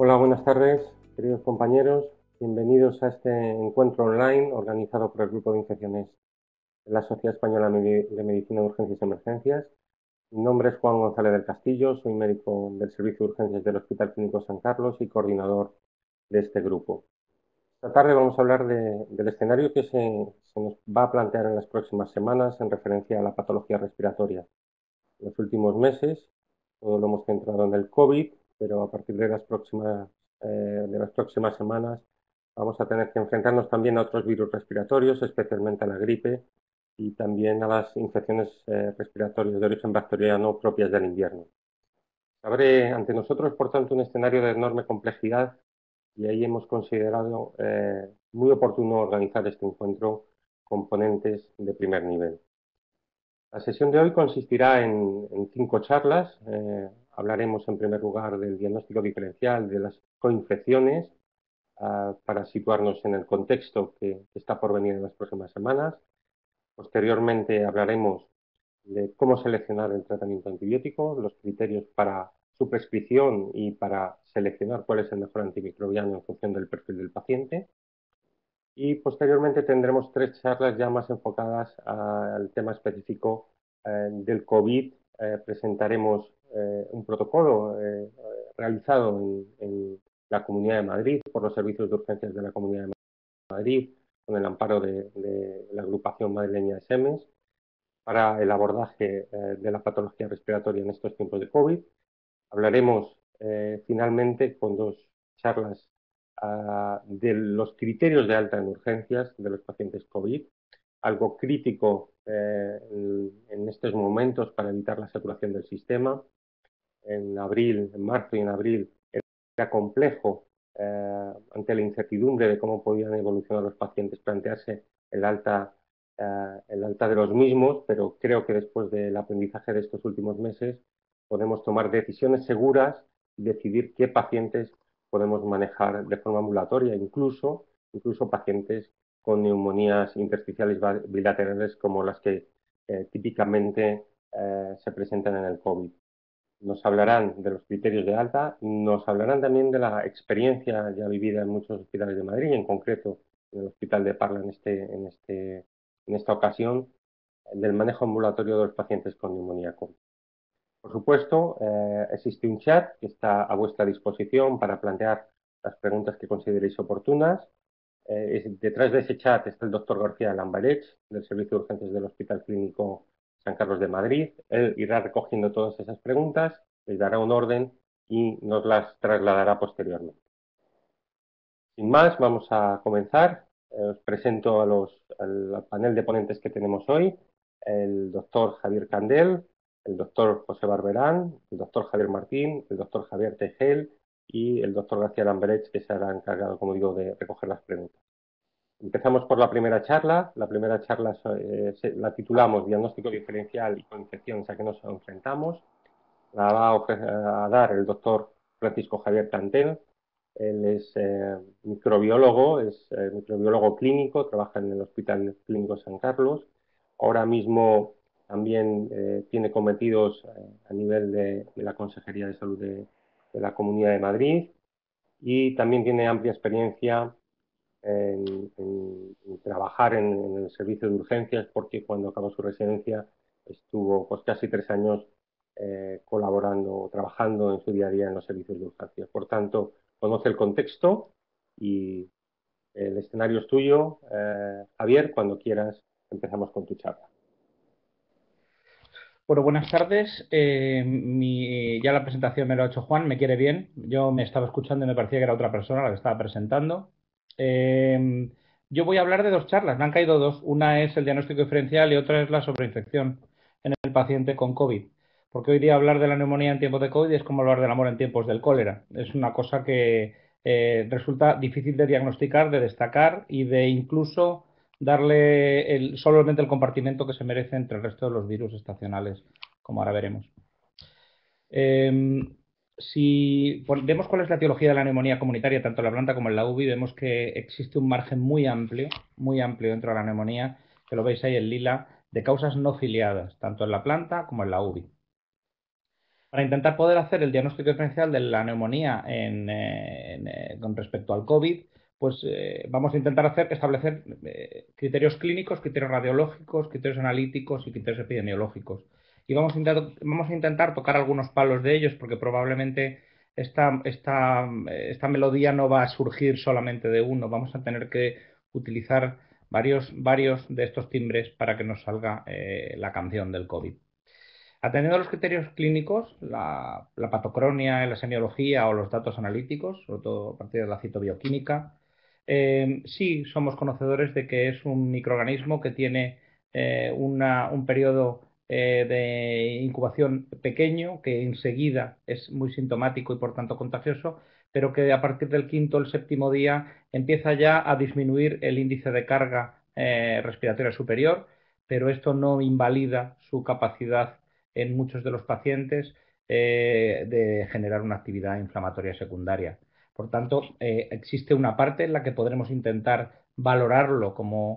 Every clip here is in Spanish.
Hola, buenas tardes, queridos compañeros. Bienvenidos a este encuentro online organizado por el Grupo de Infecciones de la Sociedad Española de Medicina de Urgencias y Emergencias. Mi nombre es Juan González del Castillo, soy médico del Servicio de Urgencias del Hospital Clínico San Carlos y coordinador de este grupo. Esta tarde vamos a hablar del escenario que se nos va a plantear en las próximas semanas en referencia a la patología respiratoria. En los últimos meses todo lo hemos centrado en el COVID, pero a partir de las próximas semanas vamos a tener que enfrentarnos también a otros virus respiratorios, especialmente a la gripe y también a las infecciones respiratorias de origen bacteriano propias del invierno. Abre ante nosotros, por tanto, un escenario de enorme complejidad y ahí hemos considerado muy oportuno organizar este encuentro con ponentes de primer nivel. La sesión de hoy consistirá en 5 charlas. Hablaremos en primer lugar del diagnóstico diferencial de las coinfecciones para situarnos en el contexto que está por venir en las próximas semanas. Posteriormente hablaremos de cómo seleccionar el tratamiento antibiótico, los criterios para su prescripción y para seleccionar cuál es el mejor antimicrobiano en función del perfil del paciente. Y posteriormente tendremos 3 charlas ya más enfocadas al tema específico del COVID. Presentaremos un protocolo realizado en la Comunidad de Madrid por los servicios de urgencias de la Comunidad de Madrid con el amparo de la agrupación madrileña de SEMES para el abordaje de la patología respiratoria en estos tiempos de COVID. Hablaremos finalmente con 2 charlas de los criterios de alta en urgencias de los pacientes COVID, algo crítico en estos momentos para evitar la saturación del sistema. En marzo y en abril era complejo ante la incertidumbre de cómo podían evolucionar los pacientes plantearse el alta de los mismos, pero creo que después del aprendizaje de estos últimos meses podemos tomar decisiones seguras y decidir qué pacientes podemos manejar de forma ambulatoria, incluso pacientes con neumonías intersticiales bilaterales como las que típicamente se presentan en el COVID. Nos hablarán de los criterios de alta, nos hablarán también de la experiencia ya vivida en muchos hospitales de Madrid, en concreto en el Hospital de Parla en esta ocasión, del manejo ambulatorio de los pacientes con neumonía COVID. Por supuesto, existe un chat que está a vuestra disposición para plantear las preguntas que consideréis oportunas. Detrás de ese chat está el doctor García Lambarech, del Servicio de Urgencias del Hospital Clínico San Carlos de Madrid. Él irá recogiendo todas esas preguntas, les dará un orden y nos las trasladará posteriormente. Sin más, vamos a comenzar. Os presento al panel de ponentes que tenemos hoy: el doctor Javier Candel, el doctor José Barberán, el doctor Javier Martín, el doctor Javier Tejel y el doctor García Lamberech, que se hará encargado, como digo, de recoger las preguntas. Empezamos por la primera charla. La primera charla la titulamos Diagnóstico diferencial y coinfecciones a que nos enfrentamos. La va a dar el doctor Francisco Javier Candel. Él es microbiólogo, microbiólogo clínico, trabaja en el Hospital Clínico San Carlos. Ahora mismo también tiene cometidos a nivel de la Consejería de Salud de la Comunidad de Madrid y también tiene amplia experiencia en trabajar en el servicio de urgencias, porque cuando acabó su residencia estuvo pues casi 3 años colaborando, trabajando en su día a día en los servicios de urgencias. Por tanto, conoce el contexto y el escenario es tuyo. Javier, cuando quieras empezamos con tu charla. Bueno, buenas tardes. Ya la presentación me lo ha hecho Juan, me quiere bien. Yo me estaba escuchando y me parecía que era otra persona la que estaba presentando. Yo voy a hablar de 2 charlas, me han caído 2. Una es el diagnóstico diferencial y otra es la sobreinfección en el paciente con COVID. Porque hoy día hablar de la neumonía en tiempos de COVID es como hablar del amor en tiempos del cólera. Es una cosa que resulta difícil de diagnosticar, de destacar y de incluso darle solamente el compartimento que se merece entre el resto de los virus estacionales, como ahora veremos. Si vemos cuál es la etiología de la neumonía comunitaria, tanto en la planta como en la UBI, vemos que existe un margen muy amplio dentro de la neumonía, que lo veis ahí en lila, de causas no ciliadas, tanto en la planta como en la UBI. Para intentar poder hacer el diagnóstico diferencial de la neumonía con respecto al COVID, pues vamos a intentar establecer criterios clínicos, criterios radiológicos, criterios analíticos y criterios epidemiológicos. Y vamos a intentar tocar algunos palos de ellos porque probablemente esta melodía no va a surgir solamente de uno. Vamos a tener que utilizar varios de estos timbres para que nos salga la canción del COVID. Atendiendo a los criterios clínicos, la patocronia, la semiología o los datos analíticos, sobre todo a partir de la citobioquímica, sí somos conocedores de que es un microorganismo que tiene un periodo de incubación pequeño, que enseguida es muy sintomático y por tanto contagioso, pero que a partir del quinto o el séptimo día empieza ya a disminuir el índice de carga respiratoria superior, pero esto no invalida su capacidad en muchos de los pacientes de generar una actividad inflamatoria secundaria. Por tanto, existe una parte en la que podremos intentar valorarlo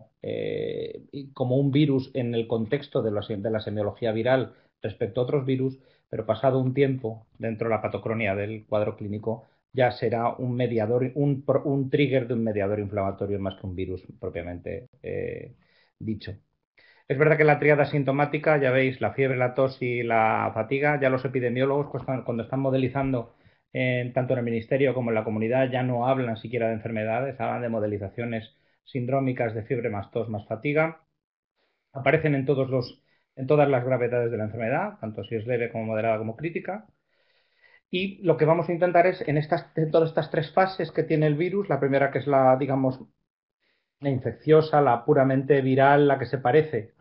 como un virus en el contexto de la semiología viral respecto a otros virus, pero pasado un tiempo dentro de la patocronia del cuadro clínico ya será un mediador, un trigger de un mediador inflamatorio más que un virus propiamente dicho. Es verdad que la tríada sintomática, ya veis, la fiebre, la tos y la fatiga, ya los epidemiólogos cuando están modelizando tanto en el ministerio como en la comunidad ya no hablan siquiera de enfermedades, hablan de modelizaciones sindrómicas de fiebre más tos más fatiga. Aparecen en todas las gravedades de la enfermedad, tanto si es leve como moderada como crítica. Y lo que vamos a intentar es, en todas estas tres fases que tiene el virus, la primera que es digamos, la infecciosa, la puramente viral, la que se parece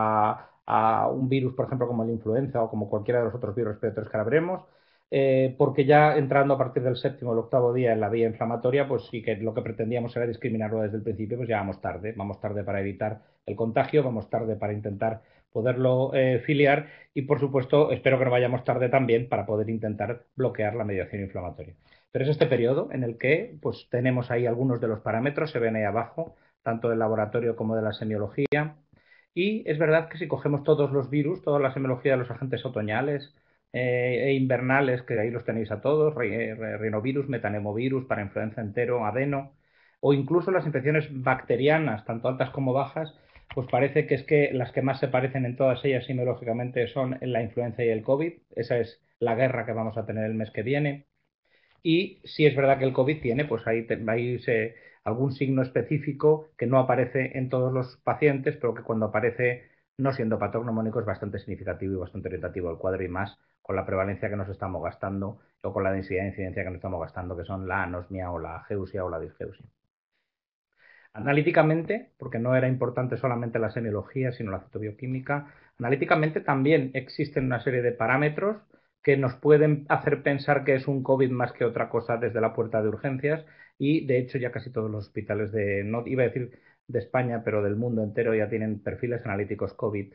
a un virus, por ejemplo, como la influenza o como cualquiera de los otros virus respiratorios que habremos, porque ya entrando a partir del séptimo o el octavo día en la vía inflamatoria, pues sí que lo que pretendíamos era discriminarlo desde el principio, pues ya vamos tarde para evitar el contagio, vamos tarde para intentar poderlo filiar y, por supuesto, espero que no vayamos tarde también para poder intentar bloquear la mediación inflamatoria. Pero es este periodo en el que pues, tenemos ahí algunos de los parámetros, se ven ahí abajo, tanto del laboratorio como de la semiología. Y es verdad que si cogemos todos los virus, toda la semiología de los agentes otoñales e invernales, que ahí los tenéis a todos, rinovirus, metanemovirus, parainfluenza entero, adeno, o incluso las infecciones bacterianas, tanto altas como bajas, pues parece que es que las que más se parecen en todas ellas semiológicamente son la influenza y el COVID. Esa es la guerra que vamos a tener el mes que viene. Y si es verdad que el COVID tiene, pues algún signo específico que no aparece en todos los pacientes, pero que cuando aparece, no siendo patognomónico, es bastante significativo y bastante orientativo al cuadro y más con la prevalencia que nos estamos gastando o con la densidad de incidencia que nos estamos gastando, que son la anosmia o la ageusia o la disgeusia. Analíticamente, porque no era importante solamente la semiología, sino la citobioquímica, analíticamente también existen una serie de parámetros que nos pueden hacer pensar que es un COVID más que otra cosa desde la puerta de urgencias y de hecho ya casi todos los hospitales no iba a decir de España, pero del mundo entero ya tienen perfiles analíticos COVID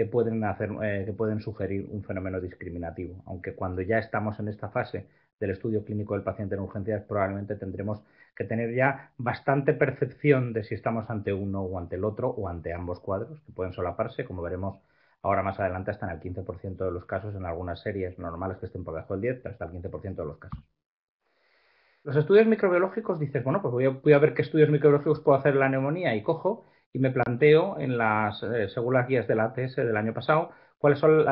que pueden sugerir un fenómeno discriminativo, aunque cuando ya estamos en esta fase del estudio clínico del paciente en urgencias probablemente tendremos que tener ya bastante percepción de si estamos ante uno o ante el otro o ante ambos cuadros, que pueden solaparse, como veremos ahora más adelante, hasta en el 15% de los casos, en algunas series normales que estén por debajo del 10, pero hasta el 15% de los casos. Los estudios microbiológicos dices, bueno, pues voy a ver qué estudios microbiológicos puedo hacer en la neumonía y cojo y me planteo según las guías de la ATS del año pasado, cuáles son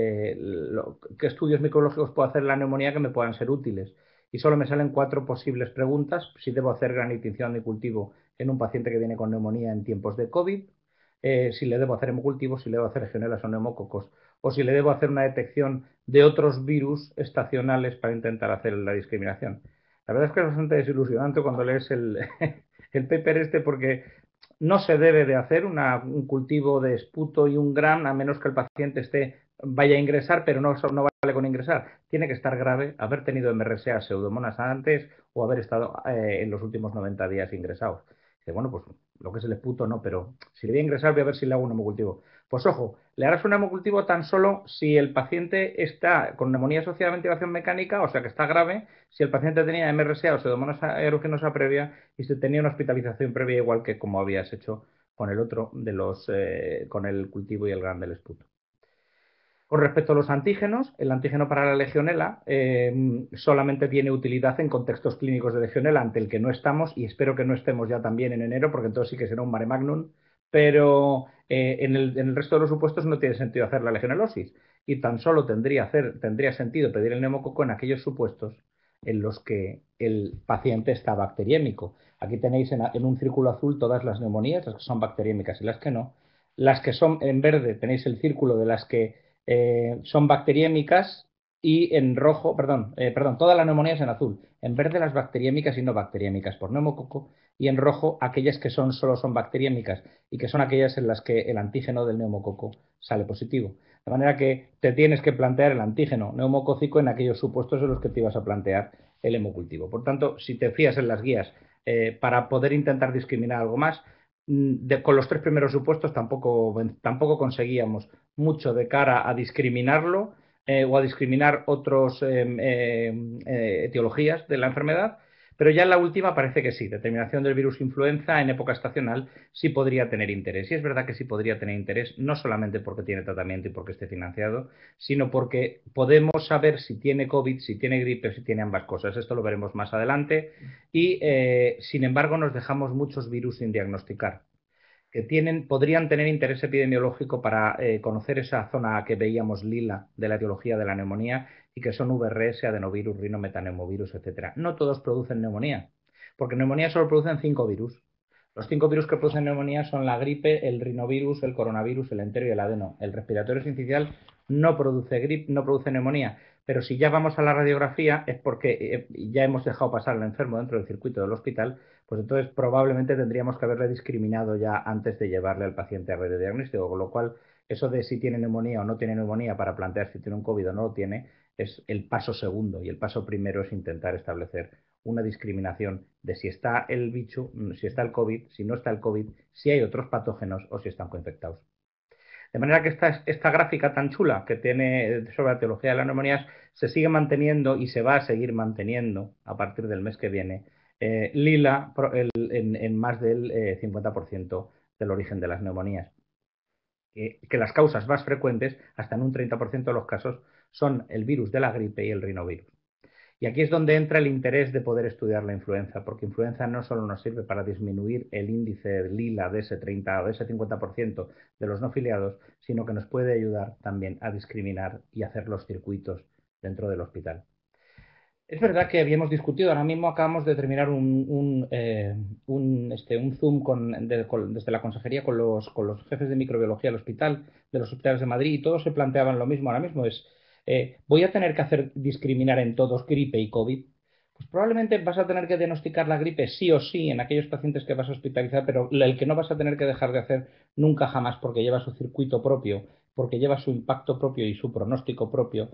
qué estudios microbiológicos puedo hacer en la neumonía que me puedan ser útiles. Y solo me salen 4 posibles preguntas: si debo hacer granitización de cultivo en un paciente que viene con neumonía en tiempos de COVID, si le debo hacer hemocultivo, si le debo hacer legionelas o neumococos, o si le debo hacer una detección de otros virus estacionales para intentar hacer la discriminación. La verdad es que es bastante desilusionante cuando lees el paper porque no se debe de hacer un cultivo de esputo y un gram a menos que el paciente vaya a ingresar, pero no vale con ingresar. Tiene que estar grave, haber tenido MRSA pseudomonas antes o haber estado en los últimos 90 días ingresados. Dice, bueno, pues lo que es el esputo no, pero si le voy a ingresar voy a ver si le hago un hemocultivo. Pues ojo, le harás un hemocultivo tan solo si el paciente está con neumonía asociada a ventilación mecánica, o sea que está grave, si el paciente tenía MRSA o pseudomonas aeruginosa previa y si tenía una hospitalización previa, igual que como habías hecho con el otro con el cultivo y el gran del esputo. Con respecto a los antígenos, el antígeno para la legionela solamente tiene utilidad en contextos clínicos de legionela ante el que no estamos, y espero que no estemos ya también en enero, porque entonces sí que será un mare magnum, pero en el resto de los supuestos no tiene sentido hacer la legionelosis, y tan solo tendría sentido pedir el neumococo en aquellos supuestos en los que el paciente está bacteriémico. Aquí tenéis en un círculo azul todas las neumonías, las que son bacteriémicas y las que no. Las que son en verde tenéis el círculo de las que son bacteriémicas, y en rojo, perdón, todas las neumonías en azul, en verde las bacteriémicas y no bacteriémicas por neumococo, y en rojo aquellas que solo son bacteriémicas y que son aquellas en las que el antígeno del neumococo sale positivo. De manera que te tienes que plantear el antígeno neumocócico en aquellos supuestos en los que te ibas a plantear el hemocultivo. Por tanto, si te fías en las guías para poder intentar discriminar algo más, con los tres primeros supuestos tampoco conseguíamos mucho de cara a discriminarlo o a discriminar otras etiologías de la enfermedad, pero ya en la última parece que sí, determinación del virus influenza en época estacional sí podría tener interés. Y es verdad que sí podría tener interés, no solamente porque tiene tratamiento y porque esté financiado, sino porque podemos saber si tiene COVID, si tiene gripe o si tiene ambas cosas. Esto lo veremos más adelante. Y, sin embargo, nos dejamos muchos virus sin diagnosticar que podrían tener interés epidemiológico para conocer esa zona que veíamos lila de la etiología de la neumonía, y que son VRS, adenovirus, rinometaneumovirus, etcétera. No todos producen neumonía, porque neumonía solo producen 5 virus. Los 5 virus que producen neumonía son la gripe, el rinovirus, el coronavirus, el entero y el adeno. El respiratorio sincicial no produce gripe, no produce neumonía, pero si ya vamos a la radiografía es porque ya hemos dejado pasar al enfermo dentro del circuito del hospital, pues entonces probablemente tendríamos que haberle discriminado ya antes de llevarle al paciente a radiodiagnóstico, con lo cual eso de si tiene neumonía o no tiene neumonía para plantear si tiene un COVID o no lo tiene es el paso segundo, y el paso primero es intentar establecer una discriminación de si está el bicho, si está el COVID, si no está el COVID, si hay otros patógenos o si están coinfectados. De manera que esta gráfica tan chula que tiene sobre la teología de las neumonías se sigue manteniendo y se va a seguir manteniendo a partir del mes que viene, lila en más del 50% del origen de las neumonías. Que las causas más frecuentes, hasta en un 30% de los casos, son el virus de la gripe y el rinovirus. Y aquí es donde entra el interés de poder estudiar la influenza, porque influenza no solo nos sirve para disminuir el índice lila de ese 30 o de ese 50% de los no filiados, sino que nos puede ayudar también a discriminar y hacer los circuitos dentro del hospital. Es verdad que habíamos discutido, ahora mismo acabamos de terminar un Zoom desde la consejería con los jefes de microbiología del hospital, de los hospitales de Madrid, y todos se planteaban lo mismo ahora mismo, ¿voy a tener que hacer discriminar en todos gripe y COVID? Pues probablemente vas a tener que diagnosticar la gripe sí o sí en aquellos pacientes que vas a hospitalizar, pero el que no vas a tener que dejar de hacer nunca jamás, porque lleva su circuito propio, porque lleva su impacto propio y su pronóstico propio,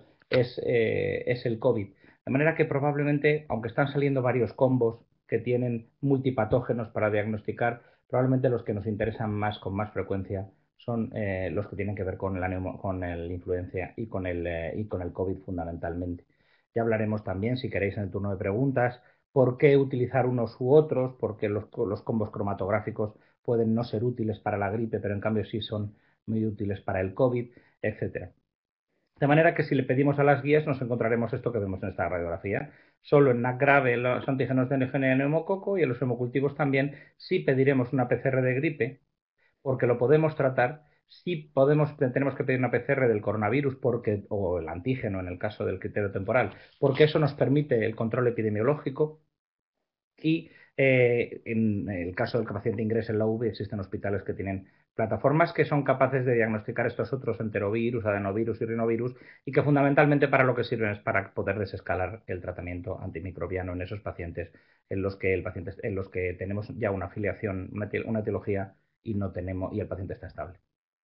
es el COVID. De manera que probablemente, aunque están saliendo varios combos que tienen multipatógenos para diagnosticar, probablemente los que nos interesan más con más frecuencia son los que tienen que ver con la influencia y con el COVID fundamentalmente. Ya hablaremos también, si queréis, en el turno de preguntas, por qué utilizar unos u otros, porque los combos cromatográficos pueden no ser útiles para la gripe, pero en cambio sí son muy útiles para el COVID, etcétera. De manera que si le pedimos a las guías nos encontraremos esto que vemos en esta radiografía. Solo en NAC grave los antígenos de NGN y neumococo, y en los hemocultivos también sí pediremos una PCR de gripe, porque lo podemos tratar. Sí tenemos que pedir una PCR del coronavirus o el antígeno en el caso del criterio temporal, porque eso nos permite el control epidemiológico. Y en el caso del que el paciente ingrese en la UVI, existen hospitales que tienen plataformas que son capaces de diagnosticar estos otros enterovirus, adenovirus y rinovirus, y que fundamentalmente para lo que sirven es para poder desescalar el tratamiento antimicrobiano en esos pacientes en los que tenemos ya una afiliación, una etiología, y el paciente está estable.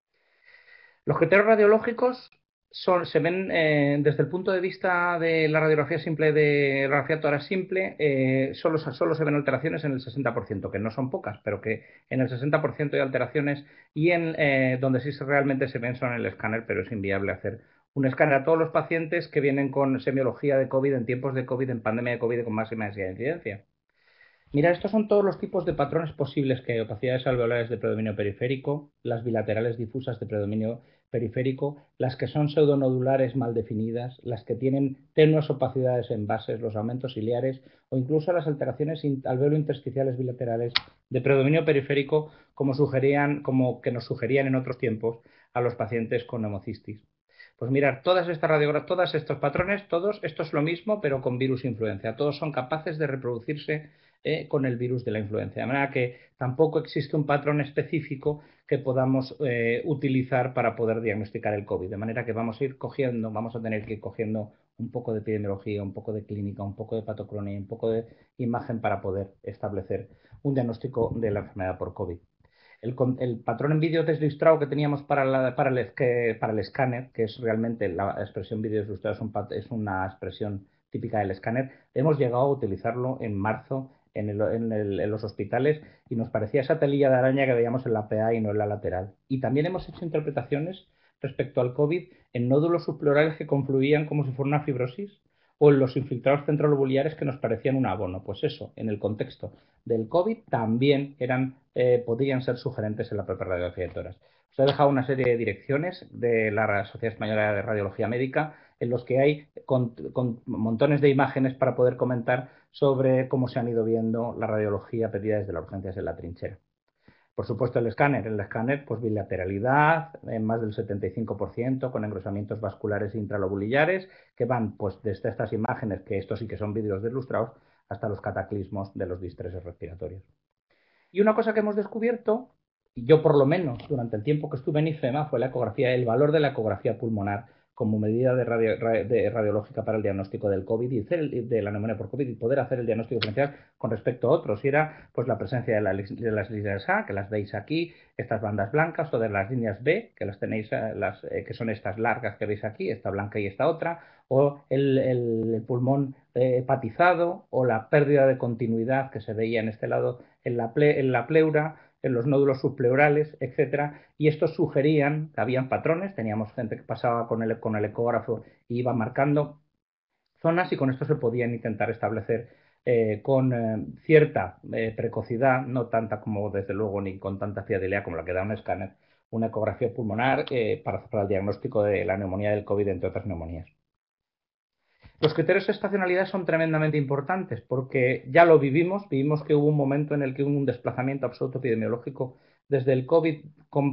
Los criterios radiológicos se ven desde el punto de vista de la radiografía simple, de la radiografía tórax simple, solo se ven alteraciones en el 60%, que no son pocas, pero que en el 60% hay alteraciones, y donde sí realmente se ven son en el escáner, pero es inviable hacer un escáner a todos los pacientes que vienen con semiología de COVID, en tiempos de COVID, en pandemia de COVID con máxima incidencia. Mira, estos son todos los tipos de patrones posibles que hay: opacidades alveolares de predominio periférico, las bilaterales difusas de predominio periférico, las que son pseudonodulares mal definidas, las que tienen tenues opacidades en bases, los aumentos ciliares o incluso las alteraciones alveolo intersticiales bilaterales de predominio periférico como que nos sugerían en otros tiempos a los pacientes con neumocistis. Pues mirar, todas estas radiografías, todos estos patrones, todos, esto es lo mismo, pero con virus influenza. Todos son capaces de reproducirse con el virus de la influenza. De manera que tampoco existe un patrón específico que podamos utilizar para poder diagnosticar el COVID. De manera que vamos a tener que ir cogiendo un poco de epidemiología, un poco de clínica, un poco de patocronía, un poco de imagen para poder establecer un diagnóstico de la enfermedad por COVID. El patrón en vídeo deslustrado que teníamos para el escáner, que es realmente la expresión vídeo deslustrado, es una expresión típica del escáner, hemos llegado a utilizarlo en marzo en los hospitales y nos parecía esa telilla de araña que veíamos en la PA y no en la lateral. Y también hemos hecho interpretaciones respecto al COVID en nódulos subpleurales que confluían como si fuera una fibrosis o en los infiltrados centrolobulares que nos parecían un abono. Pues eso, en el contexto del COVID también podrían ser sugerentes en la propia radiografía de tórax. Os he dejado una serie de direcciones de la Sociedad Española de Radiología Médica en los que hay con montones de imágenes para poder comentar sobre cómo se han ido viendo la radiología pedida desde las urgencias en la trinchera. Por supuesto, el escáner, pues bilateralidad en más del 75%, con engrosamientos vasculares intralobulillares, que van pues desde estas imágenes, que estos sí que son vídeos deslustrados, hasta los cataclismos de los distreses respiratorios. Y una cosa que hemos descubierto, y yo por lo menos durante el tiempo que estuve en IFEMA, fue el valor de la ecografía pulmonar como medida radiológica para el diagnóstico del COVID y de la neumonía por COVID y poder hacer el diagnóstico diferencial con respecto a otros. Y era pues la presencia de las líneas A, que las veis aquí, estas bandas blancas, o de las líneas B, que las tenéis, que son estas largas que veis aquí, esta blanca y esta otra, o el pulmón hepatizado, o la pérdida de continuidad que se veía en este lado en la pleura, en los nódulos subpleurales, etcétera, y estos sugerían que habían patrones, teníamos gente que pasaba con el ecógrafo y iba marcando zonas y con esto se podían intentar establecer con cierta precocidad, no tanta como desde luego ni con tanta fiabilidad como la que da un escáner, una ecografía pulmonar para el diagnóstico de la neumonía del COVID, entre otras neumonías. Los criterios de estacionalidad son tremendamente importantes porque ya lo vivimos que hubo un momento en el que hubo un desplazamiento absoluto epidemiológico desde el COVID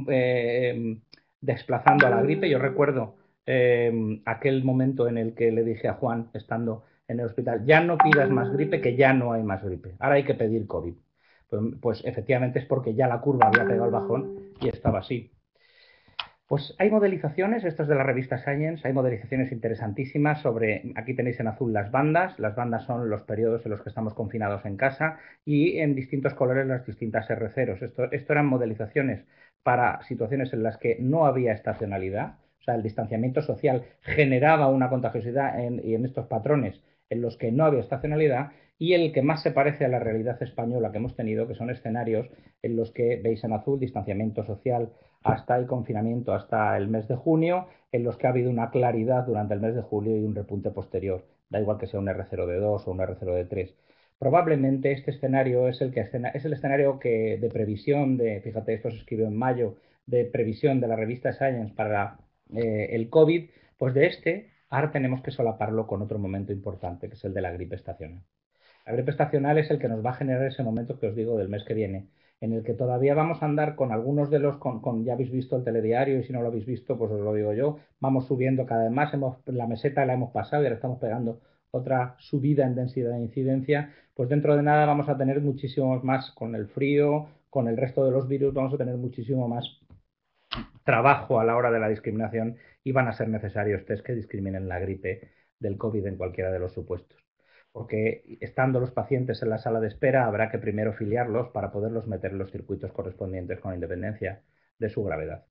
desplazando a la gripe. Yo recuerdo aquel momento en el que le dije a Juan, estando en el hospital, ya no pidas más gripe, que ya no hay más gripe, ahora hay que pedir COVID. Pues efectivamente es porque ya la curva había pegado el bajón y estaba así. Pues hay modelizaciones, esto es de la revista Science, hay modelizaciones interesantísimas sobre, aquí tenéis en azul las bandas son los periodos en los que estamos confinados en casa y en distintos colores las distintas R0. Esto eran modelizaciones para situaciones en las que no había estacionalidad, o sea, el distanciamiento social generaba una contagiosidad y en estos patrones en los que no había estacionalidad, y el que más se parece a la realidad española que hemos tenido, que son escenarios en los que veis en azul distanciamiento social hasta el confinamiento, hasta el mes de junio, en los que ha habido una claridad durante el mes de julio y un repunte posterior. Da igual que sea un R0 de 2 o un R0 de 3. Probablemente este escenario es el escenario de previsión, fíjate, esto se escribió en mayo, de previsión de la revista Science para el COVID, pues ahora tenemos que solaparlo con otro momento importante, que es el de la gripe estacional. La gripe estacional es el que nos va a generar ese momento que os digo del mes que viene, en el que todavía vamos a andar con algunos de los, ya habéis visto el telediario y si no lo habéis visto, pues os lo digo yo, vamos subiendo cada vez más, la meseta la hemos pasado y ahora estamos pegando otra subida en densidad de incidencia, pues dentro de nada vamos a tener muchísimos más con el frío, con el resto de los virus, vamos a tener muchísimo más trabajo a la hora de la discriminación y van a ser necesarios test que discriminen la gripe del COVID en cualquiera de los supuestos. Porque estando los pacientes en la sala de espera habrá que primero filiarlos para poderlos meter en los circuitos correspondientes con independencia de su gravedad.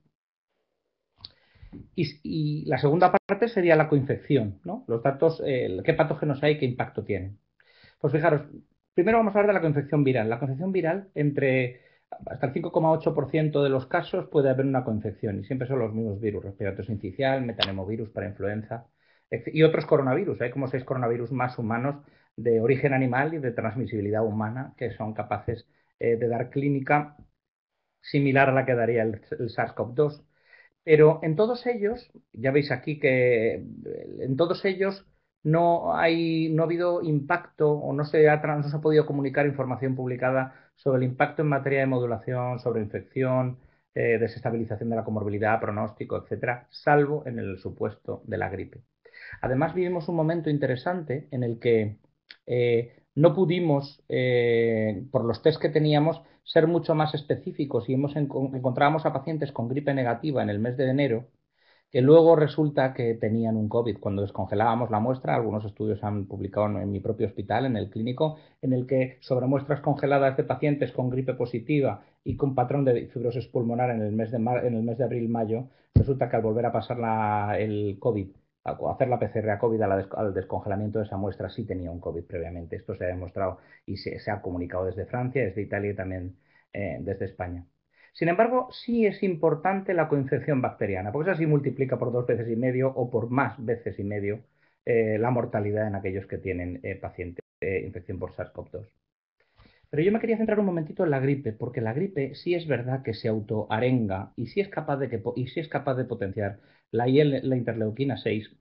Y la segunda parte sería la coinfección, ¿no? Los datos, qué patógenos hay, qué impacto tienen. Pues fijaros, primero vamos a hablar de la coinfección viral. La coinfección viral, hasta el 5,8% de los casos puede haber una coinfección y siempre son los mismos virus, respiratorio sincicial, metanemovirus para influenza y otros coronavirus. Hay como 6 coronavirus más humanos de origen animal y de transmisibilidad humana que son capaces de dar clínica similar a la que daría el SARS-CoV-2. Pero en todos ellos, ya veis aquí que en todos ellos no ha habido impacto o no se ha podido comunicar información publicada sobre el impacto en materia de modulación, sobre infección, desestabilización de la comorbilidad, pronóstico, etcétera, salvo en el supuesto de la gripe. Además, vivimos un momento interesante en el que no pudimos, por los test que teníamos, ser mucho más específicos y encontrábamos a pacientes con gripe negativa en el mes de enero que luego resulta que tenían un COVID. Cuando descongelábamos la muestra, algunos estudios han publicado en mi propio hospital, en el clínico, en el que sobre muestras congeladas de pacientes con gripe positiva y con patrón de fibrosis pulmonar en el mes de abril-mayo, resulta que al volver a pasar el COVID, a hacer la PCR a COVID al descongelamiento de esa muestra, sí tenía un COVID previamente. Esto se ha demostrado y se ha comunicado desde Francia, desde Italia y también desde España. Sin embargo, sí es importante la coinfección bacteriana, porque eso sí multiplica por 2,5 veces o por más veces y medio la mortalidad en aquellos que tienen pacientes infección por SARS-CoV-2. Pero yo me quería centrar un momentito en la gripe, porque la gripe sí es verdad que se autoarenga y sí es capaz de potenciar la interleuquina 6,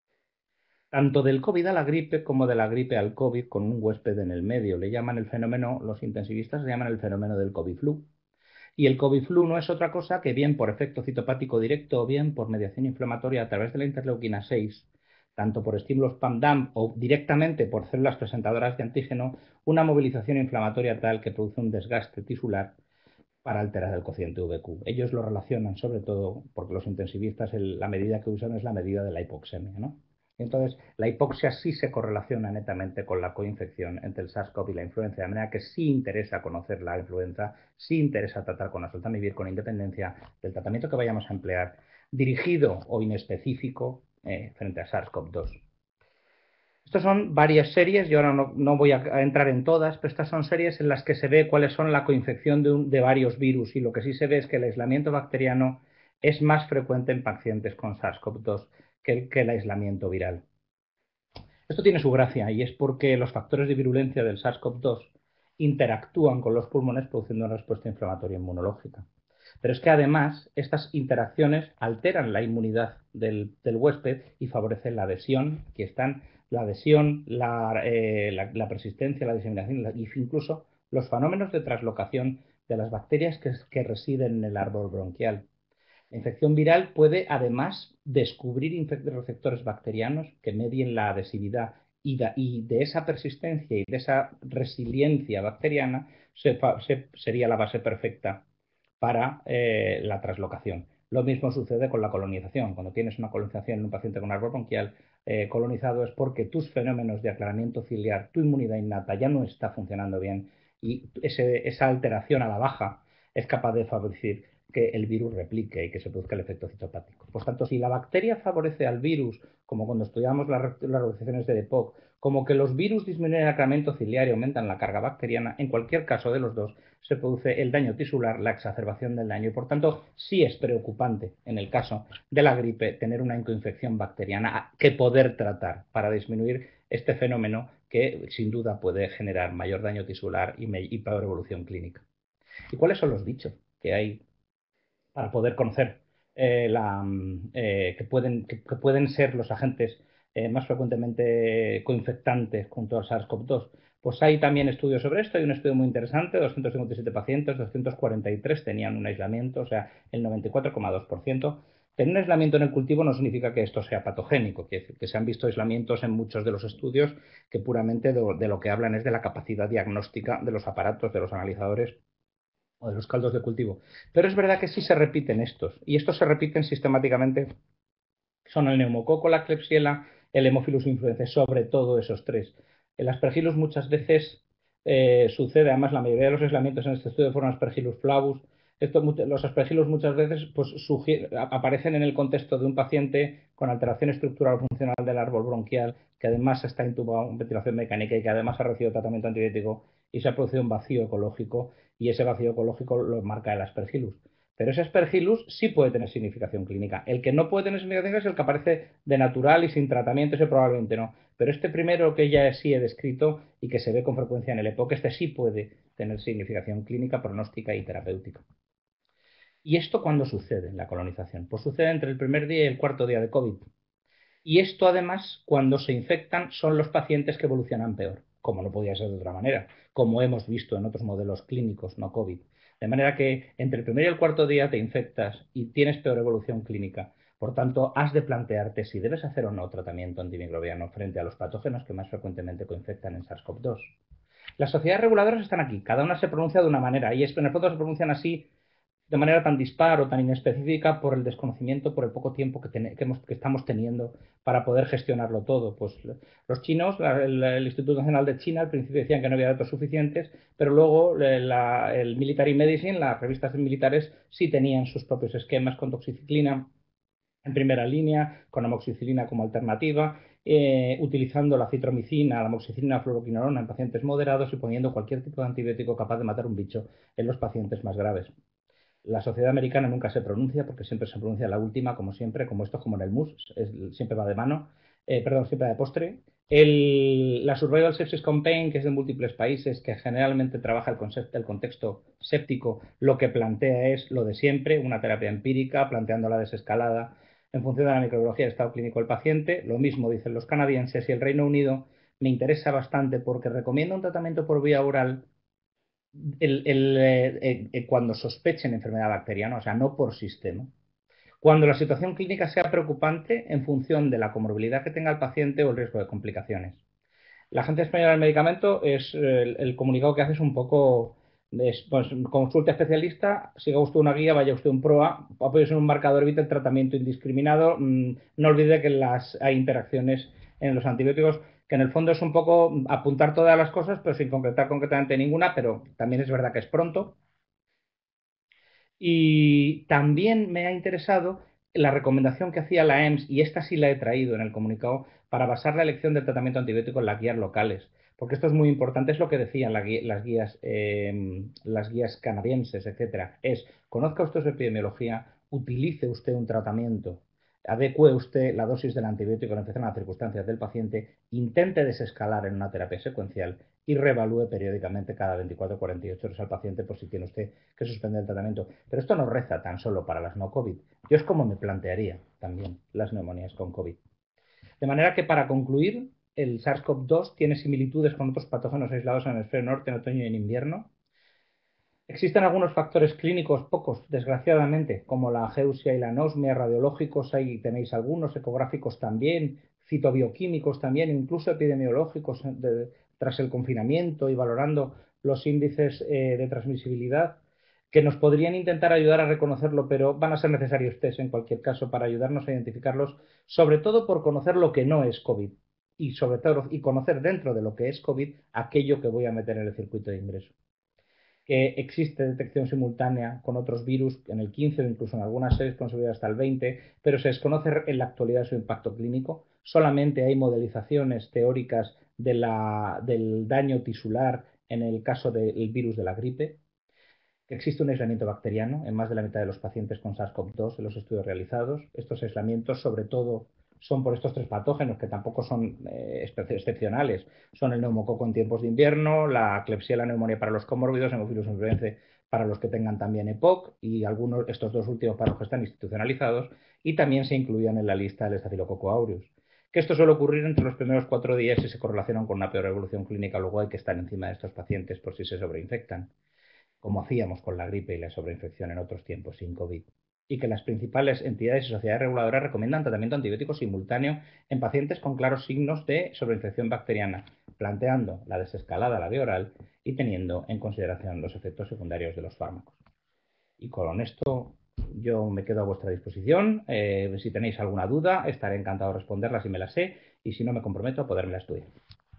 tanto del COVID a la gripe como de la gripe al COVID con un huésped en el medio. Le llaman el fenómeno, los intensivistas le llaman el fenómeno del COVID-flu. Y el COVID-flu no es otra cosa que bien por efecto citopático directo o bien por mediación inflamatoria a través de la interleuquina 6, tanto por estímulos PAM-DAM o directamente por células presentadoras de antígeno, una movilización inflamatoria tal que produce un desgaste tisular para alterar el cociente VQ. Ellos lo relacionan sobre todo porque los intensivistas la medida que usan es la medida de la hipoxemia, ¿no? Entonces, la hipoxia sí se correlaciona netamente con la coinfección entre el SARS-CoV y la influenza, de manera que sí interesa conocer la influenza, sí interesa tratar con oseltamivir con independencia del tratamiento que vayamos a emplear, dirigido o inespecífico frente a SARS-CoV-2. Estas son varias series, yo ahora no voy a entrar en todas, pero estas son series en las que se ve cuáles son la coinfección de varios virus y lo que sí se ve es que el aislamiento bacteriano es más frecuente en pacientes con SARS-CoV-2 que el aislamiento viral. Esto tiene su gracia y es porque los factores de virulencia del SARS-CoV-2 interactúan con los pulmones produciendo una respuesta inflamatoria inmunológica. Pero es que además estas interacciones alteran la inmunidad del huésped y favorecen la adhesión, la persistencia, la diseminación y incluso los fenómenos de translocación de las bacterias que residen en el árbol bronquial. La infección viral puede además descubrir receptores bacterianos que medien la adhesividad y de esa persistencia y de esa resiliencia bacteriana sería la base perfecta para la translocación. Lo mismo sucede con la colonización. Cuando tienes una colonización en un paciente con árbol bronquial colonizado es porque tus fenómenos de aclaramiento ciliar, tu inmunidad innata ya no está funcionando bien y esa alteración a la baja es capaz de favorecer que el virus replique y que se produzca el efecto citopático. Por tanto, si la bacteria favorece al virus, como cuando estudiamos las reacciones de Depok, como que los virus disminuyen el aclaramiento ciliar y aumentan la carga bacteriana, en cualquier caso de los dos se produce el daño tisular, la exacerbación del daño y por tanto sí es preocupante en el caso de la gripe tener una incoinfección bacteriana que poder tratar para disminuir este fenómeno que sin duda puede generar mayor daño tisular y peor evolución clínica. ¿Y cuáles son los bichos que hay para poder conocer que pueden ser los agentes más frecuentemente coinfectantes junto al SARS-CoV-2? Pues hay también estudios sobre esto. Hay un estudio muy interesante, 257 pacientes, 243 tenían un aislamiento, o sea, el 94,2%. Tener un aislamiento en el cultivo no significa que esto sea patogénico, que se han visto aislamientos en muchos de los estudios que puramente de lo que hablan es de la capacidad diagnóstica de los aparatos, de los analizadores o de los caldos de cultivo. Pero es verdad que sí se repiten estos, y estos se repiten sistemáticamente. Son el neumococo, la Klebsiella, el Haemophilus influenzae, sobre todo esos tres. El Aspergillus muchas veces sucede, además la mayoría de los aislamientos en este estudio fueron Aspergillus flavus. Los Aspergillus muchas veces pues, aparecen en el contexto de un paciente con alteración estructural o funcional del árbol bronquial, que además está intubado en ventilación mecánica y que además ha recibido tratamiento antibiótico y se ha producido un vacío ecológico y ese vacío ecológico lo marca el Aspergillus. Pero ese Aspergillus sí puede tener significación clínica. El que no puede tener significación clínica es el que aparece de natural y sin tratamiento, ese probablemente no. Pero este primero que ya sí he descrito y que se ve con frecuencia en el EPOC, este sí puede tener significación clínica, pronóstica y terapéutica. ¿Y esto cuándo sucede, la colonización? Pues sucede entre el primer día y el cuarto día de COVID. Y esto además, cuando se infectan, son los pacientes que evolucionan peor, como no podía ser de otra manera, como hemos visto en otros modelos clínicos no COVID. De manera que entre el primer y el cuarto día te infectas y tienes peor evolución clínica. Por tanto, has de plantearte si debes hacer o no tratamiento antimicrobiano frente a los patógenos que más frecuentemente coinfectan en SARS-CoV-2. Las sociedades reguladoras están aquí, cada una se pronuncia de una manera y en el fondo se pronuncian así de manera tan dispar o tan inespecífica por el desconocimiento, por el poco tiempo que estamos teniendo para poder gestionarlo todo. Pues los chinos, el Instituto Nacional de China, al principio decían que no había datos suficientes, pero luego el Military Medicine, las revistas militares, sí tenían sus propios esquemas con toxiciclina en primera línea, con amoxicilina como alternativa, utilizando la citromicina, la amoxicilina, fluoroquinolona en pacientes moderados y poniendo cualquier tipo de antibiótico capaz de matar un bicho en los pacientes más graves. La sociedad americana nunca se pronuncia porque siempre se pronuncia la última, como siempre, como esto es como en el MUS, siempre va de mano, perdón, siempre de postre. La Survival Sepsis Campaign, que es de múltiples países, que generalmente trabaja el contexto séptico, lo que plantea es lo de siempre, una terapia empírica, planteando la desescalada en función de la microbiología del estado clínico del paciente. Lo mismo dicen los canadienses y el Reino Unido me interesa bastante porque recomienda un tratamiento por vía oral cuando sospechen enfermedad bacteriana, o sea, no por sistema. Cuando la situación clínica sea preocupante en función de la comorbilidad que tenga el paciente o el riesgo de complicaciones. La Agencia Española del Medicamento es el comunicado que hace es un poco pues, consulte especialista, siga usted una guía, vaya usted un PROA, apoyes en un marcador, evite el tratamiento indiscriminado, no olvide que hay interacciones en los antibióticos, que en el fondo es un poco apuntar todas las cosas, pero sin concretar concretamente ninguna, pero también es verdad que es pronto. Y también me ha interesado la recomendación que hacía la EMS, y esta sí la he traído en el comunicado, para basar la elección del tratamiento antibiótico en las guías locales. Porque esto es muy importante, es lo que decían las guías canadienses, etcétera. Es, conozca usted su epidemiología, utilice usted un tratamiento, adecue usted la dosis del antibiótico en función a las circunstancias del paciente, intente desescalar en una terapia secuencial y reevalúe periódicamente cada 24 o 48 horas al paciente por si tiene usted que suspender el tratamiento. Pero esto no reza tan solo para las no COVID. Yo es como me plantearía también las neumonías con COVID. De manera que para concluir, el SARS-CoV-2 tiene similitudes con otros patógenos aislados en el hemisferio norte en otoño y en invierno. Existen algunos factores clínicos, pocos, desgraciadamente, como la ageusia y la anosmia, radiológicos, ahí tenéis algunos, ecográficos también, citobioquímicos también, incluso epidemiológicos tras el confinamiento y valorando los índices de transmisibilidad, que nos podrían intentar ayudar a reconocerlo, pero van a ser necesarios test en cualquier caso para ayudarnos a identificarlos, sobre todo por conocer lo que no es COVID y sobre todo y conocer dentro de lo que es COVID aquello que voy a meter en el circuito de ingreso, que existe detección simultánea con otros virus en el 15 o incluso en algunas series con seguridad hasta el 20, pero se desconoce en la actualidad su impacto clínico. Solamente hay modelizaciones teóricas del daño tisular en el caso del virus de la gripe. Existe un aislamiento bacteriano en más de la mitad de los pacientes con SARS-CoV-2 en los estudios realizados. Estos aislamientos, sobre todo, son por estos tres patógenos que tampoco son excepcionales. Son el neumococo en tiempos de invierno, la Klebsiella neumonía para los comórbidos, Haemophilus influenzae para los que tengan también EPOC y algunos, estos dos últimos para los que están institucionalizados, y también se incluían en la lista del Staphylococcus aureus. Que esto suele ocurrir entre los primeros 4 días y se correlacionan con una peor evolución clínica, luego hay que estar encima de estos pacientes por si se sobreinfectan, como hacíamos con la gripe y la sobreinfección en otros tiempos sin COVID, y que las principales entidades y sociedades reguladoras recomiendan tratamiento antibiótico simultáneo en pacientes con claros signos de sobreinfección bacteriana, planteando la desescalada a la vía oral y teniendo en consideración los efectos secundarios de los fármacos. Y con esto yo me quedo a vuestra disposición. Si tenéis alguna duda, estaré encantado de responderla si me la sé, y si no, me comprometo a podérmela estudiar.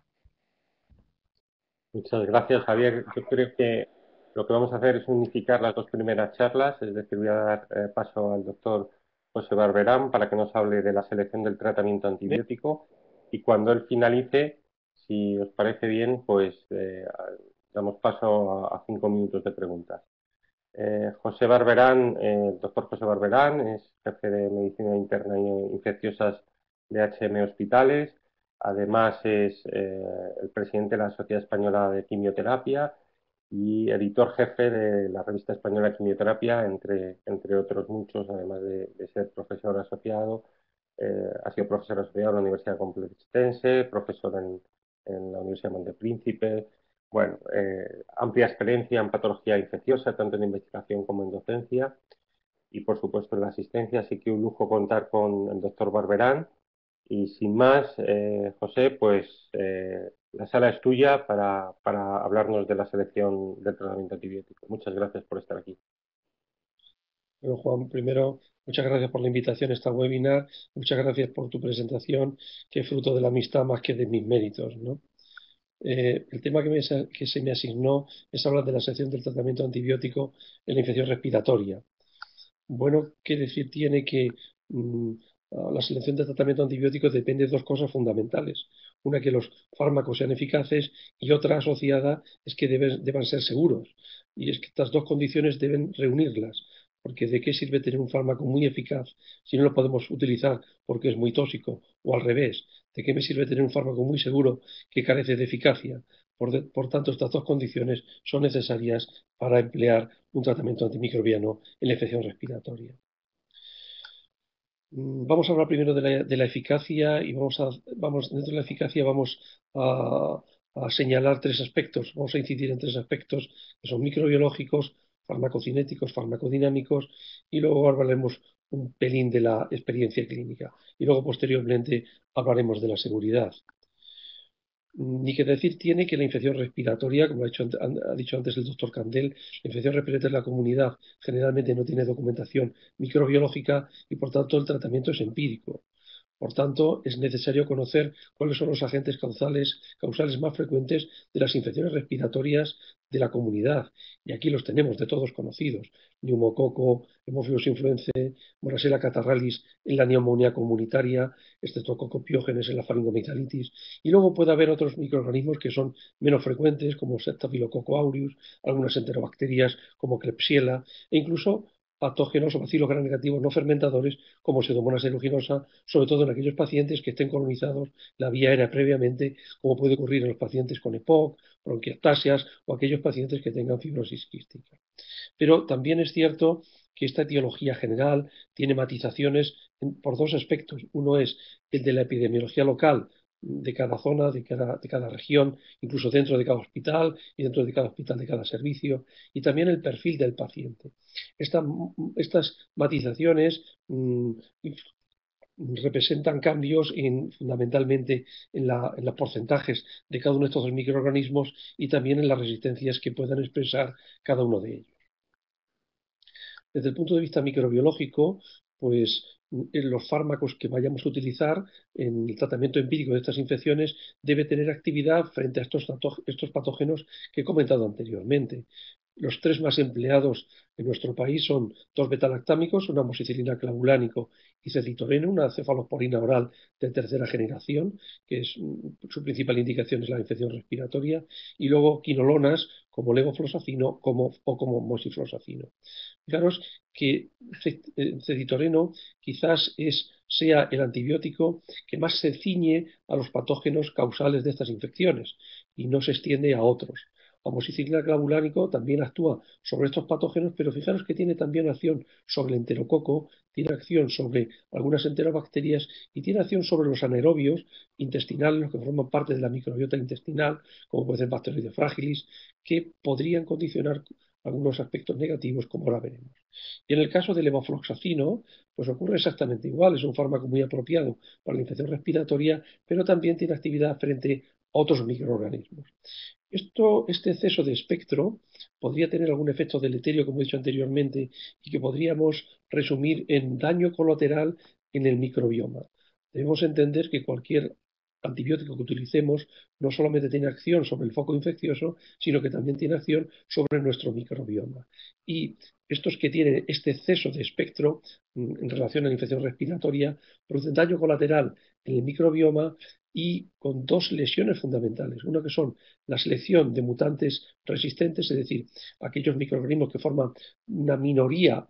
Muchas gracias, Javier. Yo creo que lo que vamos a hacer es unificar las dos primeras charlas, es decir, voy a dar paso al doctor José Barberán para que nos hable de la selección del tratamiento antibiótico y cuando él finalice, si os parece bien, pues damos paso a 5 minutos de preguntas. José Barberán, el doctor José Barberán es jefe de Medicina Interna e Infecciosas de HM Hospitales. Además es el presidente de la Sociedad Española de Quimioterapia y editor jefe de la revista española Quimioterapia, entre otros muchos, además de ser profesor asociado. Ha sido profesor asociado en la Universidad Complutense, profesor en la Universidad Montepríncipe. Bueno, amplia experiencia en patología infecciosa, tanto en investigación como en docencia, y por supuesto en la asistencia, así que un lujo contar con el doctor Barberán. Y sin más, José, pues la sala es tuya para hablarnos de la selección del tratamiento antibiótico. Muchas gracias por estar aquí. Bueno, Juan, primero, muchas gracias por la invitación a esta webinar, muchas gracias por tu presentación, que es fruto de la amistad más que de mis méritos, ¿no? El tema que se me asignó es hablar de la sección del tratamiento antibiótico en la infección respiratoria. Bueno, qué decir tiene que mm, la selección de tratamiento antibiótico depende de dos cosas fundamentales. Una, que los fármacos sean eficaces, y otra asociada es que deban ser seguros. Y es que estas dos condiciones deben reunirlas, porque ¿de qué sirve tener un fármaco muy eficaz si no lo podemos utilizar porque es muy tóxico? O al revés, ¿de qué me sirve tener un fármaco muy seguro que carece de eficacia? Por tanto, estas dos condiciones son necesarias para emplear un tratamiento antimicrobiano en la infección respiratoria. Vamos a hablar primero de la eficacia, y dentro de la eficacia vamos a señalar tres aspectos. Vamos a incidir en tres aspectos que son microbiológicos, farmacocinéticos, farmacodinámicos, y luego hablaremos un pelín de la experiencia clínica. Y luego posteriormente hablaremos de la seguridad. Ni que decir tiene que la infección respiratoria, como ha dicho antes el doctor Candel, la infección respiratoria en la comunidad generalmente no tiene documentación microbiológica, y por tanto el tratamiento es empírico. Por tanto, es necesario conocer cuáles son los agentes causales más frecuentes de las infecciones respiratorias de la comunidad. Y aquí los tenemos de todos conocidos: neumococo, Haemophilus influenzae, Morasella catarrhalis en la neumonía comunitaria, Streptococcus pyogenes en la faringomicalitis. Y luego puede haber otros microorganismos que son menos frecuentes, como Staphylococcus aureus, algunas enterobacterias como Klebsiella, e incluso patógenos o bacilos gram negativos no fermentadores como Pseudomonas aeruginosa, sobre todo en aquellos pacientes que estén colonizados la vía aérea previamente, como puede ocurrir en los pacientes con EPOC, bronquiectasias, o aquellos pacientes que tengan fibrosis quística. Pero también es cierto que esta etiología general tiene matizaciones por dos aspectos. Uno es el de la epidemiología local de cada zona, de cada región, incluso dentro de cada hospital y dentro de cada hospital de cada servicio, y también el perfil del paciente. Estas matizaciones representan cambios fundamentalmente en los porcentajes de cada uno de estos dos microorganismos, y también en las resistencias que puedan expresar cada uno de ellos. Desde el punto de vista microbiológico, pues en los fármacos que vayamos a utilizar en el tratamiento empírico de estas infecciones debe tener actividad frente a estos patógenos que he comentado anteriormente. Los tres más empleados en nuestro país son dos betalactámicos, una amoxicilina clavulánico y celitoreno, una cefalosporina oral de tercera generación, que es su principal indicación es la infección respiratoria, y luego quinolonas como levofloxacino o como moxifloxacino. Fijaros que ceditoreno quizás sea el antibiótico que más se ciñe a los patógenos causales de estas infecciones y no se extiende a otros. Amoxicilina clavulánico también actúa sobre estos patógenos, pero fijaros que tiene también acción sobre el enterococo, tiene acción sobre algunas enterobacterias y tiene acción sobre los anaerobios intestinales, los que forman parte de la microbiota intestinal, como puede ser Bacteroides fragilis, que podrían condicionar algunos aspectos negativos, como ahora veremos. Y en el caso del levofloxacino, pues ocurre exactamente igual. Es un fármaco muy apropiado para la infección respiratoria, pero también tiene actividad frente a otros microorganismos. Este exceso de espectro podría tener algún efecto deleterio, como he dicho anteriormente, y que podríamos resumir en daño colateral en el microbioma. Debemos entender que cualquier antibiótico que utilicemos no solamente tiene acción sobre el foco infeccioso, sino que también tiene acción sobre nuestro microbioma. Y estos que tienen este exceso de espectro en relación a la infección respiratoria producen daño colateral en el microbioma, y con dos lesiones fundamentales. Una, que son la selección de mutantes resistentes, es decir, aquellos microorganismos que forman una minoría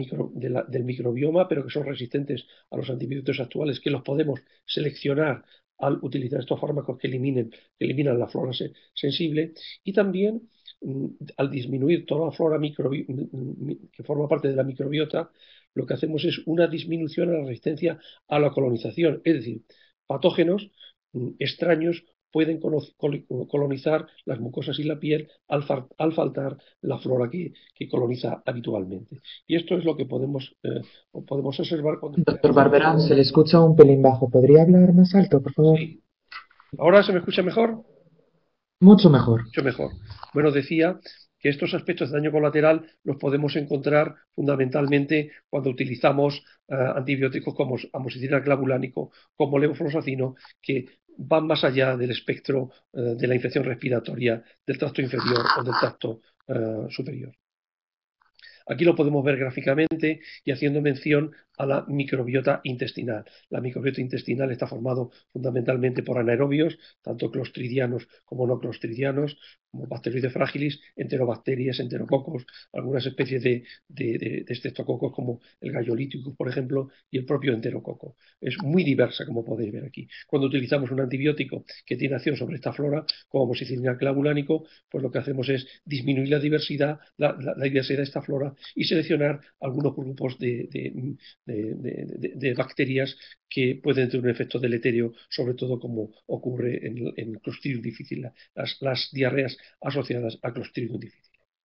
del microbioma, pero que son resistentes a los antibióticos actuales, que los podemos seleccionar al utilizar estos fármacos que eliminan la flora sensible, y también al disminuir toda la flora que forma parte de la microbiota, lo que hacemos es una disminución en la resistencia a la colonización, es decir, patógenos extraños pueden colonizar las mucosas y la piel al faltar la flora que coloniza habitualmente. Y esto es lo que podemos observar cuando... Doctor Barberá, se le escucha un pelín bajo. ¿Podría hablar más alto, por favor? Sí. ¿Ahora se me escucha mejor? Mucho mejor. Mucho mejor. Bueno, decía que estos aspectos de daño colateral los podemos encontrar fundamentalmente cuando utilizamos antibióticos como amoxicilina clavulánico, como levofloxacino, que van más allá del espectro de la infección respiratoria del tracto inferior o del tracto superior. Aquí lo podemos ver gráficamente y haciendo mención a la microbiota intestinal. La microbiota intestinal está formado fundamentalmente por anaerobios, tanto clostridianos como no clostridianos, como Bacteroides fragilis, enterobacterias, enterococos, algunas especies de estreptococos como el Galloliticus, por ejemplo, y el propio enterococo. Es muy diversa, como podéis ver aquí. Cuando utilizamos un antibiótico que tiene acción sobre esta flora, como amoxicilina clavulánico, pues lo que hacemos es disminuir la diversidad de esta flora y seleccionar algunos grupos de bacterias que pueden tener un efecto deleterio, sobre todo como ocurre en Clostridium difficile, las diarreas asociadas a Clostridium difficile.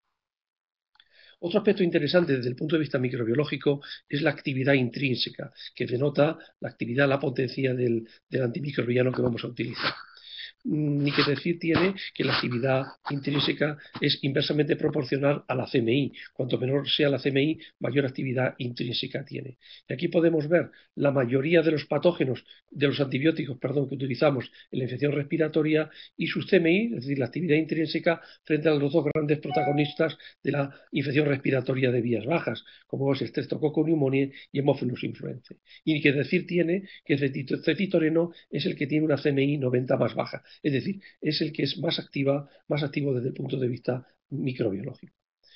Otro aspecto interesante desde el punto de vista microbiológico es la actividad intrínseca, que denota la actividad, la potencia del antimicrobiano que vamos a utilizar. Ni que decir tiene que la actividad intrínseca es inversamente proporcional a la CMI. Cuanto menor sea la CMI, mayor actividad intrínseca tiene. Y aquí podemos ver la mayoría de los patógenos, de los antibióticos, que utilizamos en la infección respiratoria y sus CMI, es decir, la actividad intrínseca frente a los dos grandes protagonistas de la infección respiratoria de vías bajas, como es Streptococcus pneumoniae y Haemophilus influenzae. Y ni que decir tiene que el cetitoreno es el que tiene una CMI 90 más baja. Es decir, es el que es más activo desde el punto de vista microbiológico.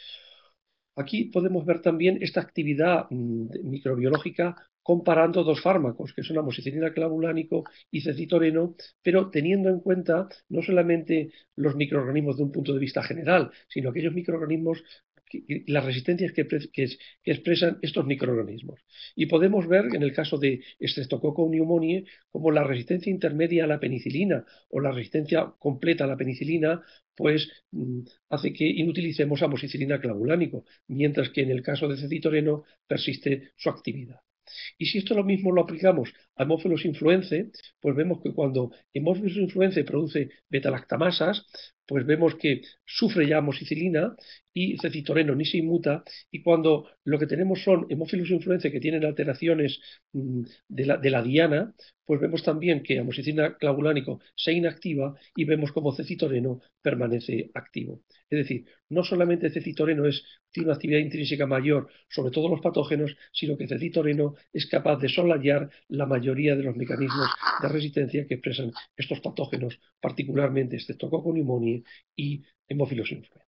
Aquí podemos ver también esta actividad microbiológica comparando dos fármacos, que son amoxicilina clavulánico y cetitoreno, pero teniendo en cuenta no solamente los microorganismos de un punto de vista general, sino aquellos microorganismos las resistencias que expresan estos microorganismos. Y podemos ver en el caso de Streptococcus pneumoniae como la resistencia intermedia a la penicilina o la resistencia completa a la penicilina pues hace que inutilicemos amoxicilina clavulánico, mientras que en el caso de cetitoreno persiste su actividad. Y si esto lo mismo lo aplicamos a Haemophilus influenzae, pues vemos que cuando Haemophilus influenzae produce betalactamasas, pues vemos que sufre ya amoxicilina y cetitoreno ni se inmuta, y cuando lo que tenemos son Haemophilus influenzae que tienen alteraciones de la diana, pues vemos también que amoxicilina clavulánico se inactiva y vemos como cetitoreno permanece activo. Es decir, no solamente cetitoreno tiene una actividad intrínseca mayor sobre todos los patógenos, sino que cetitoreno es capaz de soslayar la mayoría de los mecanismos de resistencia que expresan estos patógenos, particularmente Streptococcus pneumoniae y Haemophilus influenzae.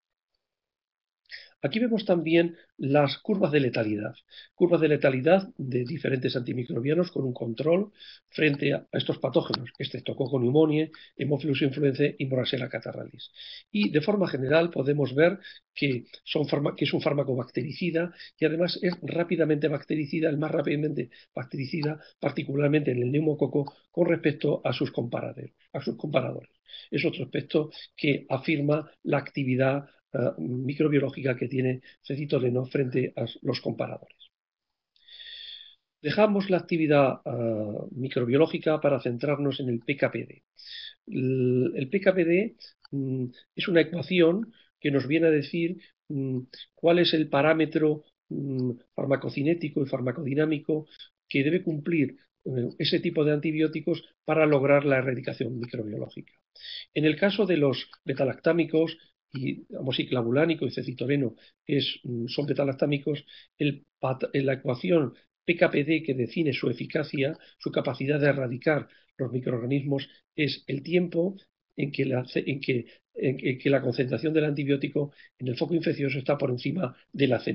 Aquí vemos también las curvas de letalidad de diferentes antimicrobianos con un control frente a estos patógenos, Streptococcus pneumoniae, Haemophilus influenzae y Morasella catarrhalis. Y de forma general podemos ver que es un fármaco bactericida y además es rápidamente bactericida, el más rápidamente bactericida, particularmente en el neumococo, con respecto a sus comparadores. Es otro aspecto que afirma la actividad microbiológica que tiene cetitoreno frente a los comparadores. Dejamos la actividad microbiológica para centrarnos en el PKPD. El PKPD es una ecuación que nos viene a decir cuál es el parámetro farmacocinético y farmacodinámico que debe cumplir ese tipo de antibióticos para lograr la erradicación microbiológica. En el caso de los betalactámicos, y amoxiclavulánico y cetitoreno son betalactámicos, la ecuación PKPD que define su eficacia, su capacidad de erradicar los microorganismos, es el tiempo en que la concentración del antibiótico en el foco infeccioso está por encima de la CMI.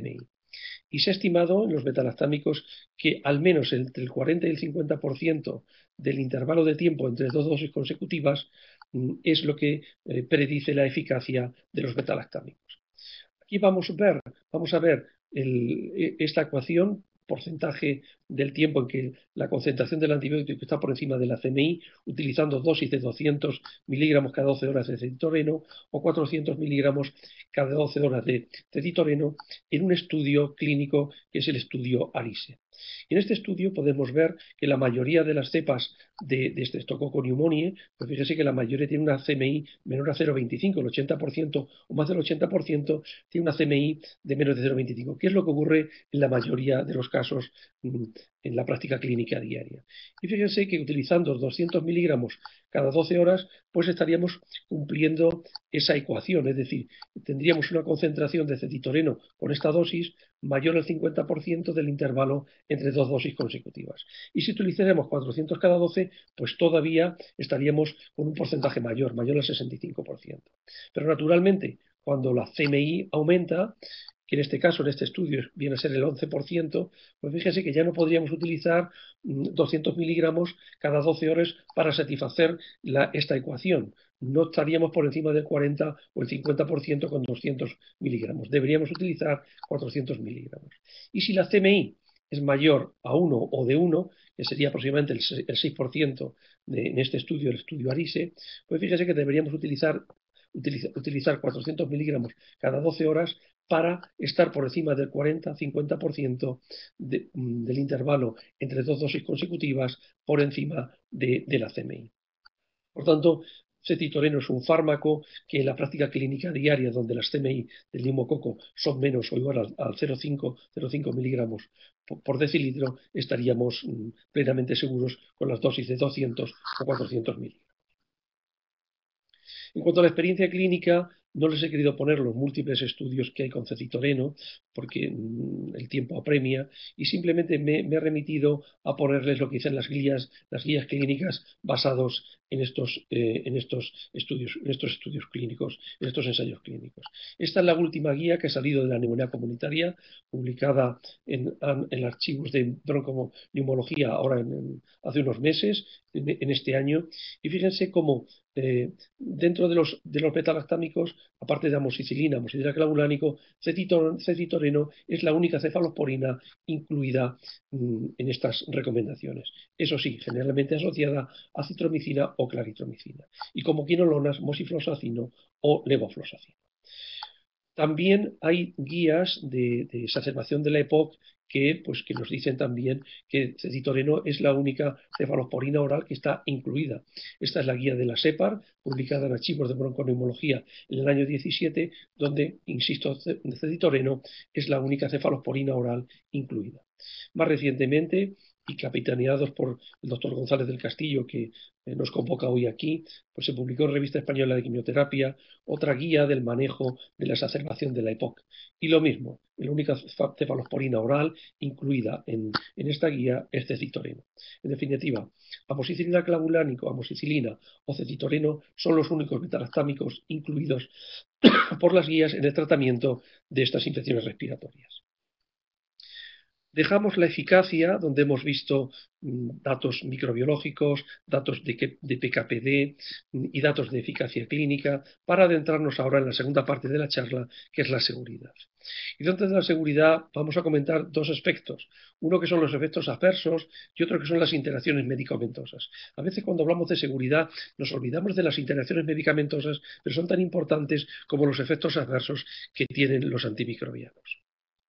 Y se ha estimado en los betalactámicos que al menos entre el 40 y el 50% del intervalo de tiempo entre dos dosis consecutivas es lo que predice la eficacia de los betalactámicos. Aquí vamos a ver esta ecuación, porcentaje del tiempo en que la concentración del antibiótico está por encima de la CMI, utilizando dosis de 200 miligramos cada 12 horas de cetitoreno o 400 miligramos cada 12 horas de cetitoreno en un estudio clínico que es el estudio ARISE. En este estudio podemos ver que la mayoría de las cepas de Streptococcus pneumoniae, pues fíjese que la mayoría tiene una CMI menor a 0,25, el 80% o más del 80% tiene una CMI de menos de 0,25, que es lo que ocurre en la mayoría de los casos en la práctica clínica diaria. Y fíjense que utilizando 200 miligramos cada 12 horas, pues estaríamos cumpliendo esa ecuación, es decir, tendríamos una concentración de cetitoreno con esta dosis mayor al 50% del intervalo entre dos dosis consecutivas. Y si utilizáramos 400 cada 12, pues todavía estaríamos con un porcentaje mayor al 65%. Pero naturalmente, cuando la CMI aumenta, que en este caso, en este estudio, viene a ser el 11%, pues fíjese que ya no podríamos utilizar 200 miligramos cada 12 horas para satisfacer esta ecuación. No estaríamos por encima del 40 o el 50% con 200 miligramos. Deberíamos utilizar 400 miligramos. Y si la CMI es mayor a 1 o de 1, que sería aproximadamente el 6% en este estudio, el estudio ARISE, pues fíjese que deberíamos utilizar 400 miligramos cada 12 horas para estar por encima del 40-50% del intervalo entre dos dosis consecutivas por encima de la CMI. Por tanto, cetitoreno es un fármaco que en la práctica clínica diaria, donde las CMI del neumococo son menos o igual al 0,5 miligramos por decilitro, estaríamos plenamente seguros con las dosis de 200 o 400 miligramos. En cuanto a la experiencia clínica, no les he querido poner los múltiples estudios que hay con cetitoreno, porque el tiempo apremia, y simplemente me he remitido a ponerles lo que dicen las guías clínicas basados en estos estudios clínicos, en estos ensayos clínicos. Esta es la última guía que ha salido de la neumonía comunitaria, publicada en archivos de bronconeumología ahora hace unos meses, en este año, y fíjense cómo dentro de los betalactámicos, aparte de amoxicilina, amoxicilina clavulánico, cetitoreno es la única cefalosporina incluida en estas recomendaciones. Eso sí, generalmente asociada a citromicina o claritromicina. Y como quinolonas, moxifloxacino o levofloxacino. También hay guías de exacerbación de la EPOC que nos dicen también que cetitoreno es la única cefalosporina oral que está incluida. Esta es la guía de la SEPAR, publicada en Archivos de Bronconeumología en el año 17, donde, insisto, cetitoreno es la única cefalosporina oral incluida. Más recientemente, y capitaneados por el doctor González del Castillo, que nos convoca hoy aquí, pues se publicó en Revista Española de Quimioterapia otra guía del manejo de la exacerbación de la EPOC. Y lo mismo, la única cefalosporina oral incluida en esta guía es cetitoreno. En definitiva, amoxicilina clavulánico, amoxicilina o cetitoreno son los únicos betalactámicos incluidos por las guías en el tratamiento de estas infecciones respiratorias. Dejamos la eficacia, donde hemos visto datos microbiológicos, datos de PKPD y datos de eficacia clínica, para adentrarnos ahora en la segunda parte de la charla, que es la seguridad. Y dentro de la seguridad vamos a comentar dos aspectos. Uno que son los efectos adversos y otro que son las interacciones medicamentosas. A veces cuando hablamos de seguridad nos olvidamos de las interacciones medicamentosas, pero son tan importantes como los efectos adversos que tienen los antimicrobianos.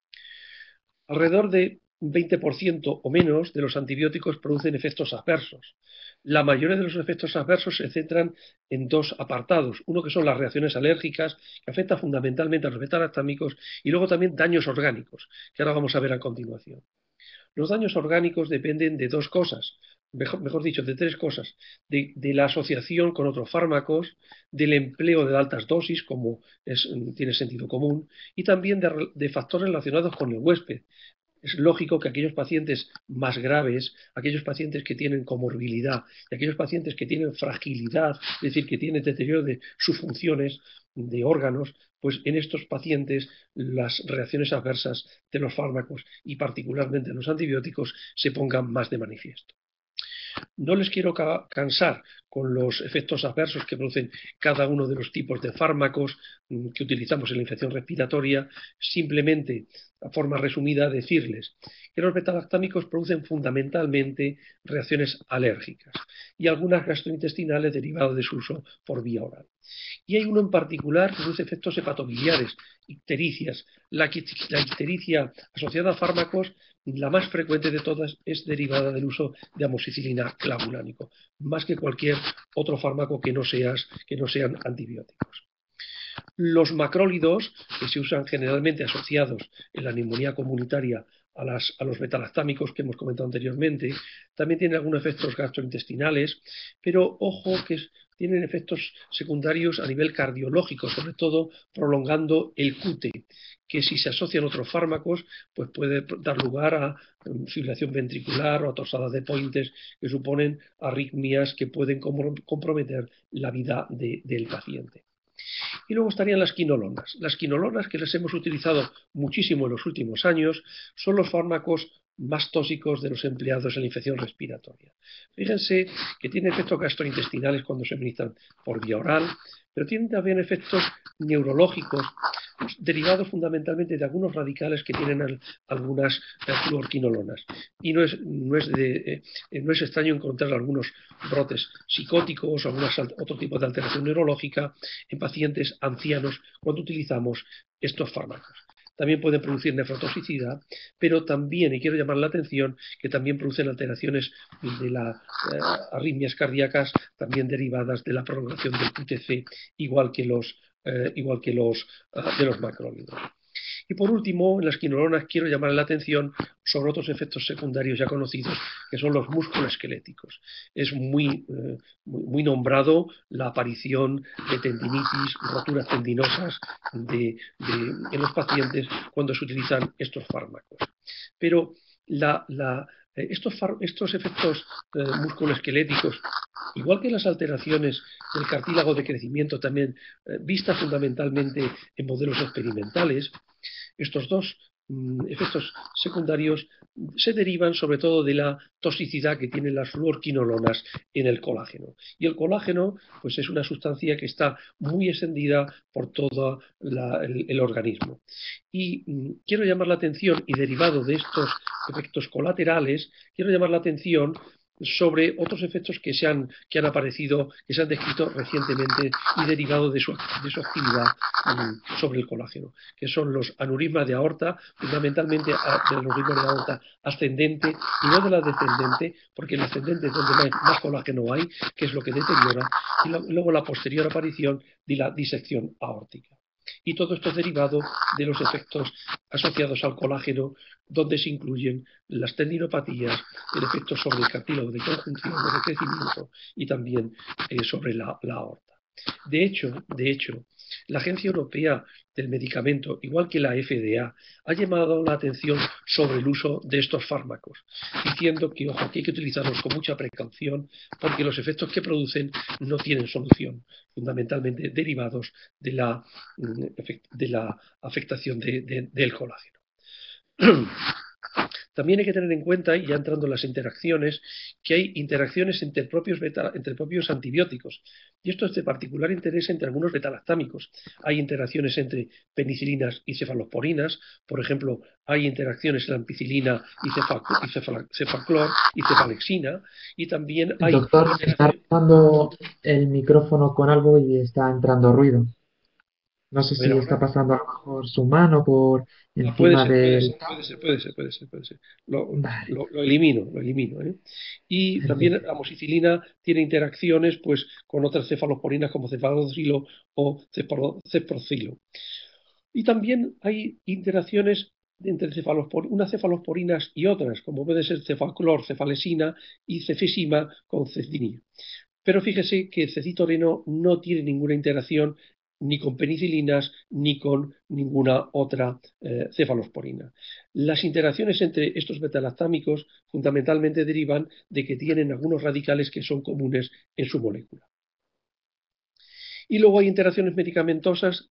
Alrededor de un 20% o menos de los antibióticos producen efectos adversos. La mayoría de los efectos adversos se centran en dos apartados. Uno que son las reacciones alérgicas, que afectan fundamentalmente a los betalactámicos, y luego también daños orgánicos, que ahora vamos a ver a continuación. Los daños orgánicos dependen de dos cosas, mejor dicho, de tres cosas. De la asociación con otros fármacos, del empleo de altas dosis, como tiene sentido común, y también de factores relacionados con el huésped. Es lógico que aquellos pacientes más graves, aquellos pacientes que tienen comorbilidad y aquellos pacientes que tienen fragilidad, es decir, que tienen deterioro de sus funciones, de órganos, pues en estos pacientes las reacciones adversas de los fármacos y particularmente los antibióticos se pongan más de manifiesto. No les quiero cansar con los efectos adversos que producen cada uno de los tipos de fármacos que utilizamos en la infección respiratoria, simplemente, a forma resumida, decirles que los betalactámicos producen fundamentalmente reacciones alérgicas y algunas gastrointestinales derivadas de su uso por vía oral. Y hay uno en particular que produce efectos hepatobiliares, ictericias. La ictericia asociada a fármacos, la más frecuente de todas, es derivada del uso de amoxicilina clavulánico, más que cualquier otro fármaco que no sean antibióticos. Los macrólidos, que se usan generalmente asociados en la neumonía comunitaria a los betalactámicos que hemos comentado anteriormente, también tienen algunos efectos gastrointestinales, pero ojo que tienen efectos secundarios a nivel cardiológico, sobre todo prolongando el QT, que si se asocian otros fármacos, pues puede dar lugar a fibrilación ventricular o a tosadas de Pointes, que suponen arritmias que pueden comprometer la vida del paciente. Y luego estarían las quinolonas. Las quinolonas, que las hemos utilizado muchísimo en los últimos años, son los fármacos más tóxicos de los empleados en la infección respiratoria. Fíjense que tienen efectos gastrointestinales cuando se administran por vía oral, pero tienen también efectos neurológicos derivados fundamentalmente de algunos radicales que tienen algunas fluorquinolonas. Y no es extraño encontrar algunos brotes psicóticos o otro tipo de alteración neurológica en pacientes ancianos cuando utilizamos estos fármacos. También pueden producir nefrotoxicidad, pero también, y quiero llamar la atención, que también producen alteraciones de las arritmias cardíacas, también derivadas de la prolongación del QTc, igual que los de los macrólidos. Y por último, en las quinolonas quiero llamar la atención sobre otros efectos secundarios ya conocidos, que son los musculoesqueléticos. Es muy nombrado la aparición de tendinitis, roturas tendinosas en los pacientes cuando se utilizan estos fármacos. Pero estos efectos musculoesqueléticos, igual que las alteraciones del cartílago de crecimiento también vistas fundamentalmente en modelos experimentales, estos dos efectos secundarios se derivan sobre todo de la toxicidad que tienen las fluorquinolonas en el colágeno. Y el colágeno pues es una sustancia que está muy extendida por todo el organismo. Y quiero llamar la atención, y derivado de estos efectos colaterales, quiero llamar la atención sobre otros efectos que han aparecido, que se han descrito recientemente y derivado de su actividad sobre el colágeno, que son los aneurismas de aorta, fundamentalmente del aneurisma de aorta ascendente y no de la descendente, porque en la ascendente es donde más colágeno hay, que es lo que deteriora, y luego la posterior aparición de la disección aórtica. Y todo esto es derivado de los efectos asociados al colágeno, donde se incluyen las tendinopatías, el efecto sobre el cartílago de conjunción o de crecimiento y también sobre la aorta. De hecho, la Agencia Europea del Medicamento, igual que la FDA, ha llamado la atención sobre el uso de estos fármacos, diciendo que, ojo, que hay que utilizarlos con mucha precaución porque los efectos que producen no tienen solución, fundamentalmente derivados de la afectación del colágeno. También hay que tener en cuenta, y ya entrando en las interacciones, que hay interacciones entre propios antibióticos. Y esto es de particular interés entre algunos betalactámicos. Hay interacciones entre penicilinas y cefalosporinas. Por ejemplo, hay interacciones entre ampicilina y cefaclor y cefalexina. Y también hay... Doctor, se está rozando el micrófono con algo y está entrando ruido. No sé si está pasando a lo mejor su mano por encima del... Puede ser. Vale, Lo elimino. Y también perfecto. la amoxicilina tiene interacciones pues, con otras cefalosporinas como cefalocilo o ceprocilo. Y también hay interacciones entre unas cefalosporinas y otras, como puede ser cefaclor, cefalexina y cefesima con cefdinil. Pero fíjese que el cecitoreno no tiene ninguna interacción ni con penicilinas ni con ninguna otra cefalosporina. Las interacciones entre estos betalactámicos fundamentalmente derivan de que tienen algunos radicales que son comunes en su molécula. Y luego hay interacciones medicamentosas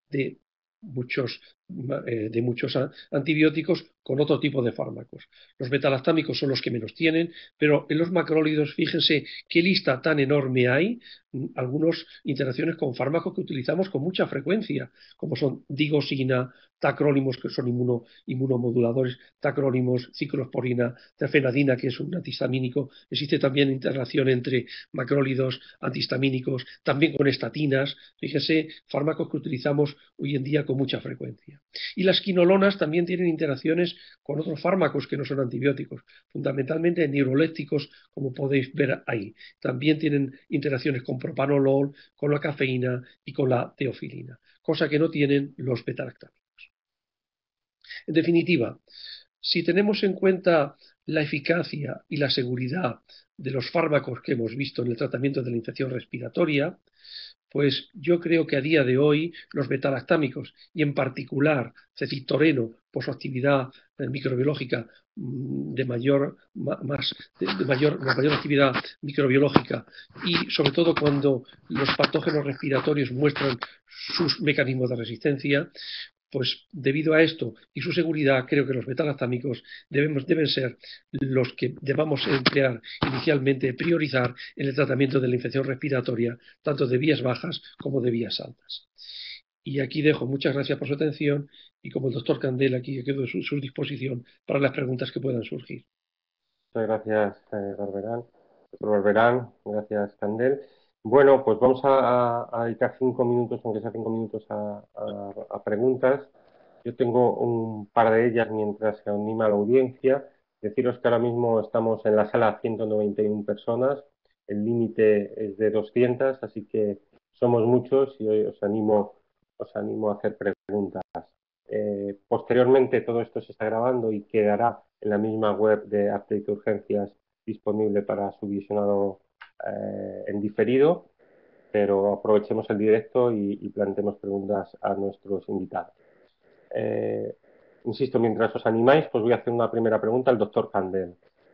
de muchos antibióticos con otro tipo de fármacos. Los betalactámicos son los que menos tienen, pero en los macrólidos, fíjense qué lista tan enorme hay, algunas interacciones con fármacos que utilizamos con mucha frecuencia, como son digosina, tacrónimos, que son inmunomoduladores, tacrónimos, ciclosporina, terfenadina, que es un antihistamínico. Existe también interacción entre macrólidos, antihistamínicos, también con estatinas. Fíjese, fármacos que utilizamos hoy en día con mucha frecuencia. Y las quinolonas también tienen interacciones con otros fármacos que no son antibióticos, fundamentalmente neurolépticos, como podéis ver ahí. También tienen interacciones con propanolol, con la cafeína y con la teofilina, cosa que no tienen los betalactámicos. En definitiva, si tenemos en cuenta la eficacia y la seguridad de los fármacos que hemos visto en el tratamiento de la infección respiratoria, pues yo creo que a día de hoy los betalactámicos y en particular cetictoreno por su actividad microbiológica de mayor actividad microbiológica y sobre todo cuando los patógenos respiratorios muestran sus mecanismos de resistencia, pues debido a esto y su seguridad, creo que los betalactámicos deben ser los que debamos emplear inicialmente, priorizar en el tratamiento de la infección respiratoria, tanto de vías bajas como de vías altas. Y aquí dejo, muchas gracias por su atención y como el doctor Candel aquí quedo a su disposición para las preguntas que puedan surgir. Muchas gracias, Barberán. Doctor Barberán, gracias, Candel. Bueno, pues vamos a dedicar 5 minutos, aunque sea 5 minutos, a preguntas. Yo tengo un par de ellas mientras se anima la audiencia. Deciros que ahora mismo estamos en la sala 191 personas. El límite es de 200, así que somos muchos y hoy os animo a hacer preguntas. Posteriormente todo esto se está grabando y quedará en la misma web de Update Urgencias disponible para su visionado en diferido, pero aprovechemos el directo y planteemos preguntas a nuestros invitados. Insisto, mientras os animáis, pues voy a hacer una primera pregunta al doctor Candel.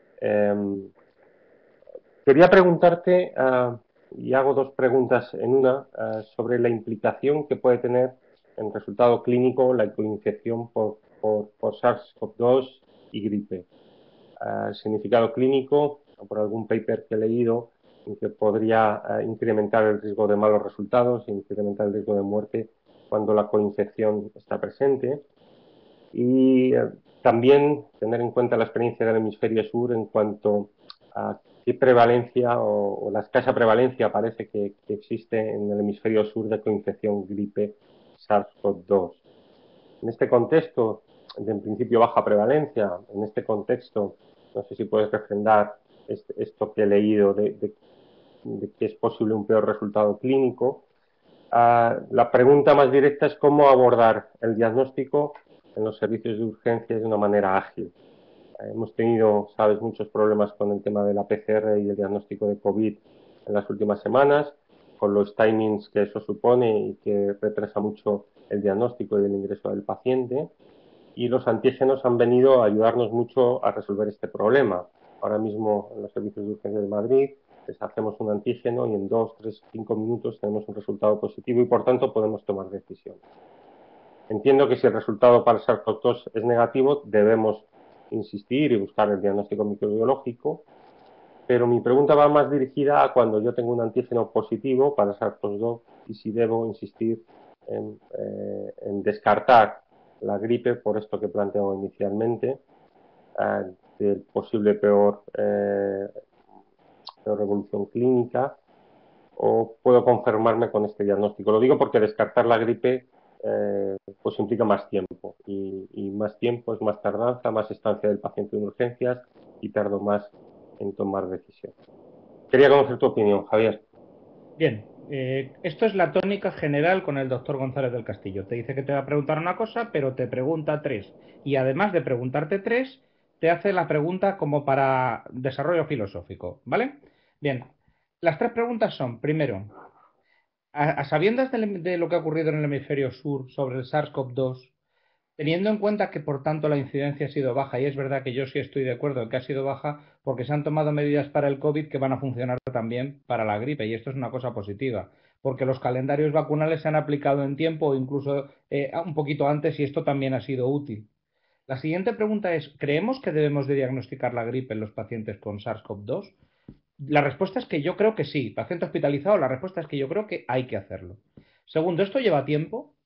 Quería preguntarte, y hago dos preguntas en una, sobre la implicación que puede tener en resultado clínico la coinfección por SARS-CoV-2 y gripe. Significado clínico, o por algún paper que he leído, en que podría incrementar el riesgo de malos resultados e incrementar el riesgo de muerte cuando la coinfección está presente. Y también tener en cuenta la experiencia del hemisferio sur en cuanto a qué prevalencia o la escasa prevalencia parece que existe en el hemisferio sur de coinfección gripe SARS-CoV-2. En este contexto, en principio baja prevalencia, en este contexto, no sé si puedes refrendar esto que he leído de que es posible un peor resultado clínico. La pregunta más directa es cómo abordar el diagnóstico en los servicios de urgencias de una manera ágil. Hemos tenido, sabes, muchos problemas con el tema de la PCR y el diagnóstico de COVID en las últimas semanas, con los timings que eso supone y que retrasa mucho el diagnóstico y el ingreso del paciente. Y los antígenos han venido a ayudarnos mucho a resolver este problema. Ahora mismo en los servicios de urgencia de Madrid les hacemos un antígeno y en 2, 3, 5 minutos tenemos un resultado positivo y por tanto podemos tomar decisiones. Entiendo que si el resultado para SARS-CoV-2 es negativo, debemos insistir y buscar el diagnóstico microbiológico, pero mi pregunta va más dirigida a cuando yo tengo un antígeno positivo para SARS-CoV-2 y si debo insistir en descartar la gripe por esto que planteo inicialmente, del posible peor evolución clínica, o puedo conformarme con este diagnóstico. Lo digo porque descartar la gripe pues implica más tiempo y más tiempo es más tardanza, más estancia del paciente en urgencias y tardo más en tomar decisiones. Quería conocer tu opinión, Javier. Bien, esto es la tónica general con el doctor González del Castillo. Te dice que te va a preguntar una cosa, pero te pregunta tres. Y además de preguntarte tres, te hace la pregunta como para desarrollo filosófico, ¿vale? Bien, las tres preguntas son, primero, a sabiendas de lo que ha ocurrido en el hemisferio sur sobre el SARS-CoV-2, teniendo en cuenta que por tanto la incidencia ha sido baja, y es verdad que yo sí estoy de acuerdo en que ha sido baja porque se han tomado medidas para el COVID que van a funcionar también para la gripe, y esto es una cosa positiva. porque los calendarios vacunales se han aplicado en tiempo o incluso un poquito antes y esto también ha sido útil. La siguiente pregunta es, ¿creemos que debemos de diagnosticar la gripe en los pacientes con SARS-CoV-2? La respuesta es que yo creo que sí. Paciente hospitalizado, la respuesta es que yo creo que hay que hacerlo. Segundo, ¿esto lleva tiempo?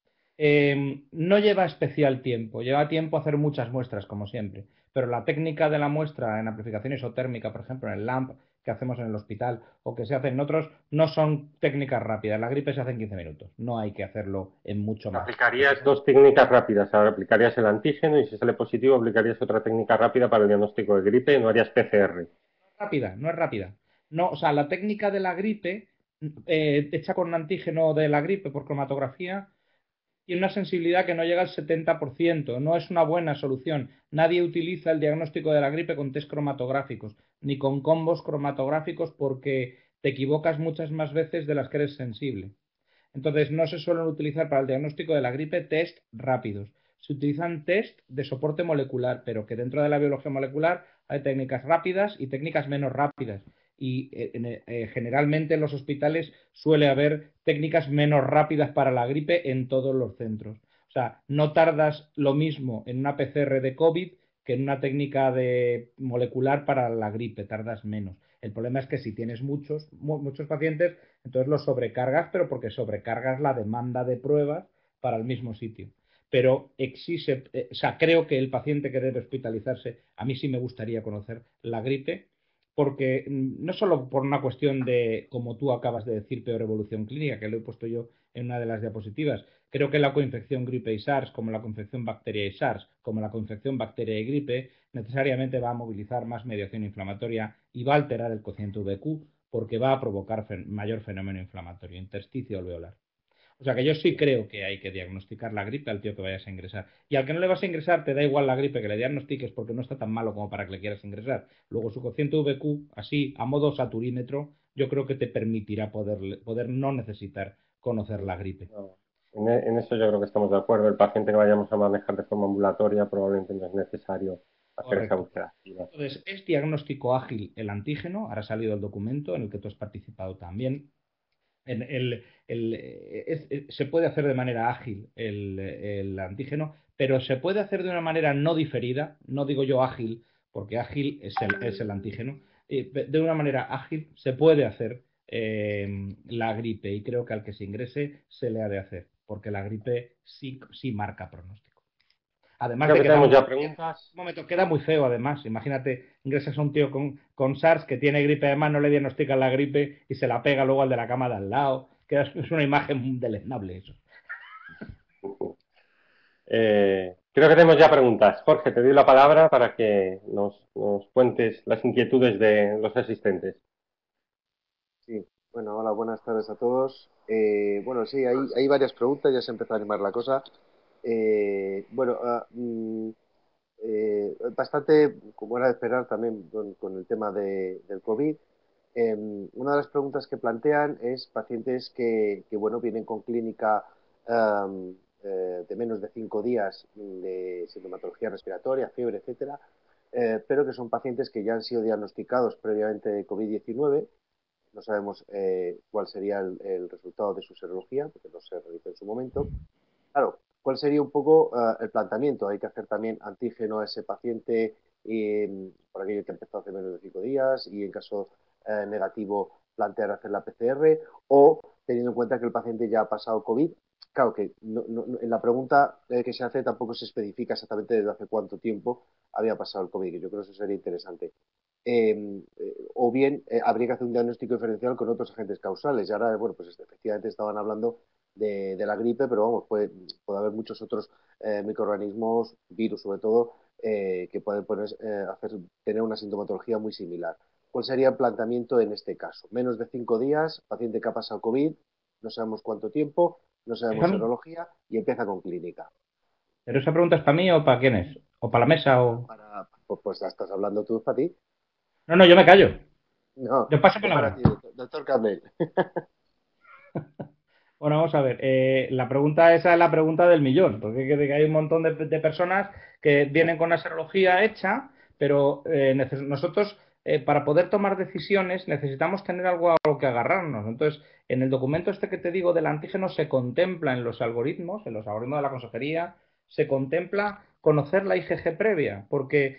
No lleva especial tiempo, lleva tiempo hacer muchas muestras, como siempre, pero la técnica de la muestra en amplificación isotérmica, por ejemplo, en el LAMP que hacemos en el hospital o que se hace en otros, no son técnicas rápidas. La gripe se hace en 15 minutos, no hay que hacerlo en mucho más. Aplicarías dos técnicas rápidas. Ahora aplicarías el antígeno y si sale positivo aplicarías otra técnica rápida para el diagnóstico de gripe y no harías PCR. Rápida, no es rápida. No, o sea, la técnica de la gripe, hecha con un antígeno de la gripe por cromatografía, tiene una sensibilidad que no llega al 70%. No es una buena solución. Nadie utiliza el diagnóstico de la gripe con test cromatográficos, ni con combos cromatográficos porque te equivocas muchas más veces de las que eres sensible. Entonces, no se suelen utilizar para el diagnóstico de la gripe test rápidos. Se utilizan test de soporte molecular, pero que dentro de la biología molecular hay técnicas rápidas y técnicas menos rápidas. Y generalmente en los hospitales suele haber técnicas menos rápidas para la gripe en todos los centros. O sea, no tardas lo mismo en una PCR de COVID que en una técnica de molecular para la gripe, tardas menos. El problema es que si tienes muchos pacientes, entonces los sobrecargas, pero porque sobrecargas la demanda de pruebas para el mismo sitio. Pero existe, o sea, creo que el paciente que debe hospitalizarse, a mí sí me gustaría conocer la gripe, porque no solo por una cuestión de, como tú acabas de decir, peor evolución clínica, que lo he puesto yo en una de las diapositivas, creo que la coinfección gripe y SARS, como la coinfección bacteria y SARS, como la coinfección bacteria y gripe, necesariamente va a movilizar más mediación inflamatoria y va a alterar el cociente VQ porque va a provocar mayor fenómeno inflamatorio, intersticio alveolar. O sea que yo sí creo que hay que diagnosticar la gripe al tío que vayas a ingresar. Y al que no le vas a ingresar, te da igual la gripe que le diagnostiques porque no está tan malo como para que le quieras ingresar. Luego su cociente VQ, así, a modo saturímetro, yo creo que te permitirá poder no necesitar conocer la gripe. No. En eso yo creo que estamos de acuerdo. El paciente que vayamos a manejar de forma ambulatoria probablemente no es necesario hacer esa Correcto. búsqueda activa. Entonces, es diagnóstico ágil el antígeno. Ahora ha salido el documento en el que tú has participado también. Se puede hacer de manera ágil el antígeno, pero se puede hacer de una manera no diferida, no digo yo ágil, porque ágil es el antígeno, de una manera ágil se puede hacer la gripe y creo que al que se ingrese se le ha de hacer, porque la gripe sí marca pronóstico. Además Creo de que que tenemos ya preguntas. un momento, queda muy feo además. Imagínate, ingresas a un tío con SARS que tiene gripe, además no le diagnostican la gripe y se la pega luego al de la cama de al lado. Es una imagen deleznable eso. Creo que tenemos ya preguntas. Jorge, te doy la palabra para que nos cuentes las inquietudes de los asistentes. Sí, bueno, hola, buenas tardes a todos. Bueno, sí, hay varias preguntas, ya se empezó a animar la cosa. Bueno, bastante, como era de esperar también con el tema del COVID. Una de las preguntas que plantean es pacientes bueno, vienen con clínica de menos de 5 días de sintomatología respiratoria, fiebre, etcétera, pero que son pacientes que ya han sido diagnosticados previamente de COVID-19. No sabemos cuál sería el resultado de su serología, porque no se realizó en su momento. Claro, ¿cuál sería un poco el planteamiento? Hay que hacer también antígeno a ese paciente por aquello que empezó hace menos de 5 días y en caso negativo plantear hacer la PCR o teniendo en cuenta que el paciente ya ha pasado COVID. Claro que en la pregunta que se hace tampoco se especifica exactamente desde hace cuánto tiempo había pasado el COVID, que yo creo que eso sería interesante. O bien habría que hacer un diagnóstico diferencial con otros agentes causales. Y ahora, bueno, pues efectivamente estaban hablando de la gripe, pero vamos, puede haber muchos otros microorganismos, virus sobre todo, que pueden tener una sintomatología muy similar. ¿Cuál sería el planteamiento en este caso? Menos de 5 días, paciente que ha pasado COVID, no sabemos cuánto tiempo, no sabemos serología y empieza con clínica. ¿Pero esa pregunta es para mí o para quién es? ¿O para la mesa? Pues ya estás hablando tú, para ti. No, yo me callo. No, Yo paso para palabra. ti, doctor Campbell. Bueno, vamos a ver. La pregunta esa es la pregunta del millón, porque hay un montón de personas que vienen con la serología hecha, pero nosotros para poder tomar decisiones necesitamos tener algo a lo que agarrarnos. Entonces, en el documento este que te digo del antígeno se contempla en los algoritmos de la consejería, se contempla conocer la IgG previa, porque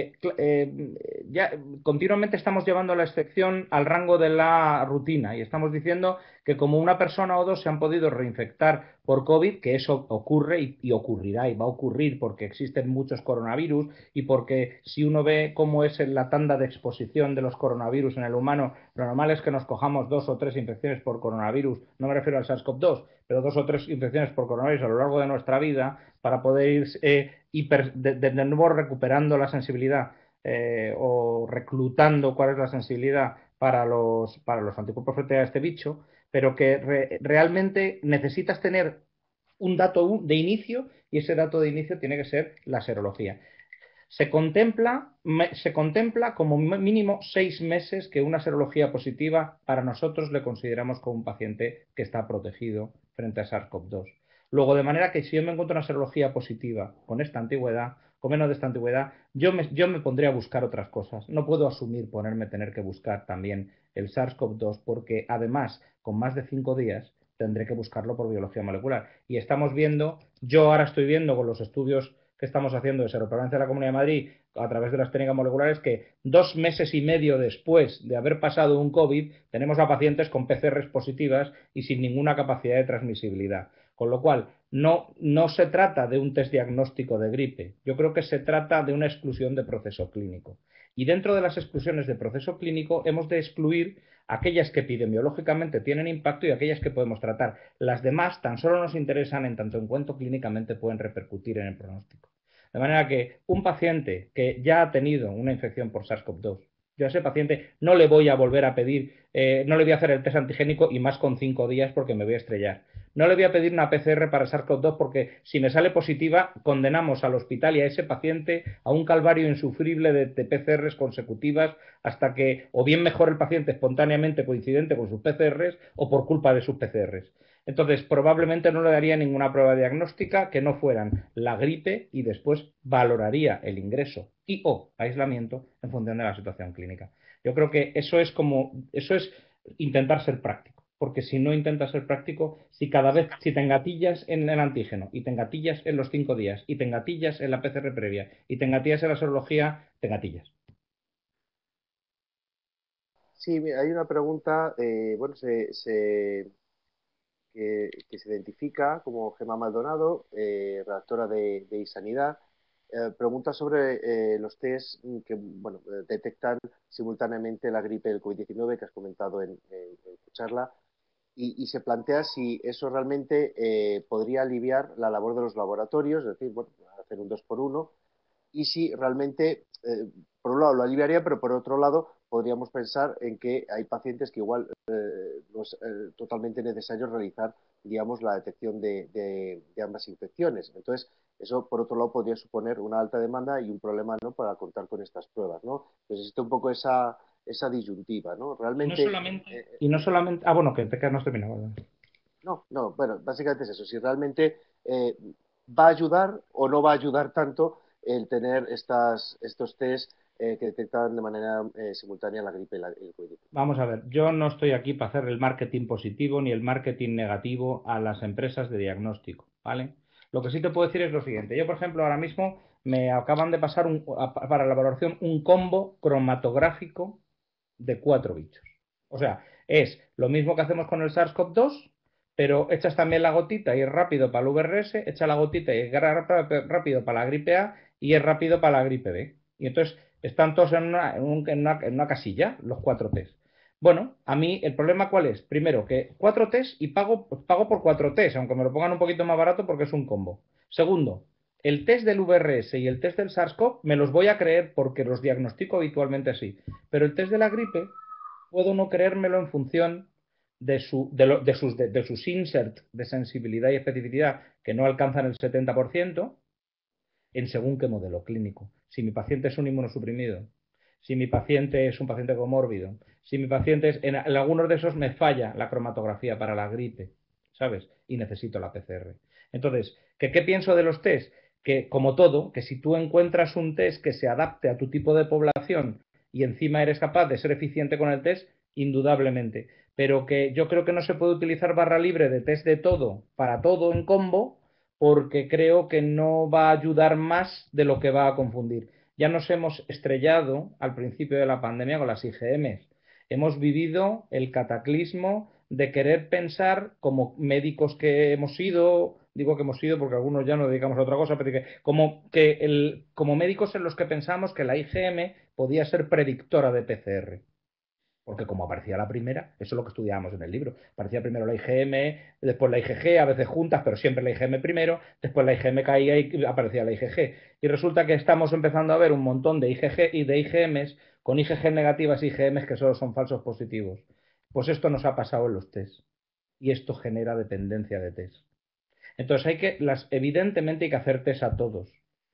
ya continuamente estamos llevando la excepción al rango de la rutina y estamos diciendo que como una persona o dos se han podido reinfectar por COVID, que eso ocurre y ocurrirá y va a ocurrir porque existen muchos coronavirus y porque si uno ve cómo es la tanda de exposición de los coronavirus en el humano, lo normal es que nos cojamos 2 o 3 infecciones por coronavirus, no me refiero al SARS-CoV-2, pero 2 o 3 infecciones por coronavirus a lo largo de nuestra vida para poder ir de nuevo recuperando la sensibilidad o reclutando cuál es la sensibilidad para los anticuerpos frente a este bicho, pero que realmente necesitas tener un dato de inicio y ese dato de inicio tiene que ser la serología. Se contempla como mínimo 6 meses que una serología positiva para nosotros le consideramos como un paciente que está protegido frente a SARS-CoV-2. Luego, de manera que si yo me encuentro una serología positiva con esta antigüedad, con menos de esta antigüedad, yo me pondré a buscar otras cosas. No puedo asumir tener que buscar también el SARS-CoV-2 porque además, con más de 5 días, tendré que buscarlo por biología molecular. Y estamos viendo, yo ahora estoy viendo con los estudios que estamos haciendo de seroprevalencia de la Comunidad de Madrid a través de las técnicas moleculares que 2 meses y medio después de haber pasado un COVID tenemos a pacientes con PCRs positivas y sin ninguna capacidad de transmisibilidad. Con lo cual, no se trata de un test diagnóstico de gripe, yo creo que se trata de una exclusión de proceso clínico. Y dentro de las exclusiones de proceso clínico hemos de excluir aquellas que epidemiológicamente tienen impacto y aquellas que podemos tratar. Las demás tan solo nos interesan en tanto en cuanto clínicamente pueden repercutir en el pronóstico. De manera que un paciente que ya ha tenido una infección por SARS-CoV-2, yo a ese paciente no le voy a volver a pedir, no le voy a hacer el test antigénico y más con 5 días porque me voy a estrellar. No le voy a pedir una PCR para SARS-CoV-2 porque si me sale positiva condenamos al hospital y a ese paciente a un calvario insufrible de PCRs consecutivas hasta que o bien mejore el paciente espontáneamente coincidente con sus PCRs o por culpa de sus PCRs. Entonces, probablemente no le daría ninguna prueba diagnóstica que no fueran la gripe y después valoraría el ingreso y o aislamiento en función de la situación clínica. Yo creo que eso es intentar ser práctico. Porque si no intentas ser práctico, si te engatillas en el antígeno y te engatillas en los 5 días y te engatillas en la PCR previa y te engatillas en la serología, te engatillas. Sí, hay una pregunta, bueno, que se identifica como Gemma Maldonado, redactora de iSanidad, pregunta sobre los test que bueno, detectan simultáneamente la gripe del COVID-19 que has comentado en tu charla y se plantea si eso realmente podría aliviar la labor de los laboratorios, es decir, bueno, hacer un 2 por 1 y si realmente, por un lado lo aliviaría, pero por otro lado podríamos pensar en que hay pacientes que igual no es totalmente necesario realizar, digamos, la detección de ambas infecciones. Entonces, eso, por otro lado, podría suponer una alta demanda y un problema, ¿no?, para contar con estas pruebas, ¿no? Entonces, existe un poco esa disyuntiva, ¿no? Realmente... no solamente... bueno, que te quedas no has terminado. No, bueno, básicamente es eso. Si realmente va a ayudar o no va a ayudar tanto el tener estos test que detectan de manera simultánea la gripe y el COVID. Vamos a ver, yo no estoy aquí para hacer el marketing positivo ni el marketing negativo a las empresas de diagnóstico, ¿vale? Lo que sí te puedo decir es lo siguiente. Yo, por ejemplo, ahora mismo me acaban de pasar para la valoración un combo cromatográfico de 4 bichos. O sea, es lo mismo que hacemos con el SARS-CoV-2, pero echas también la gotita y es rápido para el VRS, echa la gotita y es rápido para la gripe A y es rápido para la gripe B. Y entonces están todos en una casilla, los 4 test. Bueno, a mí el problema ¿cuál es? Primero, que 4 test y pago por 4 test, aunque me lo pongan un poquito más barato porque es un combo. Segundo, el test del VRS y el test del SARS-CoV me los voy a creer porque los diagnostico habitualmente así. Pero el test de la gripe puedo no creérmelo en función de sus inserts de sensibilidad y especificidad que no alcanzan el 70% en según qué modelo clínico. Si mi paciente es un inmunosuprimido, si mi paciente es un paciente comórbido, si mi paciente es... En algunos de esos me falla la cromatografía para la gripe, ¿sabes? Y necesito la PCR. Entonces, ¿qué pienso de los test? Que, como todo, que si tú encuentras un test que se adapte a tu tipo de población y encima eres capaz de ser eficiente con el test, indudablemente. Pero que yo creo que no se puede utilizar barra libre de test de todo para todo en combo, porque creo que no va a ayudar más de lo que va a confundir. Ya nos hemos estrellado al principio de la pandemia con las IgMs. Hemos vivido el cataclismo de querer pensar como médicos que hemos sido, digo que hemos sido porque algunos ya nos dedicamos a otra cosa, pero como médicos en los que pensamos que la IgM podía ser predictora de PCR. Porque como aparecía la primera, eso es lo que estudiábamos en el libro. Aparecía primero la IgM, después la IgG, a veces juntas, pero siempre la IgM primero, después la IgM caía y aparecía la IgG. Y resulta que estamos empezando a ver un montón de IgG y de IgMs con IgG negativas y IgMs que solo son falsos positivos. Pues esto nos ha pasado en los test. Y esto genera dependencia de test. Entonces evidentemente hay que hacer test a todos.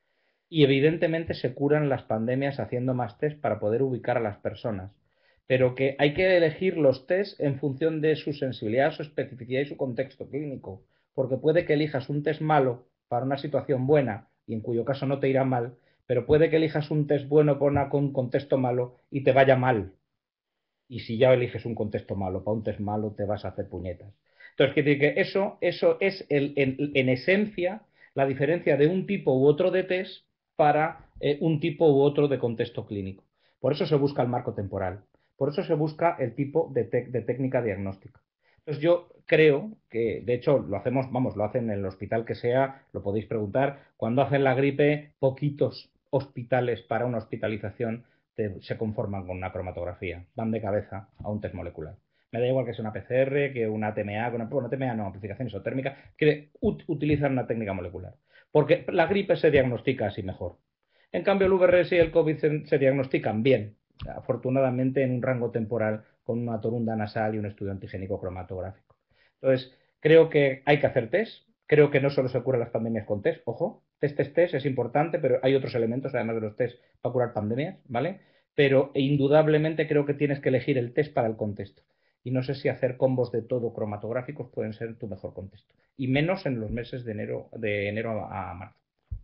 Y evidentemente se curan las pandemias haciendo más test para poder ubicar a las personas. Pero que hay que elegir los test en función de su sensibilidad, su especificidad y su contexto clínico. Porque puede que elijas un test malo para una situación buena y en cuyo caso no te irá mal, pero puede que elijas un test bueno para un contexto malo y te vaya mal. Y si ya eliges un contexto malo para un test malo, te vas a hacer puñetas. Entonces, quiere decir que eso es en esencia la diferencia de un tipo u otro de test para un tipo u otro de contexto clínico. Por eso se busca el marco temporal. Por eso se busca el tipo de técnica diagnóstica. Entonces yo creo que, de hecho, lo hacemos, vamos, lo hacen en el hospital que sea, lo podéis preguntar. Cuando hacen la gripe, poquitos hospitales para una hospitalización se conforman con una cromatografía, van de cabeza a un test molecular. Me da igual que sea una PCR, que una TMA, bueno, TMA no, amplificación isotérmica, que utilizan una técnica molecular. Porque la gripe se diagnostica así mejor. En cambio, el VRS y el COVID se diagnostican bien, afortunadamente en un rango temporal con una torunda nasal y un estudio antigénico cromatográfico. Entonces, creo que hay que hacer test. Creo que no solo se curan las pandemias con test, ojo, test es importante, pero hay otros elementos, además de los test, para curar pandemias, ¿vale? Pero indudablemente creo que tienes que elegir el test para el contexto. Y no sé si hacer combos de todo cromatográficos pueden ser tu mejor contexto. Y menos en los meses de enero a marzo.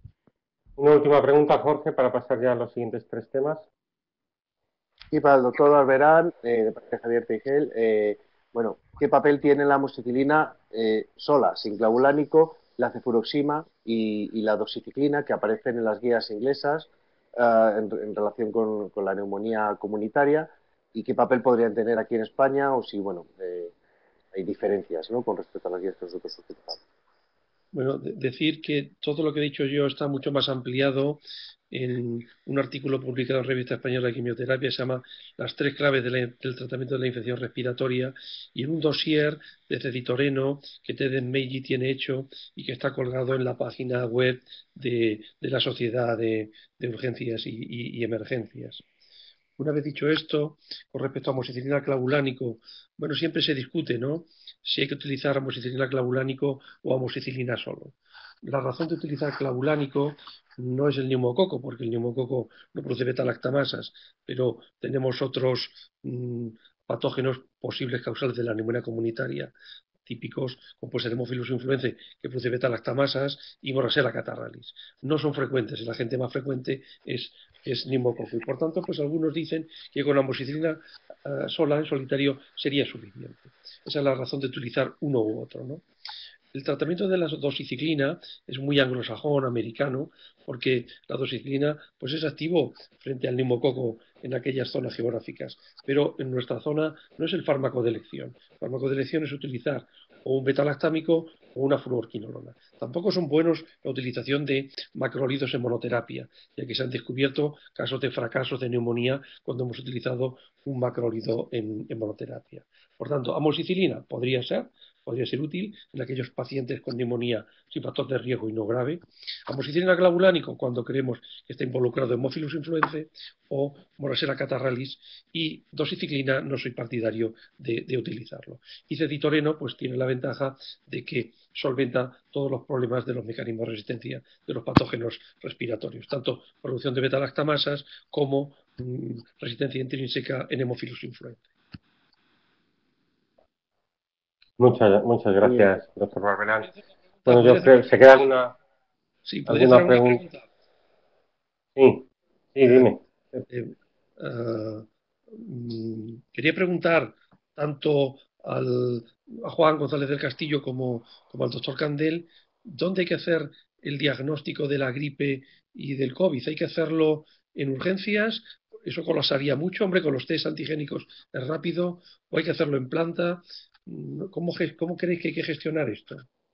Una última pregunta, Jorge, para pasar ya a los siguientes tres temas. Y para el doctor Alberán, de parte de Javier Teigel, bueno, ¿qué papel tiene la amoxicilina sola, sin clavulánico, la cefuroxima y la doxiciclina que aparecen en las guías inglesas en relación con la neumonía comunitaria? ¿Y qué papel podrían tener aquí en España? O si, bueno, hay diferencias, ¿no?, con respecto a las guías que nosotros utilizamos. Bueno, decir que todo lo que he dicho yo está mucho más ampliado en un artículo publicado en Revista Española de Quimioterapia, se llama Las tres claves del tratamiento de la infección respiratoria, y en un dossier de Ceditoreno que Ted Meiji tiene hecho y que está colgado en la página web de la Sociedad de Urgencias y Emergencias. Una vez dicho esto, con respecto a amoxicilina clavulánico, bueno, siempre se discute, ¿no?, si hay que utilizar amoxicilina clavulánico o amoxicilina solo. La razón de utilizar clavulánico no es el neumococo, porque el neumococo no produce beta-lactamasas, pero tenemos otros patógenos posibles causales de la neumonía comunitaria, típicos, como puede ser Haemophilus influenzae, que produce beta-lactamasas, y Borrasella catarrhalis. No son frecuentes, el agente más frecuente es neumococo. Y por tanto, pues algunos dicen que con amoxicilina sola, en solitario, sería suficiente. Esa es la razón de utilizar uno u otro, ¿no? El tratamiento de la doxiciclina es muy anglosajón, americano, porque la doxiciclina pues es activo frente al neumococo en aquellas zonas geográficas, pero en nuestra zona no es el fármaco de elección. El fármaco de elección es utilizar o un beta-lactámico o una fluorquinolona. Tampoco son buenos la utilización de macrolidos en monoterapia, ya que se han descubierto casos de fracasos de neumonía cuando hemos utilizado un macrolido en monoterapia. Por tanto, amoxicilina podría ser útil en aquellos pacientes con neumonía sin factor de riesgo y no grave. Amoxicilina clavulánico cuando creemos que está involucrado Haemophilus influenzae o Borrasella catarrhalis, y doxiciclina no soy partidario de utilizarlo. Y Ceditoreno pues tiene la ventaja de que solventa todos los problemas de los mecanismos de resistencia de los patógenos respiratorios, tanto producción de beta-lactamasas como resistencia intrínseca en Haemophilus influenzae. Muchas gracias, doctor Barberán. Bueno, yo creo que se queda alguna pregunta. Sí, dime. Quería preguntar tanto a Juan González del Castillo como al doctor Candel, ¿dónde hay que hacer el diagnóstico de la gripe y del COVID? ¿Hay que hacerlo en urgencias? Eso colapsaría mucho, hombre, con los test antigénicos es rápido, o hay que hacerlo en planta. ¿Cómo creéis que hay que gestionar esto?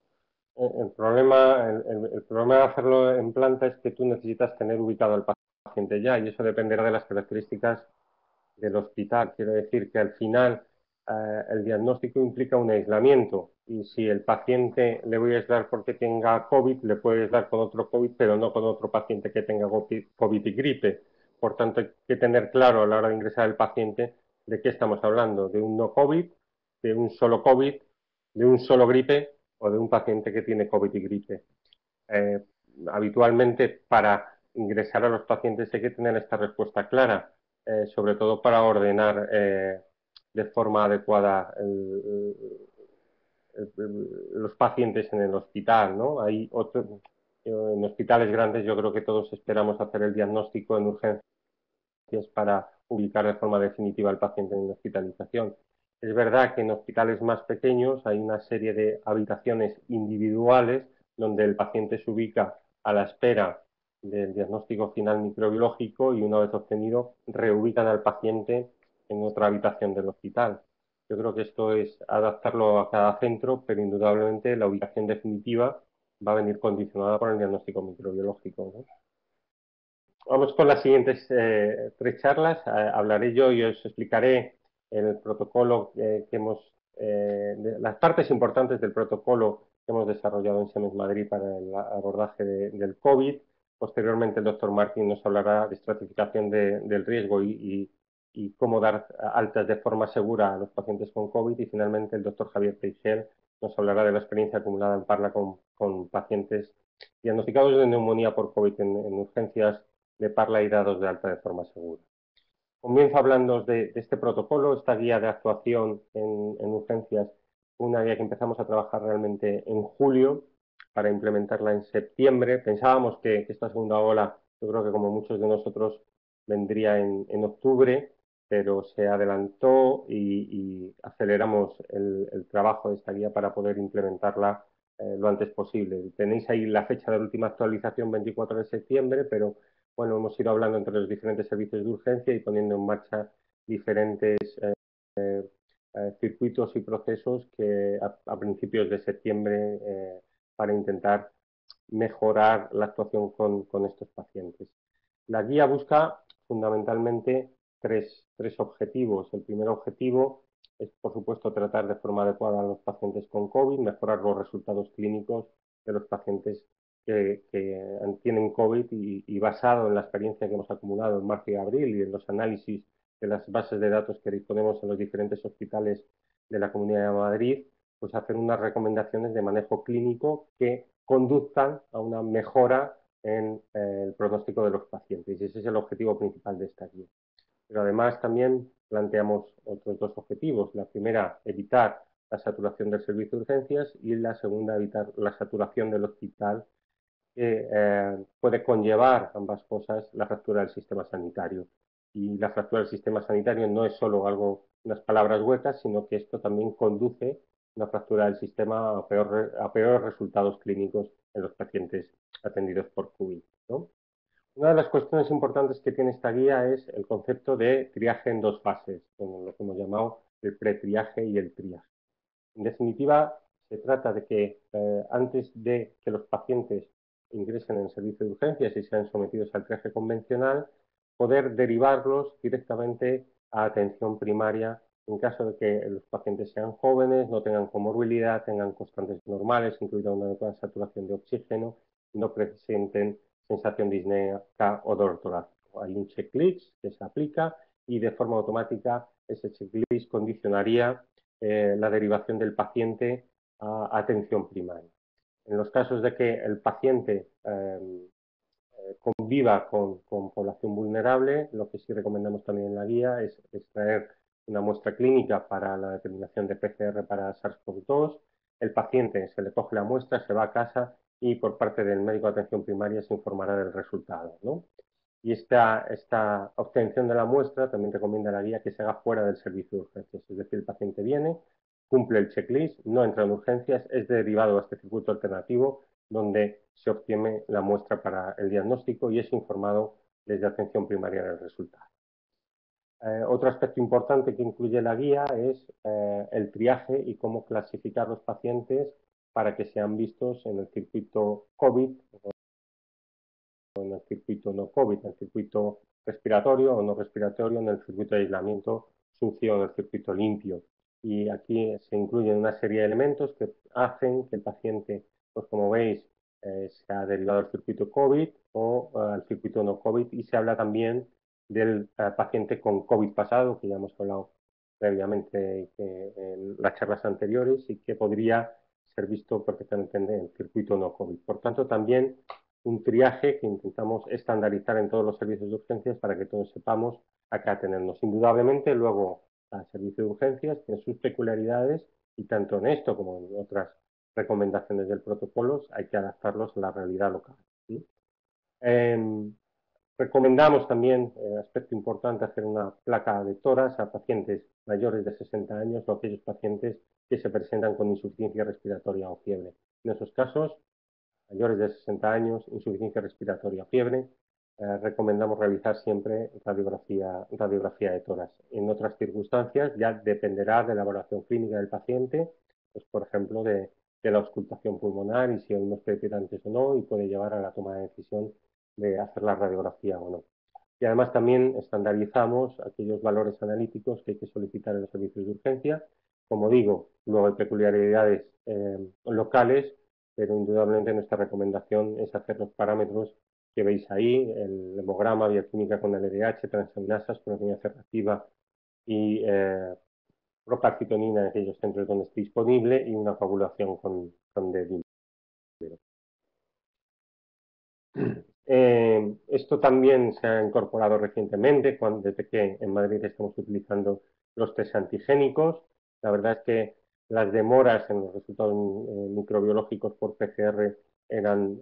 El problema de hacerlo en planta es que tú necesitas tener ubicado al paciente ya, y eso dependerá de las características del hospital. Quiero decir que al final el diagnóstico implica un aislamiento, y si el paciente le voy a aislar porque tenga COVID, le puedo aislar con otro COVID, pero no con otro paciente que tenga COVID y gripe. Por tanto, hay que tener claro a la hora de ingresar el paciente de qué estamos hablando: de un no COVID, de un solo COVID, de un solo gripe, o de un paciente que tiene COVID y gripe. Eh, Habitualmente, para ingresar a los pacientes hay que tener esta respuesta clara, sobre todo para ordenar de forma adecuada los pacientes en el hospital, ¿no? En hospitales grandes yo creo que todos esperamos hacer el diagnóstico en urgencias para ubicar de forma definitiva al paciente en hospitalización. Es verdad que en hospitales más pequeños hay una serie de habitaciones individuales donde el paciente se ubica a la espera del diagnóstico final microbiológico, y una vez obtenido reubican al paciente en otra habitación del hospital. Yo creo que esto es adaptarlo a cada centro, pero indudablemente la ubicación definitiva va a venir condicionada por el diagnóstico microbiológico, ¿no? Vamos con las siguientes tres charlas. Hablaré yo y os explicaré el protocolo las partes importantes del protocolo que hemos desarrollado en Siemens Madrid para el abordaje del COVID. Posteriormente, el doctor Martín nos hablará de estratificación del riesgo y cómo dar altas de forma segura a los pacientes con COVID. Y finalmente, el doctor Javier Teixeira nos hablará de la experiencia acumulada en Parla con pacientes diagnosticados de neumonía por COVID en urgencias de Parla y dados de alta de forma segura. Comienzo hablando de este protocolo, esta guía de actuación en urgencias, una guía que empezamos a trabajar realmente en julio para implementarla en septiembre. Pensábamos que esta segunda ola, yo creo que como muchos de nosotros, vendría en octubre, pero se adelantó y aceleramos el trabajo de esta guía para poder implementarla lo antes posible. Tenéis ahí la fecha de la última actualización, 24 de septiembre, pero bueno, hemos ido hablando entre los diferentes servicios de urgencia y poniendo en marcha diferentes circuitos y procesos que a principios de septiembre para intentar mejorar la actuación con estos pacientes. La guía busca fundamentalmente tres objetivos. El primer objetivo es, por supuesto, tratar de forma adecuada a los pacientes con COVID, mejorar los resultados clínicos de los pacientes que tienen COVID y basado en la experiencia que hemos acumulado en marzo y abril y en los análisis de las bases de datos que disponemos en los diferentes hospitales de la Comunidad de Madrid, pues hacer unas recomendaciones de manejo clínico que conduzcan a una mejora en el pronóstico de los pacientes. Y ese es el objetivo principal de esta guía. Pero además también planteamos otros dos objetivos. La primera, evitar la saturación del servicio de urgencias, y la segunda, evitar la saturación del hospital, que puede conllevar ambas cosas, la fractura del sistema sanitario. Y la fractura del sistema sanitario no es solo unas palabras huecas, sino que esto también conduce a una fractura del sistema a peores resultados clínicos en los pacientes atendidos por COVID, ¿no? Una de las cuestiones importantes que tiene esta guía es el concepto de triaje en dos fases, lo que hemos llamado el pretriaje y el triaje. En definitiva, se trata de que antes de que los pacientes ingresen en servicio de urgencias y sean sometidos al triaje convencional, poder derivarlos directamente a atención primaria en caso de que los pacientes sean jóvenes, no tengan comorbilidad, tengan constantes normales, incluida una adecuada saturación de oxígeno, y no presenten sensación disneica o dolor torácico. Hay un checklist que se aplica y de forma automática ese checklist condicionaría la derivación del paciente a atención primaria. En los casos de que el paciente conviva con población vulnerable, lo que sí recomendamos también en la guía es extraer una muestra clínica para la determinación de PCR para SARS-CoV-2. El paciente se le coge la muestra, se va a casa y por parte del médico de atención primaria se informará del resultado, ¿no? y esta obtención de la muestra también recomienda la guía que se haga fuera del servicio de urgencias. Es decir, el paciente viene, cumple el checklist, no entra en urgencias, es derivado a este circuito alternativo donde se obtiene la muestra para el diagnóstico y es informado desde atención primaria del resultado. Otro aspecto importante que incluye la guía es el triaje y cómo clasificar los pacientes para que sean vistos en el circuito COVID o en el circuito no COVID, en el circuito respiratorio o no respiratorio, en el circuito de aislamiento sucio o en el circuito limpio. Y aquí se incluyen una serie de elementos que hacen que el paciente, pues como veis, sea derivado al circuito COVID o al circuito no COVID, y se habla también del paciente con COVID pasado, que ya hemos hablado previamente en las charlas anteriores, y que podría ser visto perfectamente en el circuito no COVID. Por tanto, también un triaje que intentamos estandarizar en todos los servicios de urgencias para que todos sepamos a qué atenernos. Indudablemente, luego, el servicio de urgencias tiene sus peculiaridades y tanto en esto como en otras recomendaciones del protocolo hay que adaptarlos a la realidad local, ¿sí? Recomendamos también, aspecto importante, hacer una placa de tórax a pacientes mayores de 60 años o aquellos pacientes que se presentan con insuficiencia respiratoria o fiebre. En esos casos, mayores de 60 años, insuficiencia respiratoria o fiebre, recomendamos realizar siempre radiografía de tórax. En otras circunstancias ya dependerá de la evaluación clínica del paciente, pues por ejemplo de la auscultación pulmonar y si hay unos crepitantes o no, y puede llevar a la toma de decisión de hacer la radiografía o no. Y además también estandarizamos aquellos valores analíticos que hay que solicitar en los servicios de urgencia. Como digo, luego hay peculiaridades locales, pero indudablemente nuestra recomendación es hacer los parámetros que veis ahí, el hemograma, bioquímica con LDH, transaminasas, proteína C reactiva y procalcitonina en aquellos centros donde esté disponible y una coagulación con D. Esto también se ha incorporado recientemente, desde que en Madrid estamos utilizando los test antigénicos. La verdad es que las demoras en los resultados microbiológicos por PCR eran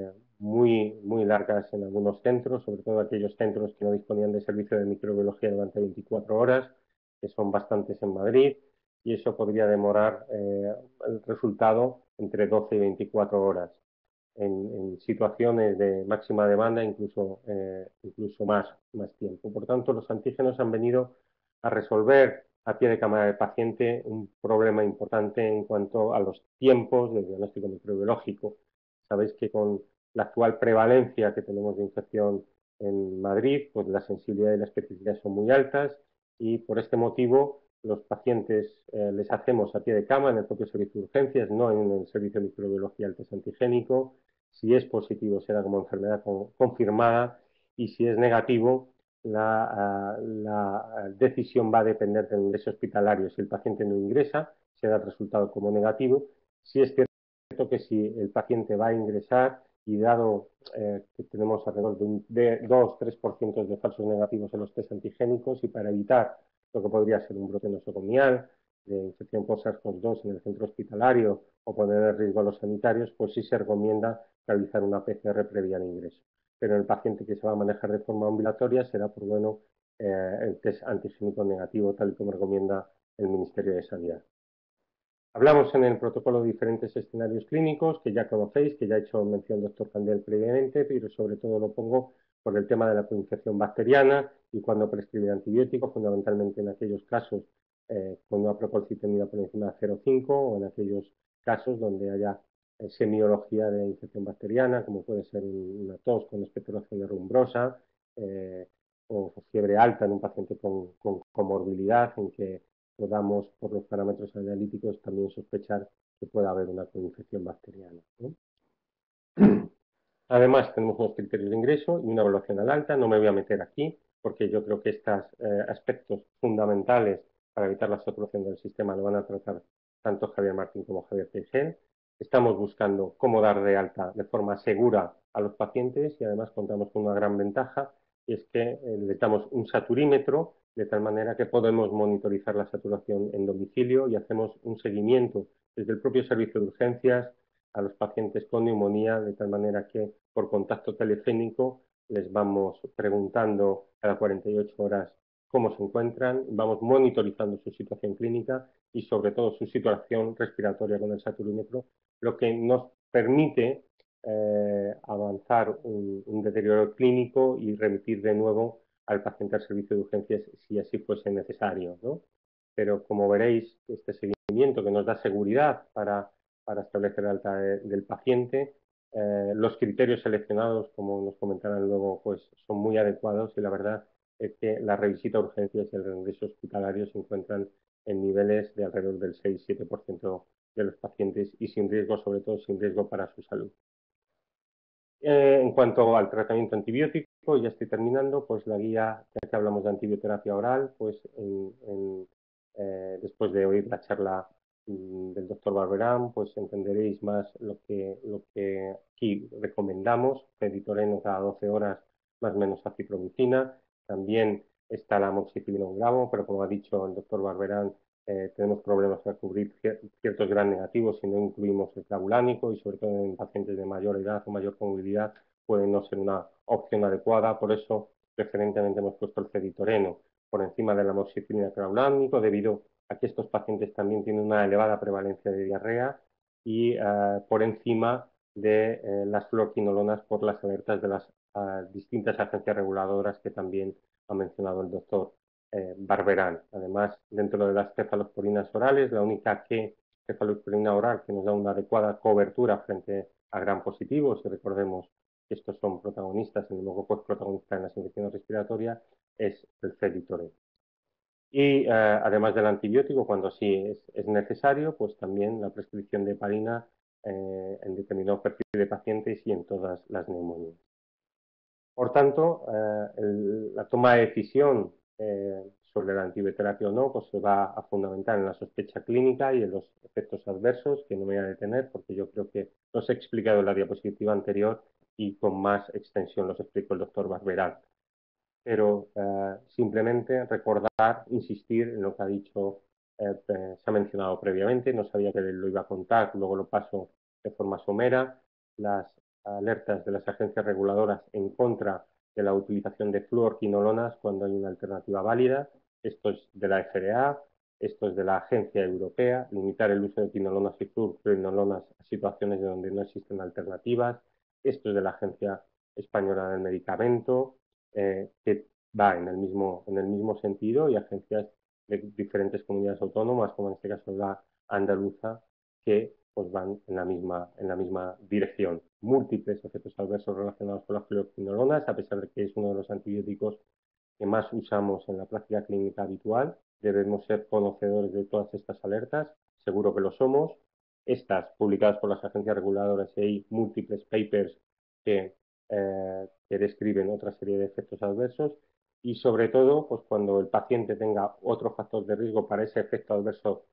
muy largas en algunos centros, sobre todo aquellos centros que no disponían de servicio de microbiología durante 24 horas, que son bastantes en Madrid, y eso podría demorar el resultado entre 12 y 24 horas. En situaciones de máxima demanda, incluso más tiempo. Por tanto, los antígenos han venido a resolver a pie de cámara del paciente un problema importante en cuanto a los tiempos de diagnóstico microbiológico. Sabéis que con la actual prevalencia que tenemos de infección en Madrid, pues la sensibilidad y la especificidad son muy altas y por este motivo los pacientes les hacemos a pie de cama en el propio servicio de urgencias, no en el servicio de microbiología el test antigénico. Si es positivo será como enfermedad confirmada y si es negativo la decisión va a depender del ingreso hospitalario. Si el paciente no ingresa, será el resultado como negativo. Si es cierto que si el paciente va a ingresar y dado que tenemos alrededor de 2-3% de falsos negativos en los test antigénicos y para evitar lo que podría ser un brote nosocomial, de infección por SARS-CoV-2 en el centro hospitalario o poner en riesgo a los sanitarios, pues sí se recomienda realizar una PCR previa al ingreso. Pero en el paciente que se va a manejar de forma ambulatoria será por bueno el test antigénico negativo, tal y como recomienda el Ministerio de Sanidad. Hablamos en el protocolo de diferentes escenarios clínicos que ya conocéis, que ya ha hecho mención el doctor Candel previamente, pero sobre todo lo pongo por el tema de la coinfección bacteriana y cuando prescribir antibióticos, fundamentalmente en aquellos casos con una procalcitonina por encima de 0,5 o en aquellos casos donde haya semiología de infección bacteriana, como puede ser una tos con expectoración rumbrosa o fiebre alta en un paciente con comorbilidad, en que podamos, por los parámetros analíticos, también sospechar que pueda haber una coinfección bacteriana, ¿no? Además, tenemos unos criterios de ingreso y una evaluación al alta. No me voy a meter aquí porque yo creo que estos aspectos fundamentales para evitar la saturación del sistema lo van a tratar tanto Javier Martín como Javier Teijel. Estamos buscando cómo dar de alta de forma segura a los pacientes y además contamos con una gran ventaja y es que les damos un saturímetro de tal manera que podemos monitorizar la saturación en domicilio y hacemos un seguimiento desde el propio servicio de urgencias a los pacientes con neumonía, de tal manera que por contacto telefónico les vamos preguntando cada 48 horas cómo se encuentran, vamos monitorizando su situación clínica y sobre todo su situación respiratoria con el saturímetro, lo que nos permite avanzar un deterioro clínico y remitir de nuevo al paciente al servicio de urgencias si así fuese necesario, ¿no? Pero como veréis, este seguimiento que nos da seguridad para establecer alta del paciente, los criterios seleccionados, como nos comentarán luego, pues son muy adecuados y la verdad es que la revisita a urgencias y el regreso hospitalario se encuentran en niveles de alrededor del 6-7% de los pacientes y sin riesgo, sobre todo sin riesgo para su salud. En cuanto al tratamiento antibiótico, ya estoy terminando, pues la guía, ya que hablamos de antibioterapia oral, pues después de oír la charla del doctor Barberán, pues entenderéis más lo que aquí recomendamos: Feritoreno cada 12 horas, más o menos acitromicina. También está la amoxicilina un gramo, pero como ha dicho el doctor Barberán, tenemos problemas para cubrir ciertos gran negativos si no incluimos el clavulánico, y sobre todo en pacientes de mayor edad o mayor comorbilidad puede no ser una opción adecuada. Por eso, preferentemente hemos puesto el feritoreno por encima de la amoxicilina clavulánico, debido a que estos pacientes también tienen una elevada prevalencia de diarrea, y por encima de las fluorquinolonas, por las alertas de las distintas agencias reguladoras que también ha mencionado el doctor Barberán. Además, dentro de las cefalosporinas orales, la única cefalosporina oral que nos da una adecuada cobertura frente a gram positivos, y recordemos que estos son protagonistas, y luego pues protagonistas en las infecciones respiratorias, es el feritoreno. Y además del antibiótico, cuando sí es necesario, pues también la prescripción de heparina en determinado perfil de pacientes y en todas las neumonías. Por tanto, la toma de decisión sobre la antibioterapia o no, pues se va a fundamentar en la sospecha clínica y en los efectos adversos, que no me voy a detener porque yo creo que los he explicado en la diapositiva anterior y con más extensión los explicó el doctor Barberán. Pero simplemente recordar, insistir en lo que ha dicho, se ha mencionado previamente, no sabía que lo iba a contar, luego lo paso de forma somera: las alertas de las agencias reguladoras en contra de la utilización de fluorquinolonas cuando hay una alternativa válida. Esto es de la FDA, esto es de la Agencia Europea: limitar el uso de quinolonas y fluorquinolonas a situaciones donde no existen alternativas. Esto es de la Agencia Española del Medicamento, que va en el mismo sentido, y agencias de diferentes comunidades autónomas, como en este caso la andaluza, que pues van en la misma dirección. Múltiples efectos adversos relacionados con las fluorquinolonas, a pesar de que es uno de los antibióticos que más usamos en la práctica clínica habitual. Debemos ser conocedores de todas estas alertas, seguro que lo somos. Estas publicadas por las agencias reguladoras, y hay múltiples papers que describen otra serie de efectos adversos, y sobre todo, pues cuando el paciente tenga otro factor de riesgo para ese efecto adverso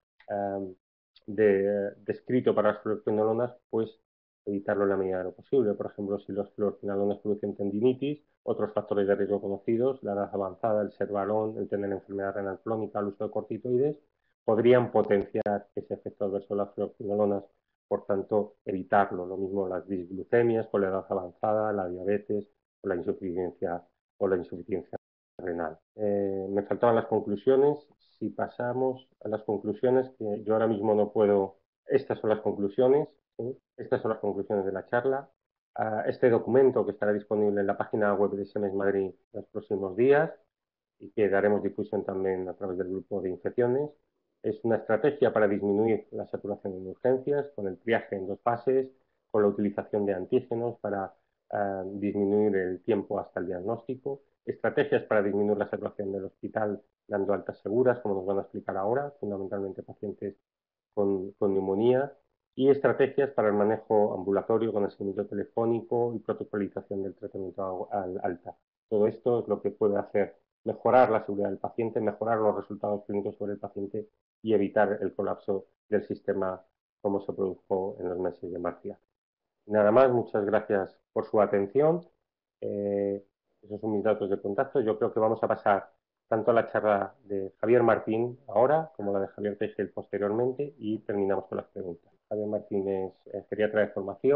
descrito para las fluorquinolonas, pues evitarlo en la medida de lo posible. Por ejemplo, si los fluorquinolonas producen tendinitis, otros factores de riesgo conocidos, la edad avanzada, el ser varón, el tener enfermedad renal crónica, el uso de corticoides, podrían potenciar ese efecto adverso de las fluorquinolonas. Por tanto, evitarlo. Lo mismo las disglucemias con la edad avanzada, la diabetes o la insuficiencia renal. Me faltaban las conclusiones. Si pasamos a las conclusiones, que yo ahora mismo no puedo. Estas son las conclusiones. ¿Sí? Estas son las conclusiones de la charla. Este documento, que estará disponible en la página web de SEMES Madrid los próximos días, y que daremos difusión también a través del grupo de infecciones, es una estrategia para disminuir la saturación en urgencias, con el triaje en 2 fases, con la utilización de antígenos para disminuir el tiempo hasta el diagnóstico, estrategias para disminuir la saturación del hospital dando altas seguras, como nos van a explicar ahora, fundamentalmente pacientes con neumonía, y estrategias para el manejo ambulatorio con el seguimiento telefónico y protocolización del tratamiento alta. Todo esto es lo que puede hacer mejorar la seguridad del paciente, mejorar los resultados clínicos sobre el paciente y evitar el colapso del sistema como se produjo en los meses de marzo. Nada más, muchas gracias por su atención. Esos son mis datos de contacto. Yo creo que vamos a pasar tanto a la charla de Javier Martín ahora como la de Javier Tejel posteriormente, y terminamos con las preguntas. Javier Martín es geriatra de formación,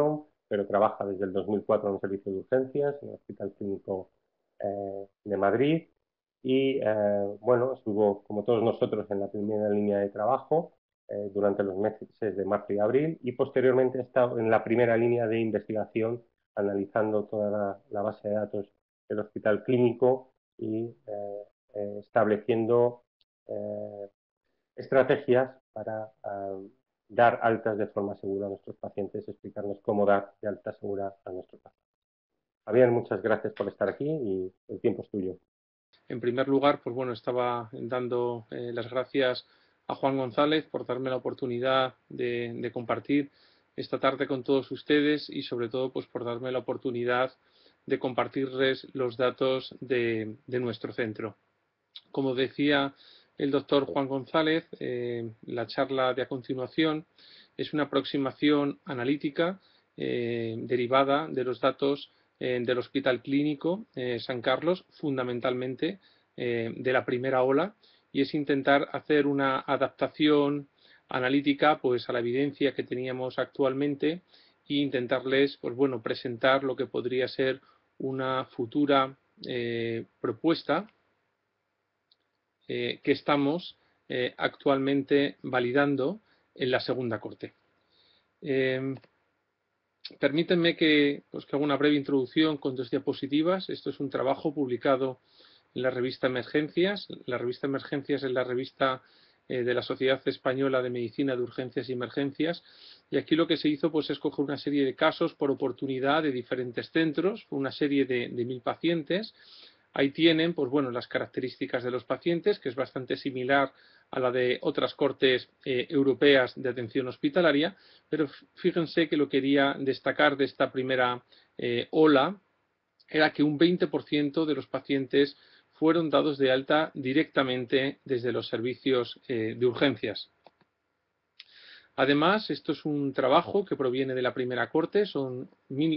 pero trabaja desde el 2004 en un servicio de urgencias en el Hospital Clínico de Madrid. Y bueno, estuvo como todos nosotros en la primera línea de trabajo durante los meses de marzo y abril, y posteriormente ha estado en la primera línea de investigación analizando toda la base de datos del Hospital Clínico y estableciendo estrategias para dar altas de forma segura a nuestros pacientes, explicarnos cómo dar de alta segura a nuestros pacientes. Javier, muchas gracias por estar aquí y el tiempo es tuyo. En primer lugar, pues bueno, estaba dando las gracias a Juan González por darme la oportunidad de compartir esta tarde con todos ustedes y sobre todo pues por darme la oportunidad de compartirles los datos de nuestro centro. Como decía el doctor Juan González, la charla de a continuación es una aproximación analítica derivada de los datos del Hospital Clínico San Carlos, fundamentalmente de la primera ola, y es intentar hacer una adaptación analítica pues a la evidencia que teníamos actualmente e intentarles pues bueno presentar lo que podría ser una futura propuesta que estamos actualmente validando en la segunda corte. Permítanme que haga una breve introducción con 2 diapositivas. Esto es un trabajo publicado en la revista Emergencias. La revista Emergencias es la revista de la Sociedad Española de Medicina de Urgencias y Emergencias. Y aquí lo que se hizo pues, es coger una serie de casos por oportunidad de diferentes centros, una serie de 1000 pacientes. Ahí tienen pues, bueno, las características de los pacientes, que es bastante similar a la de otras cortes europeas de atención hospitalaria, pero fíjense que lo que quería destacar de esta primera ola era que un 20% de los pacientes fueron dados de alta directamente desde los servicios de urgencias. Además, esto es un trabajo que proviene de la primera corte, son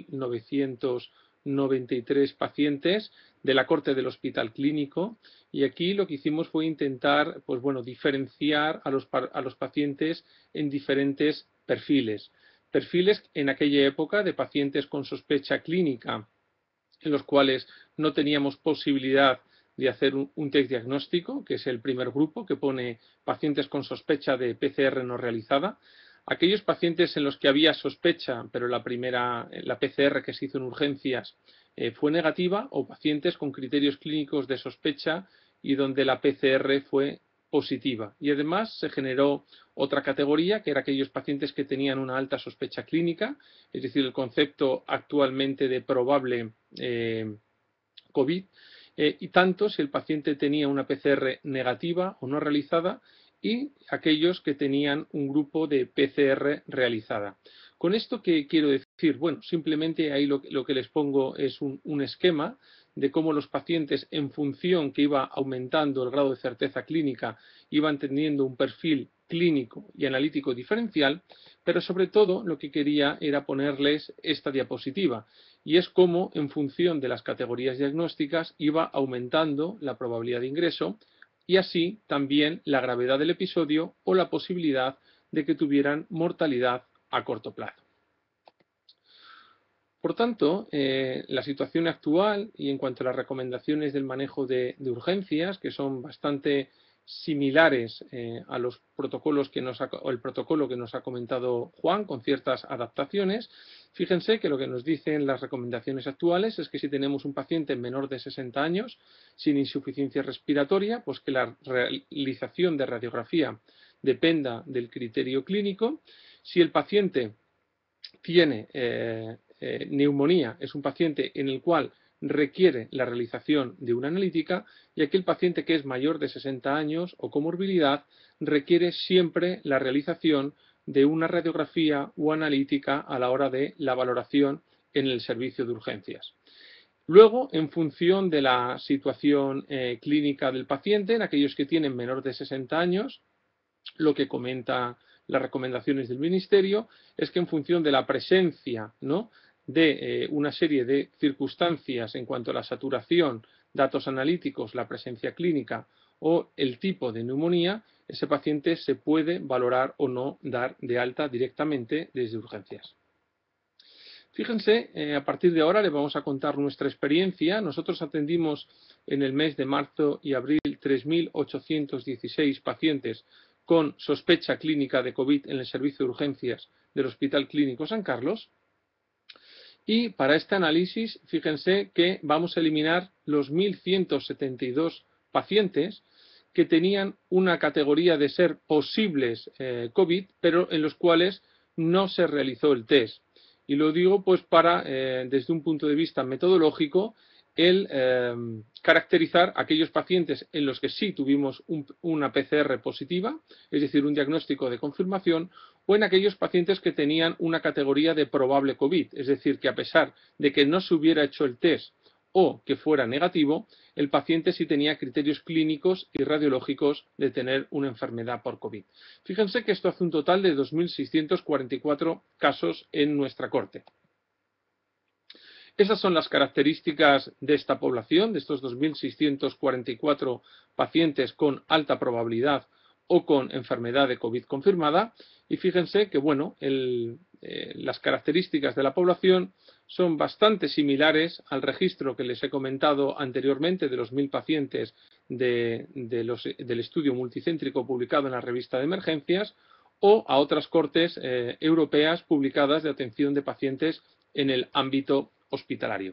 1.993 pacientes de la corte del Hospital Clínico, y aquí lo que hicimos fue intentar pues bueno, diferenciar a los pacientes en diferentes perfiles. Perfiles en aquella época de pacientes con sospecha clínica, en los cuales no teníamos posibilidad de hacer un test diagnóstico, que es el primer grupo, que pone pacientes con sospecha de PCR no realizada. Aquellos pacientes en los que había sospecha, pero la PCR que se hizo en urgencias fue negativa, o pacientes con criterios clínicos de sospecha y donde la PCR fue positiva. Y además se generó otra categoría, que era aquellos pacientes que tenían una alta sospecha clínica, es decir, el concepto actualmente de probable COVID, y tanto si el paciente tenía una PCR negativa o no realizada, y aquellos que tenían un grupo de PCR realizada. ¿Con esto qué quiero decir? Bueno, simplemente ahí lo que les pongo es un esquema de cómo los pacientes, en función que iba aumentando el grado de certeza clínica, iban teniendo un perfil clínico y analítico diferencial, pero sobre todo lo que quería era ponerles esta diapositiva, y es cómo, en función de las categorías diagnósticas, iba aumentando la probabilidad de ingreso y así también la gravedad del episodio o la posibilidad de que tuvieran mortalidad a corto plazo. Por tanto, la situación actual y en cuanto a las recomendaciones del manejo de urgencias, que son bastante similares a los protocolos el protocolo que nos ha comentado Juan, con ciertas adaptaciones, fíjense que lo que nos dicen las recomendaciones actuales es que si tenemos un paciente menor de 60 años sin insuficiencia respiratoria, pues que la realización de radiografía dependa del criterio clínico. Si el paciente tiene neumonía, es un paciente en el cual requiere la realización de una analítica, y aquel paciente que es mayor de 60 años o comorbilidad requiere siempre la realización de una radiografía o analítica a la hora de la valoración en el servicio de urgencias. Luego, en función de la situación clínica del paciente, en aquellos que tienen menor de 60 años, lo que comenta las recomendaciones del Ministerio es que en función de la presencia, ¿no?, de una serie de circunstancias en cuanto a la saturación, datos analíticos, la presencia clínica o el tipo de neumonía, ese paciente se puede valorar o no dar de alta directamente desde urgencias. Fíjense, a partir de ahora le vamos a contar nuestra experiencia. Nosotros atendimos en el mes de marzo y abril 3.816 pacientes con sospecha clínica de COVID en el servicio de urgencias del Hospital Clínico San Carlos. Y para este análisis, fíjense que vamos a eliminar los 1.172 pacientes que tenían una categoría de ser posibles COVID, pero en los cuales no se realizó el test. Y lo digo pues para, desde un punto de vista metodológico, el caracterizar aquellos pacientes en los que sí tuvimos una PCR positiva, es decir, un diagnóstico de confirmación, o en aquellos pacientes que tenían una categoría de probable COVID, es decir, que a pesar de que no se hubiera hecho el test o que fuera negativo, el paciente sí tenía criterios clínicos y radiológicos de tener una enfermedad por COVID. Fíjense que esto hace un total de 2.644 casos en nuestra corte. Esas son las características de esta población, de estos 2.644 pacientes con alta probabilidad o con enfermedad de COVID confirmada. Y fíjense que, bueno, las características de la población son bastante similares al registro que les he comentado anteriormente de los 1.000 pacientes del estudio multicéntrico publicado en la revista de emergencias o a otras cortes europeas publicadas de atención de pacientes en el ámbito hospitalario.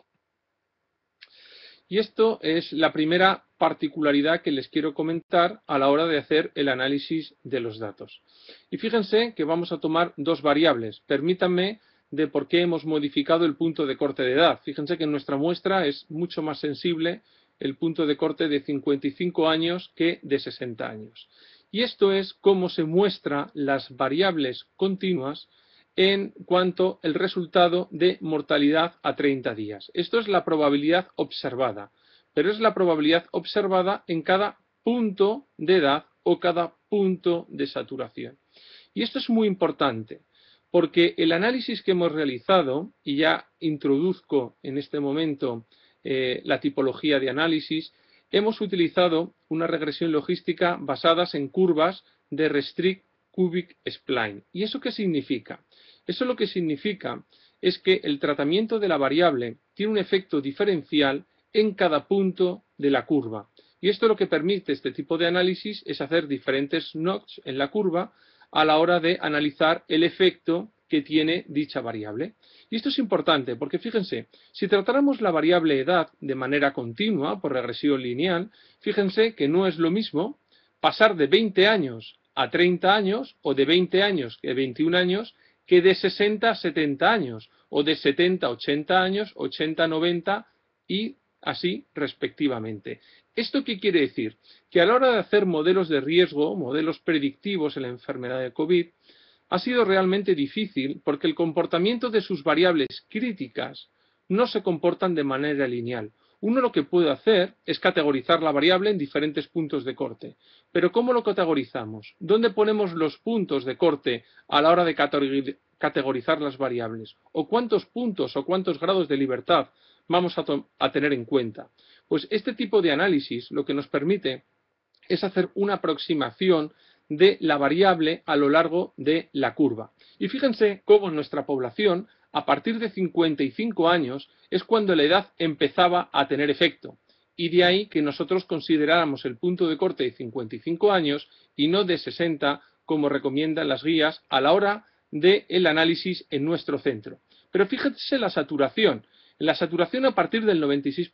Y esto es la primera particularidad que les quiero comentar a la hora de hacer el análisis de los datos. Y fíjense que vamos a tomar dos variables. Permítanme de por qué hemos modificado el punto de corte de edad. Fíjense que en nuestra muestra es mucho más sensible el punto de corte de 55 años que de 60 años. Y esto es cómo se muestran las variables continuas en cuanto al resultado de mortalidad a 30 días. Esto es la probabilidad observada, pero es la probabilidad observada en cada punto de edad o cada punto de saturación. Y esto es muy importante, porque el análisis que hemos realizado, y ya introduzco en este momento la tipología de análisis, hemos utilizado una regresión logística basadas en curvas de Restrict Cubic Spline. ¿Y eso qué significa? Eso lo que significa es que el tratamiento de la variable tiene un efecto diferencial en cada punto de la curva. Y esto lo que permite este tipo de análisis es hacer diferentes notch en la curva a la hora de analizar el efecto que tiene dicha variable. Y esto es importante porque fíjense, si tratáramos la variable edad de manera continua por regresión lineal, fíjense que no es lo mismo pasar de 20 años a 30 años o de 20 años a 21 años que de 60 a 70 años o de 70 a 80 años, 80 a 90 y así respectivamente. ¿Esto qué quiere decir? Que a la hora de hacer modelos de riesgo, modelos predictivos en la enfermedad de COVID, ha sido realmente difícil porque el comportamiento de sus variables críticas no se comportan de manera lineal. Uno lo que puede hacer es categorizar la variable en diferentes puntos de corte. Pero ¿cómo lo categorizamos? ¿Dónde ponemos los puntos de corte a la hora de categorizar las variables? ¿O cuántos puntos o cuántos grados de libertad vamos a tener en cuenta? Pues este tipo de análisis lo que nos permite es hacer una aproximación de la variable a lo largo de la curva. Y fíjense cómo en nuestra población, a partir de 55 años, es cuando la edad empezaba a tener efecto. Y de ahí que nosotros consideráramos el punto de corte de 55 años y no de 60, como recomiendan las guías a la hora del análisis en nuestro centro. Pero fíjense la saturación. La saturación a partir del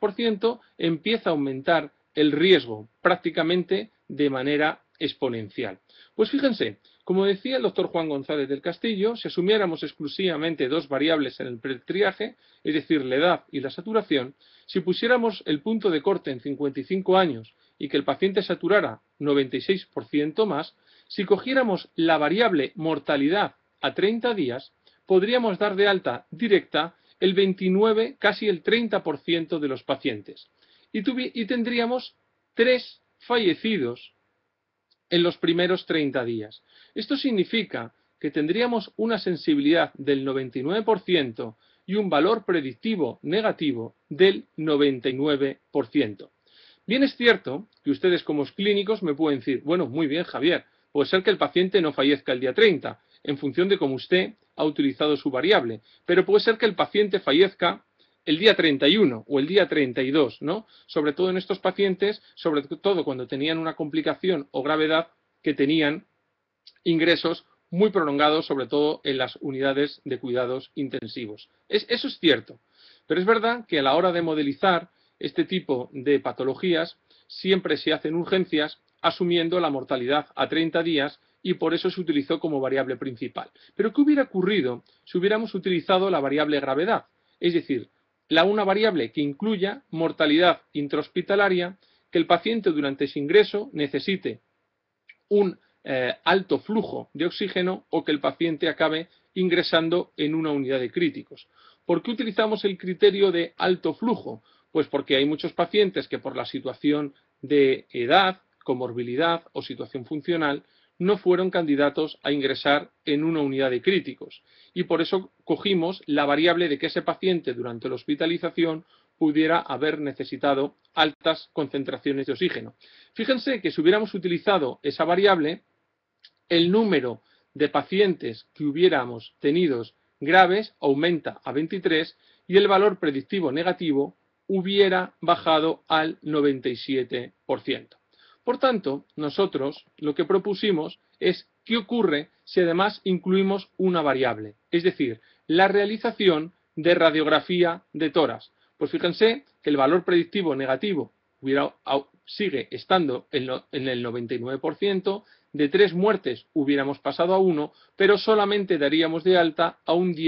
96% empieza a aumentar el riesgo prácticamente de manera exponencial. Pues fíjense, como decía el doctor Juan González del Castillo, si asumiéramos exclusivamente dos variables en el pretriaje, es decir, la edad y la saturación, si pusiéramos el punto de corte en 55 años y que el paciente saturara 96% más, si cogiéramos la variable mortalidad a 30 días, podríamos dar de alta directa el 29, casi el 30% de los pacientes. Y tendríamos 3 fallecidos en los primeros 30 días. Esto significa que tendríamos una sensibilidad del 99% y un valor predictivo negativo del 99%. Bien es cierto que ustedes como clínicos me pueden decir, bueno, muy bien Javier, puede ser que el paciente no fallezca el día 30, en función de cómo usted ha utilizado su variable, pero puede ser que el paciente fallezca el día 31 o el día 32, ¿no? Sobre todo en estos pacientes, sobre todo cuando tenían una complicación o gravedad que tenían ingresos muy prolongados, sobre todo en las unidades de cuidados intensivos. Eso es cierto, pero es verdad que a la hora de modelizar este tipo de patologías siempre se hacen urgencias asumiendo la mortalidad a 30 días y por eso se utilizó como variable principal. Pero ¿qué hubiera ocurrido si hubiéramos utilizado la variable gravedad? Es decir, una variable que incluya mortalidad intrahospitalaria, que el paciente durante ese ingreso necesite un alto flujo de oxígeno o que el paciente acabe ingresando en una unidad de críticos. ¿Por qué utilizamos el criterio de alto flujo? Pues porque hay muchos pacientes que por la situación de edad, comorbilidad o situación funcional no fueron candidatos a ingresar en una unidad de críticos y por eso cogimos la variable de que ese paciente durante la hospitalización pudiera haber necesitado altas concentraciones de oxígeno. Fíjense que si hubiéramos utilizado esa variable, el número de pacientes que hubiéramos tenido graves aumenta a 23 y el valor predictivo negativo hubiera bajado al 97%. Por tanto, nosotros lo que propusimos es qué ocurre si además incluimos una variable, es decir, la realización de radiografía de tórax. Pues fíjense que el valor predictivo negativo sigue estando en el 99%, de 3 muertes hubiéramos pasado a 1, pero solamente daríamos de alta a un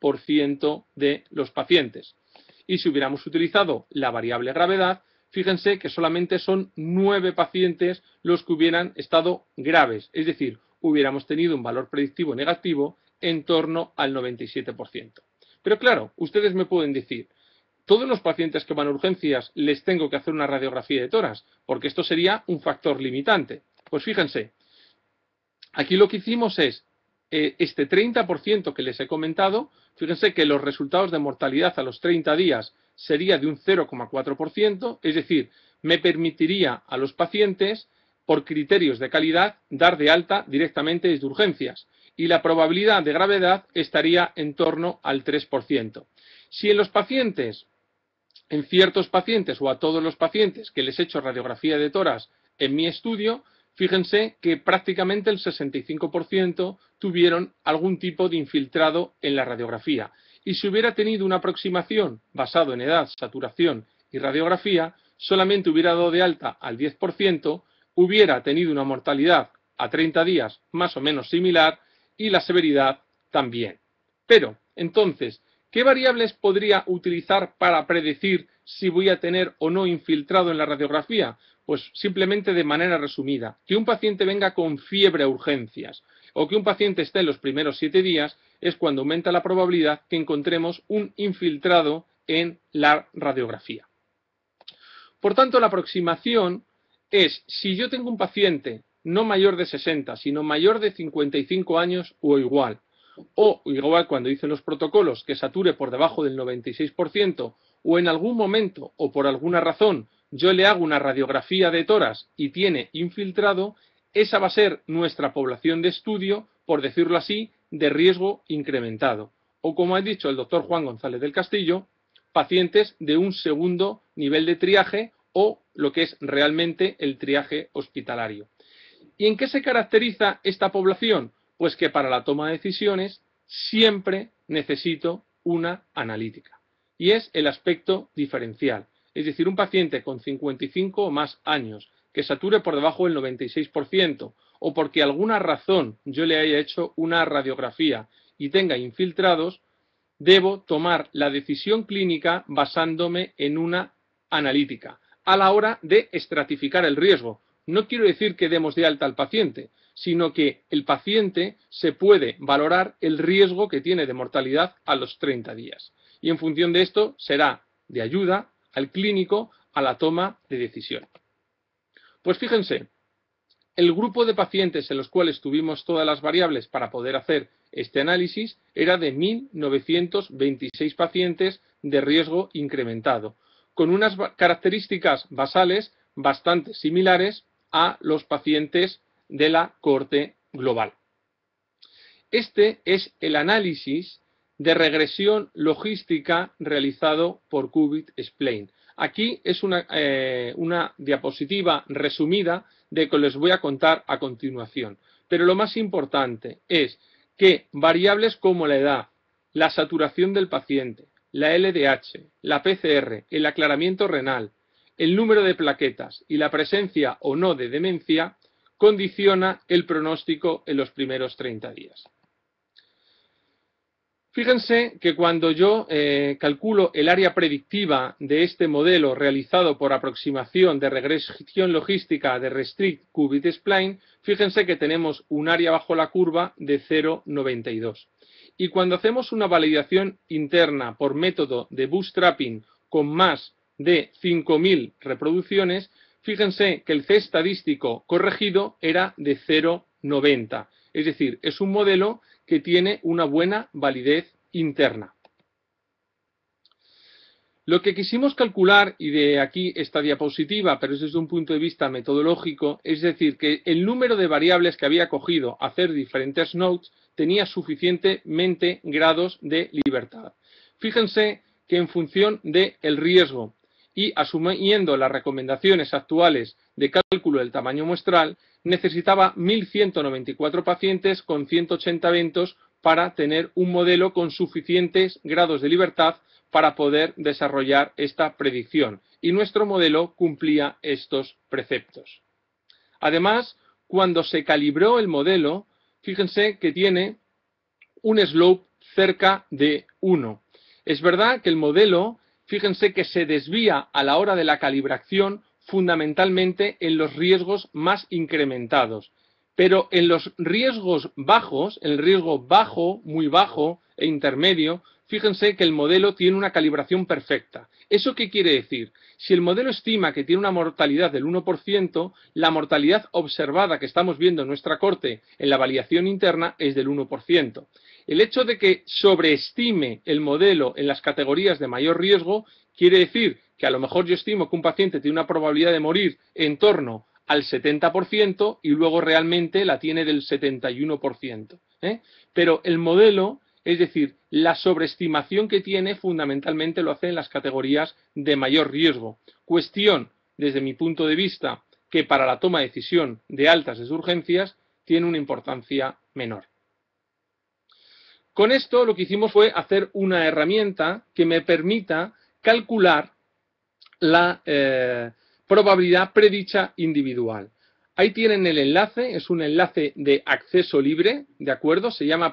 10% de los pacientes. Y si hubiéramos utilizado la variable gravedad, fíjense que solamente son 9 pacientes los que hubieran estado graves, es decir, hubiéramos tenido un valor predictivo negativo en torno al 97%. Pero claro, ustedes me pueden decir, ¿todos los pacientes que van a urgencias les tengo que hacer una radiografía de tórax? Porque esto sería un factor limitante. Pues fíjense, aquí lo que hicimos es, este 30% que les he comentado, fíjense que los resultados de mortalidad a los 30 días sería de un 0,4%, es decir, me permitiría a los pacientes, por criterios de calidad, dar de alta directamente desde urgencias y la probabilidad de gravedad estaría en torno al 3%. Si en ciertos pacientes o a todos los pacientes que les he hecho radiografía de tórax en mi estudio, fíjense que prácticamente el 65% tuvieron algún tipo de infiltrado en la radiografía. Y si hubiera tenido una aproximación basado en edad, saturación y radiografía, solamente hubiera dado de alta al 10%, hubiera tenido una mortalidad a 30 días más o menos similar y la severidad también. Pero, entonces, ¿qué variables podría utilizar para predecir si voy a tener o no infiltrado en la radiografía? Pues simplemente de manera resumida, que un paciente venga con fiebre a urgencias o que un paciente esté en los primeros 7 días es cuando aumenta la probabilidad que encontremos un infiltrado en la radiografía. Por tanto, la aproximación es, si yo tengo un paciente no mayor de 60, sino mayor de 55 años o igual cuando dicen los protocolos que sature por debajo del 96% o en algún momento o por alguna razón yo le hago una radiografía de tórax y tiene infiltrado, esa va a ser nuestra población de estudio, por decirlo así, de riesgo incrementado. O como ha dicho el doctor Juan González del Castillo, pacientes de un segundo nivel de triaje o lo que es realmente el triaje hospitalario. ¿Y en qué se caracteriza esta población? Pues que para la toma de decisiones siempre necesito una analítica. Y es el aspecto diferencial. Es decir, un paciente con 55 o más años que sature por debajo del 96% o porque alguna razón yo le haya hecho una radiografía y tenga infiltrados, debo tomar la decisión clínica basándome en una analítica a la hora de estratificar el riesgo. No quiero decir que demos de alta al paciente, sino que el paciente se puede valorar el riesgo que tiene de mortalidad a los 30 días. Y en función de esto será de ayuda al clínico a la toma de decisión. Pues fíjense, el grupo de pacientes en los cuales tuvimos todas las variables para poder hacer este análisis era de 1.926 pacientes de riesgo incrementado, con unas características basales bastante similares a los pacientes de la cohorte global. Este es el análisis de regresión logística realizado por Qubit Explain. Aquí es una diapositiva resumida de que les voy a contar a continuación. Pero lo más importante es que variables como la edad, la saturación del paciente, la LDH, la PCR, el aclaramiento renal, el número de plaquetas y la presencia o no de demencia condiciona el pronóstico en los primeros 30 días. Fíjense que cuando yo calculo el área predictiva de este modelo realizado por aproximación de regresión logística de Restrict Qubit Spline, fíjense que tenemos un área bajo la curva de 0,92. Y cuando hacemos una validación interna por método de bootstrapping con más de 5.000 reproducciones, fíjense que el C estadístico corregido era de 0,90. Es decir, es un modelo que tiene una buena validez interna. Lo que quisimos calcular, y de aquí esta diapositiva, pero es desde un punto de vista metodológico, es decir, que el número de variables que había cogido a hacer diferentes nodes tenía suficientemente grados de libertad. Fíjense que en función del riesgo y asumiendo las recomendaciones actuales de cálculo del tamaño muestral, necesitaba 1.194 pacientes con 180 eventos para tener un modelo con suficientes grados de libertad para poder desarrollar esta predicción. Y nuestro modelo cumplía estos preceptos. Además, cuando se calibró el modelo, fíjense que tiene un slope cerca de 1. Es verdad que el modelo, fíjense que se desvía a la hora de la calibración fundamentalmente en los riesgos más incrementados. Pero en los riesgos bajos, el riesgo bajo, muy bajo e intermedio, fíjense que el modelo tiene una calibración perfecta. ¿Eso qué quiere decir? Si el modelo estima que tiene una mortalidad del 1%, la mortalidad observada que estamos viendo en nuestra corte en la validación interna es del 1%. El hecho de que sobreestime el modelo en las categorías de mayor riesgo quiere decir que a lo mejor yo estimo que un paciente tiene una probabilidad de morir en torno al 70% y luego realmente la tiene del 71%. Pero el modelo, es decir, la sobreestimación que tiene fundamentalmente lo hace en las categorías de mayor riesgo. Cuestión, desde mi punto de vista, que para la toma de decisión de altas de urgencias tiene una importancia menor. Con esto lo que hicimos fue hacer una herramienta que me permita calcular la probabilidad predicha individual. Ahí tienen el enlace, es un enlace de acceso libre, ¿de acuerdo? Se llama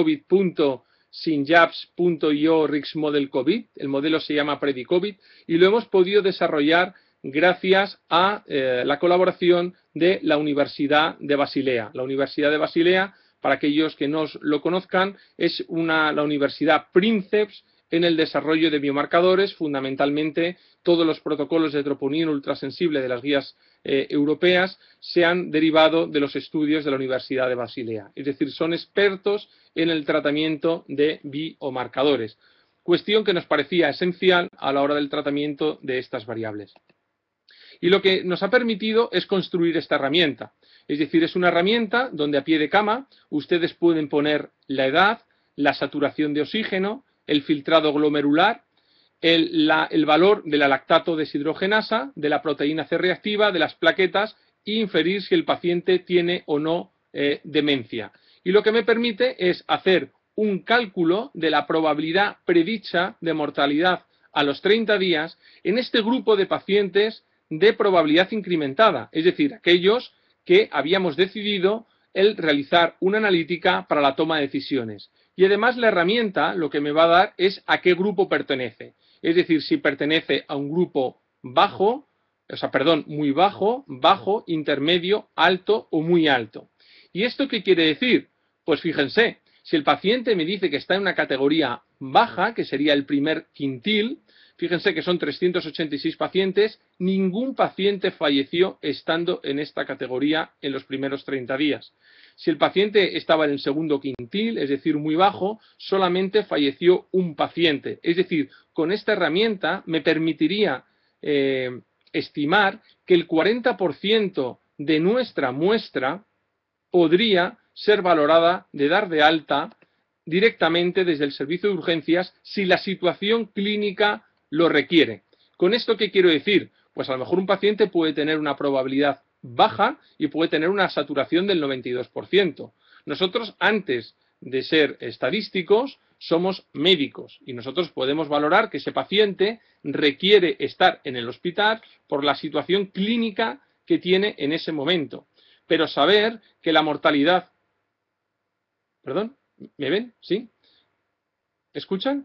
predicovid.synjabs.io RIX Covid, el modelo se llama Predicovid y lo hemos podido desarrollar gracias a la colaboración de la Universidad de Basilea. La Universidad de Basilea, para aquellos que no lo conozcan, es la Universidad Princeps en el desarrollo de biomarcadores, fundamentalmente todos los protocolos de troponina ultrasensible de las guías europeas se han derivado de los estudios de la Universidad de Basilea. Es decir, son expertos en el tratamiento de biomarcadores, cuestión que nos parecía esencial a la hora del tratamiento de estas variables. Y lo que nos ha permitido es construir esta herramienta. Es decir, es una herramienta donde a pie de cama ustedes pueden poner la edad, la saturación de oxígeno, el filtrado glomerular, el valor de la lactato deshidrogenasa, de la proteína C reactiva, de las plaquetas e inferir si el paciente tiene o no demencia. Y lo que me permite es hacer un cálculo de la probabilidad predicha de mortalidad a los 30 días en este grupo de pacientes de probabilidad incrementada, es decir, aquellos que habíamos decidido el realizar una analítica para la toma de decisiones. Y además la herramienta lo que me va a dar es a qué grupo pertenece. Es decir, si pertenece a un grupo bajo, muy bajo, bajo, intermedio, alto o muy alto. ¿Y esto qué quiere decir? Pues fíjense, si el paciente me dice que está en una categoría baja, que sería el primer quintil, fíjense que son 386 pacientes, ningún paciente falleció estando en esta categoría en los primeros 30 días. Si el paciente estaba en el segundo quintil, es decir, muy bajo, solamente falleció un paciente. Es decir, con esta herramienta me permitiría estimar que el 40% de nuestra muestra podría ser valorada de dar de alta directamente desde el servicio de urgencias si la situación clínica lo requiere. ¿Con esto qué quiero decir? Pues a lo mejor un paciente puede tener una probabilidad baja y puede tener una saturación del 92%. Nosotros, antes de ser estadísticos, somos médicos y nosotros podemos valorar que ese paciente requiere estar en el hospital por la situación clínica que tiene en ese momento. Pero saber que la mortalidad... ¿Perdón? ¿Me ven? ¿Sí? ¿Escuchan?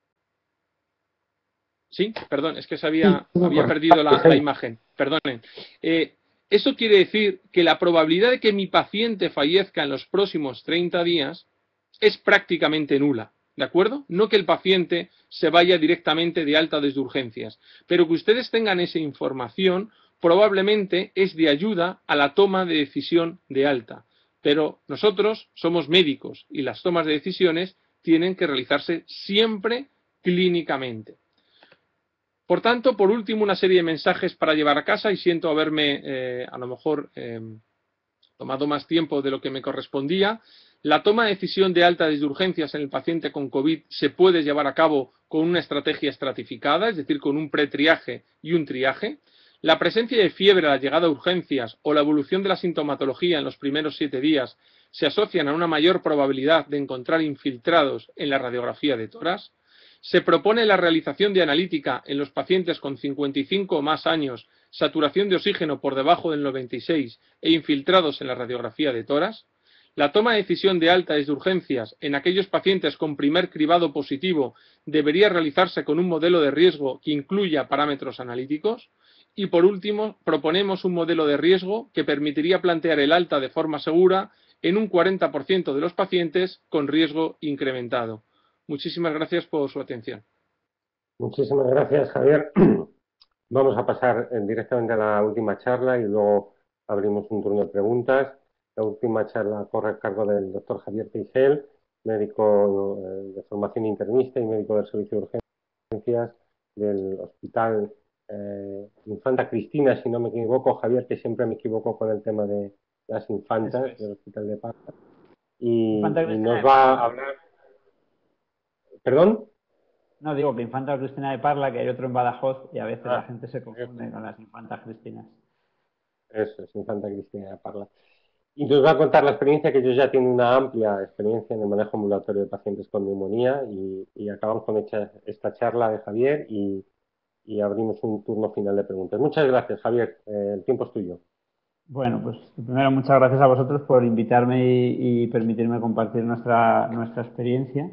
Sí, perdón, es que había perdido la imagen. Perdonen. Eso quiere decir que la probabilidad de que mi paciente fallezca en los próximos 30 días es prácticamente nula. ¿De acuerdo? No que el paciente se vaya directamente de alta desde urgencias, pero que ustedes tengan esa información probablemente es de ayuda a la toma de decisión de alta. Pero nosotros somos médicos y las tomas de decisiones tienen que realizarse siempre clínicamente. Por tanto, por último, una serie de mensajes para llevar a casa y siento haberme a lo mejor tomado más tiempo de lo que me correspondía. La toma de decisión de alta desde urgencias en el paciente con COVID se puede llevar a cabo con una estrategia estratificada, es decir, con un pretriaje y un triaje. La presencia de fiebre a la llegada a urgencias o la evolución de la sintomatología en los primeros 7 días se asocian a una mayor probabilidad de encontrar infiltrados en la radiografía de tórax. Se propone la realización de analítica en los pacientes con 55 o más años, saturación de oxígeno por debajo del 96 e infiltrados en la radiografía de tórax. La toma de decisión de alta desde urgencias en aquellos pacientes con primer cribado positivo debería realizarse con un modelo de riesgo que incluya parámetros analíticos. Y por último, proponemos un modelo de riesgo que permitiría plantear el alta de forma segura en un 40% de los pacientes con riesgo incrementado. Muchísimas gracias por su atención. Muchísimas gracias, Javier. Vamos a pasar directamente a la última charla y luego abrimos un turno de preguntas. La última charla corre a cargo del doctor Javier Teigel, médico de formación internista y médico del servicio de urgencias del Hospital Infanta Cristina, si no me equivoco, Javier, que siempre me equivoco con el tema de las infantas del Hospital de Parla. Y nos va a hablar... ¿Perdón? No, digo que Infanta Cristina de Parla, que hay otro en Badajoz y a veces la gente se confunde con las Infantas Cristinas. Eso es, Infanta Cristina de Parla. Y nos va a contar la experiencia, que ellos ya tienen una amplia experiencia en el manejo ambulatorio de pacientes con neumonía y acabamos con esta charla de Javier y abrimos un turno final de preguntas. Muchas gracias, Javier. El tiempo es tuyo. Bueno, pues primero muchas gracias a vosotros por invitarme y permitirme compartir nuestra experiencia.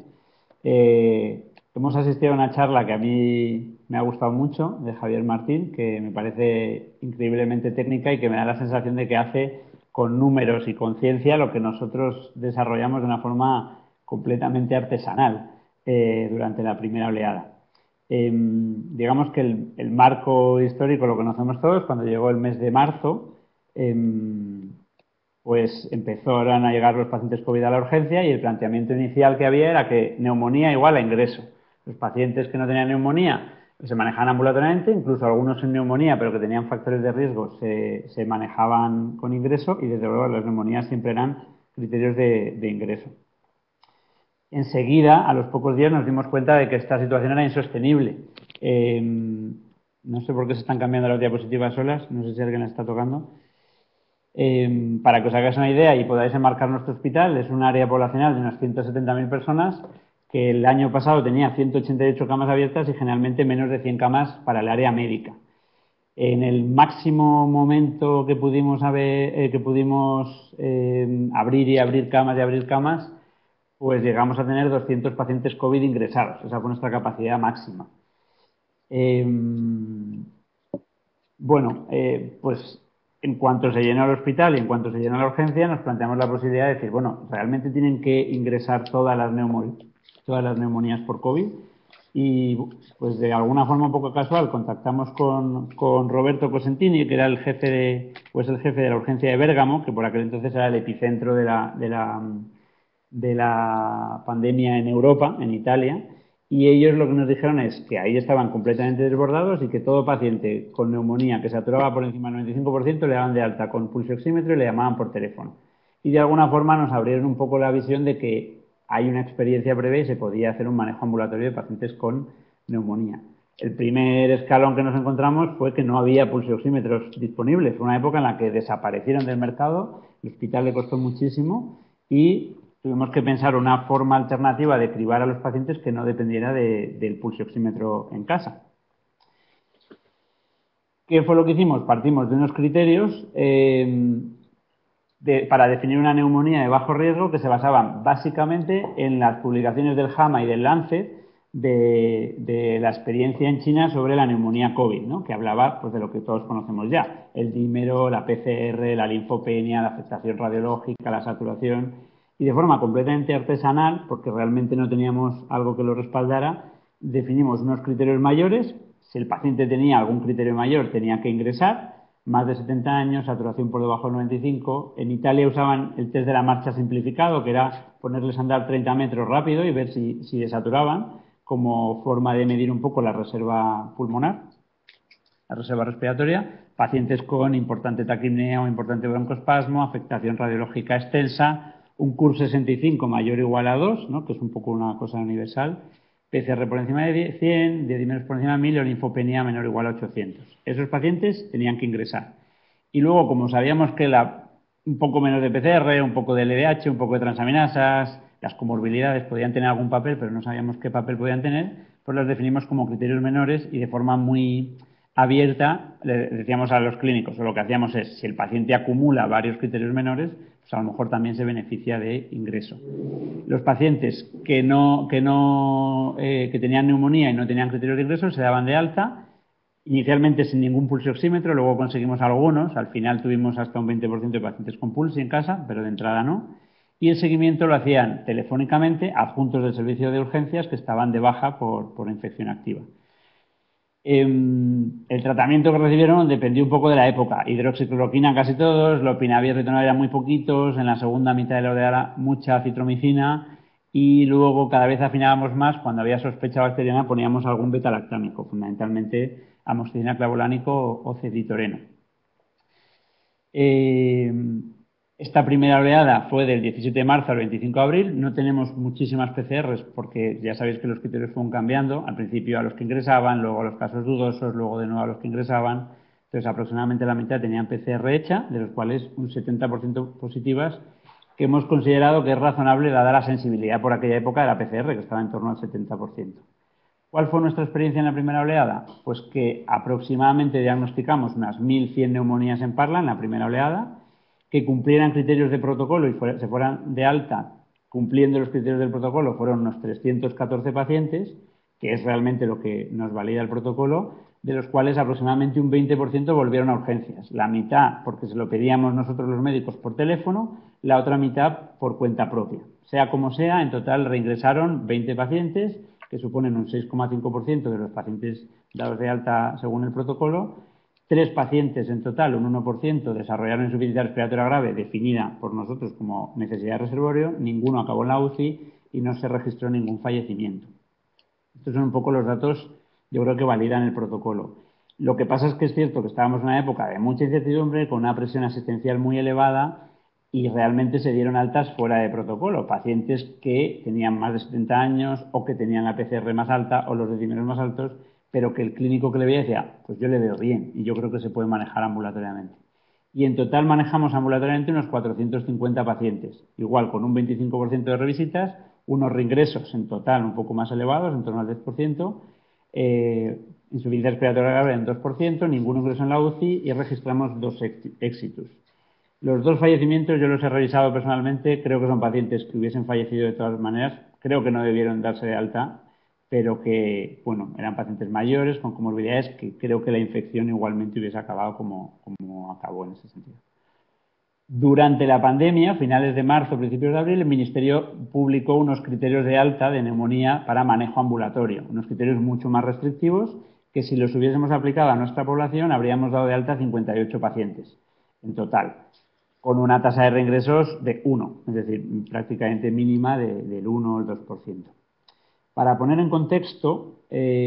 Hemos asistido a una charla que a mí me ha gustado mucho, de Javier Martín, que me parece increíblemente técnica y que me da la sensación de que hace con números y con ciencia lo que nosotros desarrollamos de una forma completamente artesanal durante la primera oleada. Digamos que el marco histórico lo conocemos todos. Cuando llegó el mes de marzo, pues empezaron a llegar los pacientes COVID a la urgencia y el planteamiento inicial que había era que neumonía igual a ingreso. Los pacientes que no tenían neumonía se manejaban ambulatoriamente, incluso algunos sin neumonía pero que tenían factores de riesgo se manejaban con ingreso y desde luego las neumonías siempre eran criterios de ingreso. Enseguida, a los pocos días, nos dimos cuenta de que esta situación era insostenible. No sé por qué se están cambiando las diapositivas solas, no sé si alguien la está tocando. Para que os hagáis una idea y podáis enmarcar nuestro hospital, es un área poblacional de unas 170.000 personas que el año pasado tenía 188 camas abiertas y generalmente menos de 100 camas para el área médica. En el máximo momento que pudimos abrir y abrir camas, pues llegamos a tener 200 pacientes COVID ingresados. Esa fue nuestra capacidad máxima. Pues en cuanto se llenó el hospital y en cuanto se llenó la urgencia, nos planteamos la posibilidad de decir, bueno, realmente tienen que ingresar todas las neumonías por COVID. Y pues de alguna forma un poco casual contactamos con Roberto Cosentini, que era el jefe de la urgencia de Bérgamo, que por aquel entonces era el epicentro de la pandemia en Europa, en Italia, y ellos lo que nos dijeron es que ahí estaban completamente desbordados y que todo paciente con neumonía que saturaba por encima del 95% le daban de alta con pulsioxímetro y le llamaban por teléfono. y de alguna forma nos abrieron un poco la visión de que hay una experiencia breve y se podía hacer un manejo ambulatorio de pacientes con neumonía. El primer escalón que nos encontramos fue que no había pulsioxímetros disponibles. Fue una época en la que desaparecieron del mercado, el hospital le costó muchísimo y tuvimos que pensar una forma alternativa de cribar a los pacientes que no dependiera del pulsioxímetro en casa. ¿Qué fue lo que hicimos? Partimos de unos criterios para definir una neumonía de bajo riesgo que se basaban básicamente en las publicaciones del JAMA y del Lancet de la experiencia en China sobre la neumonía COVID, ¿no? Que hablaba pues, de lo que todos conocemos ya, el dímero, la PCR, la linfopenia, la afectación radiológica, la saturación, y de forma completamente artesanal, porque realmente no teníamos algo que lo respaldara, definimos unos criterios mayores. Si el paciente tenía algún criterio mayor, tenía que ingresar, más de 70 años, saturación por debajo del 95. En Italia usaban el test de la marcha simplificado, que era ponerles a andar 30 metros rápido y ver si desaturaban, como forma de medir un poco la reserva pulmonar, la reserva respiratoria. Pacientes con importante taquipnea o importante broncoespasmo, afectación radiológica extensa, un CUR 65 mayor o igual a 2, ¿no? Que es un poco una cosa universal, PCR por encima de 100, dedímeros por encima de 1000 o linfopenia menor o igual a 800. Esos pacientes tenían que ingresar. Y luego, como sabíamos que un poco menos de PCR, un poco de LDH, un poco de transaminasas, las comorbilidades podían tener algún papel, pero no sabíamos qué papel podían tener, pues los definimos como criterios menores y de forma muy abierta le decíamos a los clínicos, o lo que hacíamos es, si el paciente acumula varios criterios menores, pues a lo mejor también se beneficia de ingreso. Los pacientes que tenían neumonía y no tenían criterios de ingreso se daban de alta, inicialmente sin ningún pulsioxímetro, luego conseguimos algunos, al final tuvimos hasta un 20% de pacientes con pulsi en casa, pero de entrada no, y el seguimiento lo hacían telefónicamente adjuntos del servicio de urgencias que estaban de baja por infección activa. El tratamiento que recibieron dependió un poco de la época. Hidroxicloroquina casi todos, lopinavir, ritonavir muy poquitos, en la segunda mitad de la oleada mucha citromicina y luego cada vez afinábamos más. Cuando había sospecha bacteriana poníamos algún beta-lactámico, fundamentalmente amoxicilina, clavulánico o ceditoreno. Esta primera oleada fue del 17 de marzo al 25 de abril. No tenemos muchísimas PCRs porque ya sabéis que los criterios fueron cambiando. Al principio a los que ingresaban, luego a los casos dudosos, luego de nuevo a los que ingresaban. Entonces aproximadamente la mitad tenían PCR hecha, de los cuales un 70% positivas, que hemos considerado que es razonable dada la sensibilidad por aquella época de la PCR, que estaba en torno al 70%. ¿Cuál fue nuestra experiencia en la primera oleada? Pues que aproximadamente diagnosticamos unas 1.100 neumonías en Parla en la primera oleada, que cumplieran criterios de protocolo y se fueran de alta cumpliendo los criterios del protocolo fueron unos 314 pacientes, que es realmente lo que nos valida el protocolo, de los cuales aproximadamente un 20% volvieron a urgencias. La mitad porque se lo pedíamos nosotros los médicos por teléfono, la otra mitad por cuenta propia. Sea como sea, en total reingresaron 20 pacientes, que suponen un 6,5% de los pacientes dados de alta según el protocolo. 3 pacientes en total, un 1%, desarrollaron insuficiencia respiratoria grave definida por nosotros como necesidad de reservorio, ninguno acabó en la UCI y no se registró ningún fallecimiento. Estos son un poco los datos, yo creo que validan el protocolo. Lo que pasa es que es cierto que estábamos en una época de mucha incertidumbre, con una presión asistencial muy elevada y realmente se dieron altas fuera de protocolo. Pacientes que tenían más de 70 años o que tenían la PCR más alta o los decímeros más altos, pero que el clínico que le veía decía, pues yo le veo bien y yo creo que se puede manejar ambulatoriamente. Y en total manejamos ambulatoriamente unos 450 pacientes, igual con un 25% de revisitas, unos reingresos en total un poco más elevados, en torno al 10%, insuficiencia respiratoria grave en 2%, ningún ingreso en la UCI y registramos 2 éxitos. Los 2 fallecimientos yo los he revisado personalmente, creo que son pacientes que hubiesen fallecido de todas maneras, creo que no debieron darse de alta, pero que, bueno, eran pacientes mayores con comorbilidades que creo que la infección igualmente hubiese acabado como acabó en ese sentido. Durante la pandemia, finales de marzo, principios de abril, el Ministerio publicó unos criterios de alta de neumonía para manejo ambulatorio, unos criterios mucho más restrictivos que si los hubiésemos aplicado a nuestra población habríamos dado de alta 58 pacientes en total, con una tasa de reingresos de 1, es decir, prácticamente mínima del 1 o el 2%. Para poner en contexto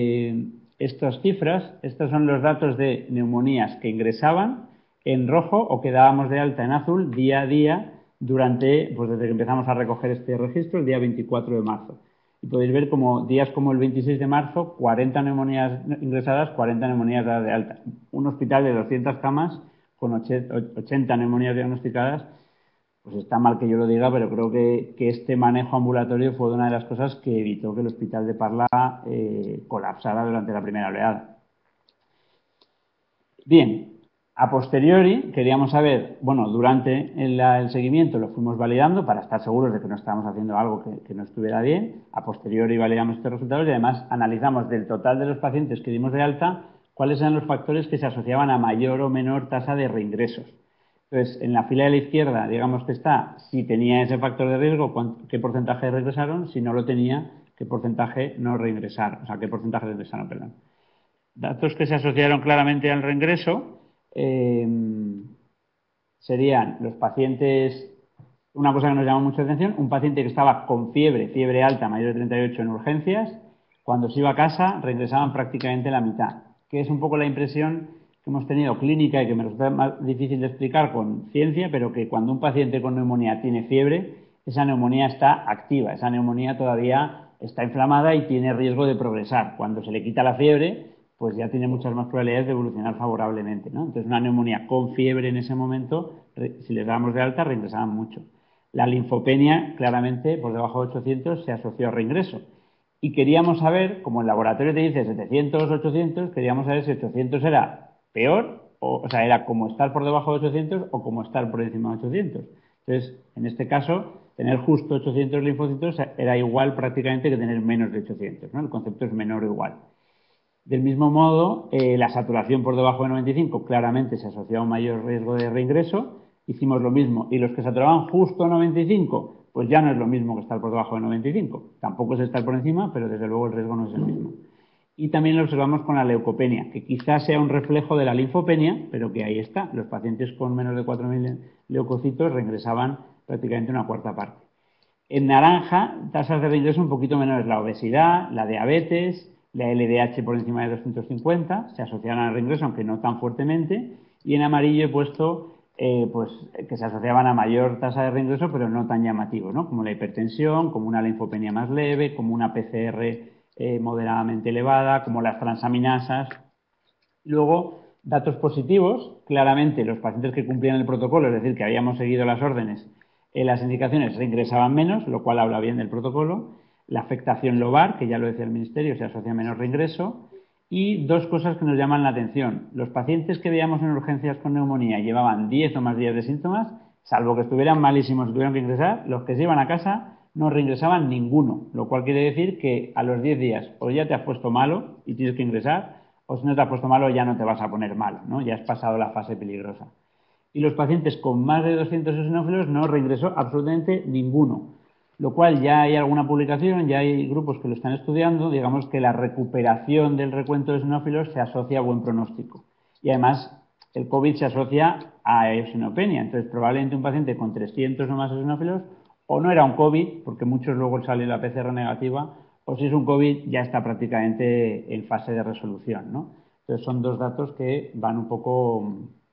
estas cifras, estos son los datos de neumonías que ingresaban en rojo o que dábamos de alta en azul día a día pues desde que empezamos a recoger este registro, el día 24 de marzo. Y podéis ver como días como el 26 de marzo, 40 neumonías ingresadas, 40 neumonías dadas de alta. Un hospital de 200 camas con 80 neumonías diagnosticadas. Pues está mal que yo lo diga, pero creo que este manejo ambulatorio fue una de las cosas que evitó que el hospital de Parla colapsara durante la primera oleada. Bien, a posteriori queríamos saber, bueno, durante el seguimiento lo fuimos validando para estar seguros de que no estábamos haciendo algo que no estuviera bien. A posteriori validamos estos resultados y además analizamos del total de los pacientes que dimos de alta cuáles eran los factores que se asociaban a mayor o menor tasa de reingresos. Entonces, en la fila de la izquierda, digamos que está, si tenía ese factor de riesgo, qué porcentaje regresaron, si no lo tenía, qué porcentaje no reingresaron, o sea, qué porcentaje regresaron, perdón. Datos que se asociaron claramente al reingreso serían los pacientes, una cosa que nos llamó mucho la atención, un paciente que estaba con fiebre alta mayor de 38 en urgencias, cuando se iba a casa reingresaban prácticamente la mitad, que es un poco la impresión que hemos tenido clínica y que me resulta más difícil de explicar con ciencia, pero que cuando un paciente con neumonía tiene fiebre, esa neumonía está activa, esa neumonía todavía está inflamada y tiene riesgo de progresar. Cuando se le quita la fiebre, pues ya tiene muchas más probabilidades de evolucionar favorablemente, ¿no? Entonces, una neumonía con fiebre en ese momento, si les dábamos de alta, reingresaban mucho. La linfopenia, claramente, por debajo de 800, se asoció a reingreso. Y queríamos saber, como el laboratorio te dice 700, 800, queríamos saber si 800 era peor, o sea, era como estar por debajo de 800 o como estar por encima de 800. Entonces, en este caso, tener justo 800 linfocitos era igual prácticamente que tener menos de 800, ¿no? El concepto es menor o igual. Del mismo modo, la saturación por debajo de 95 claramente se asocia a un mayor riesgo de reingreso. Hicimos lo mismo. Y los que saturaban justo a 95, pues ya no es lo mismo que estar por debajo de 95. Tampoco es estar por encima, pero desde luego el riesgo no es el mismo. Y también lo observamos con la leucopenia, que quizás sea un reflejo de la linfopenia, pero que ahí está. Los pacientes con menos de 4.000 leucocitos reingresaban prácticamente una cuarta parte. En naranja, tasas de reingreso un poquito menores. La obesidad, la diabetes, la LDH por encima de 250 se asociaban al reingreso, aunque no tan fuertemente. Y en amarillo he puesto pues, que se asociaban a mayor tasa de reingreso, pero no tan llamativo, ¿no? Como la hipertensión, como una linfopenia más leve, como una PCR moderadamente elevada, como las transaminasas. Luego, datos positivos, claramente los pacientes que cumplían el protocolo, es decir, que habíamos seguido las órdenes, las indicaciones reingresaban menos, lo cual habla bien del protocolo. La afectación lobar, que ya lo decía el Ministerio, se asocia a menos reingreso. Y dos cosas que nos llaman la atención. Los pacientes que veíamos en urgencias con neumonía llevaban 10 o más días de síntomas, salvo que estuvieran malísimos y tuvieran que ingresar, los que se iban a casa no reingresaban ninguno, lo cual quiere decir que a los 10 días o ya te has puesto malo y tienes que ingresar, o si no te has puesto malo ya no te vas a poner malo, ¿no? Ya has pasado la fase peligrosa. Y los pacientes con más de 200 eosinófilos no reingresó absolutamente ninguno, lo cual ya hay alguna publicación, ya hay grupos que lo están estudiando, digamos que la recuperación del recuento de eosinófilos se asocia a buen pronóstico. Y además el COVID se asocia a eosinopenia, entonces probablemente un paciente con 300 o más eosinófilos o no era un COVID, porque muchos luego sale la PCR negativa, o si es un COVID ya está prácticamente en fase de resolución, ¿no? Entonces son dos datos que van un poco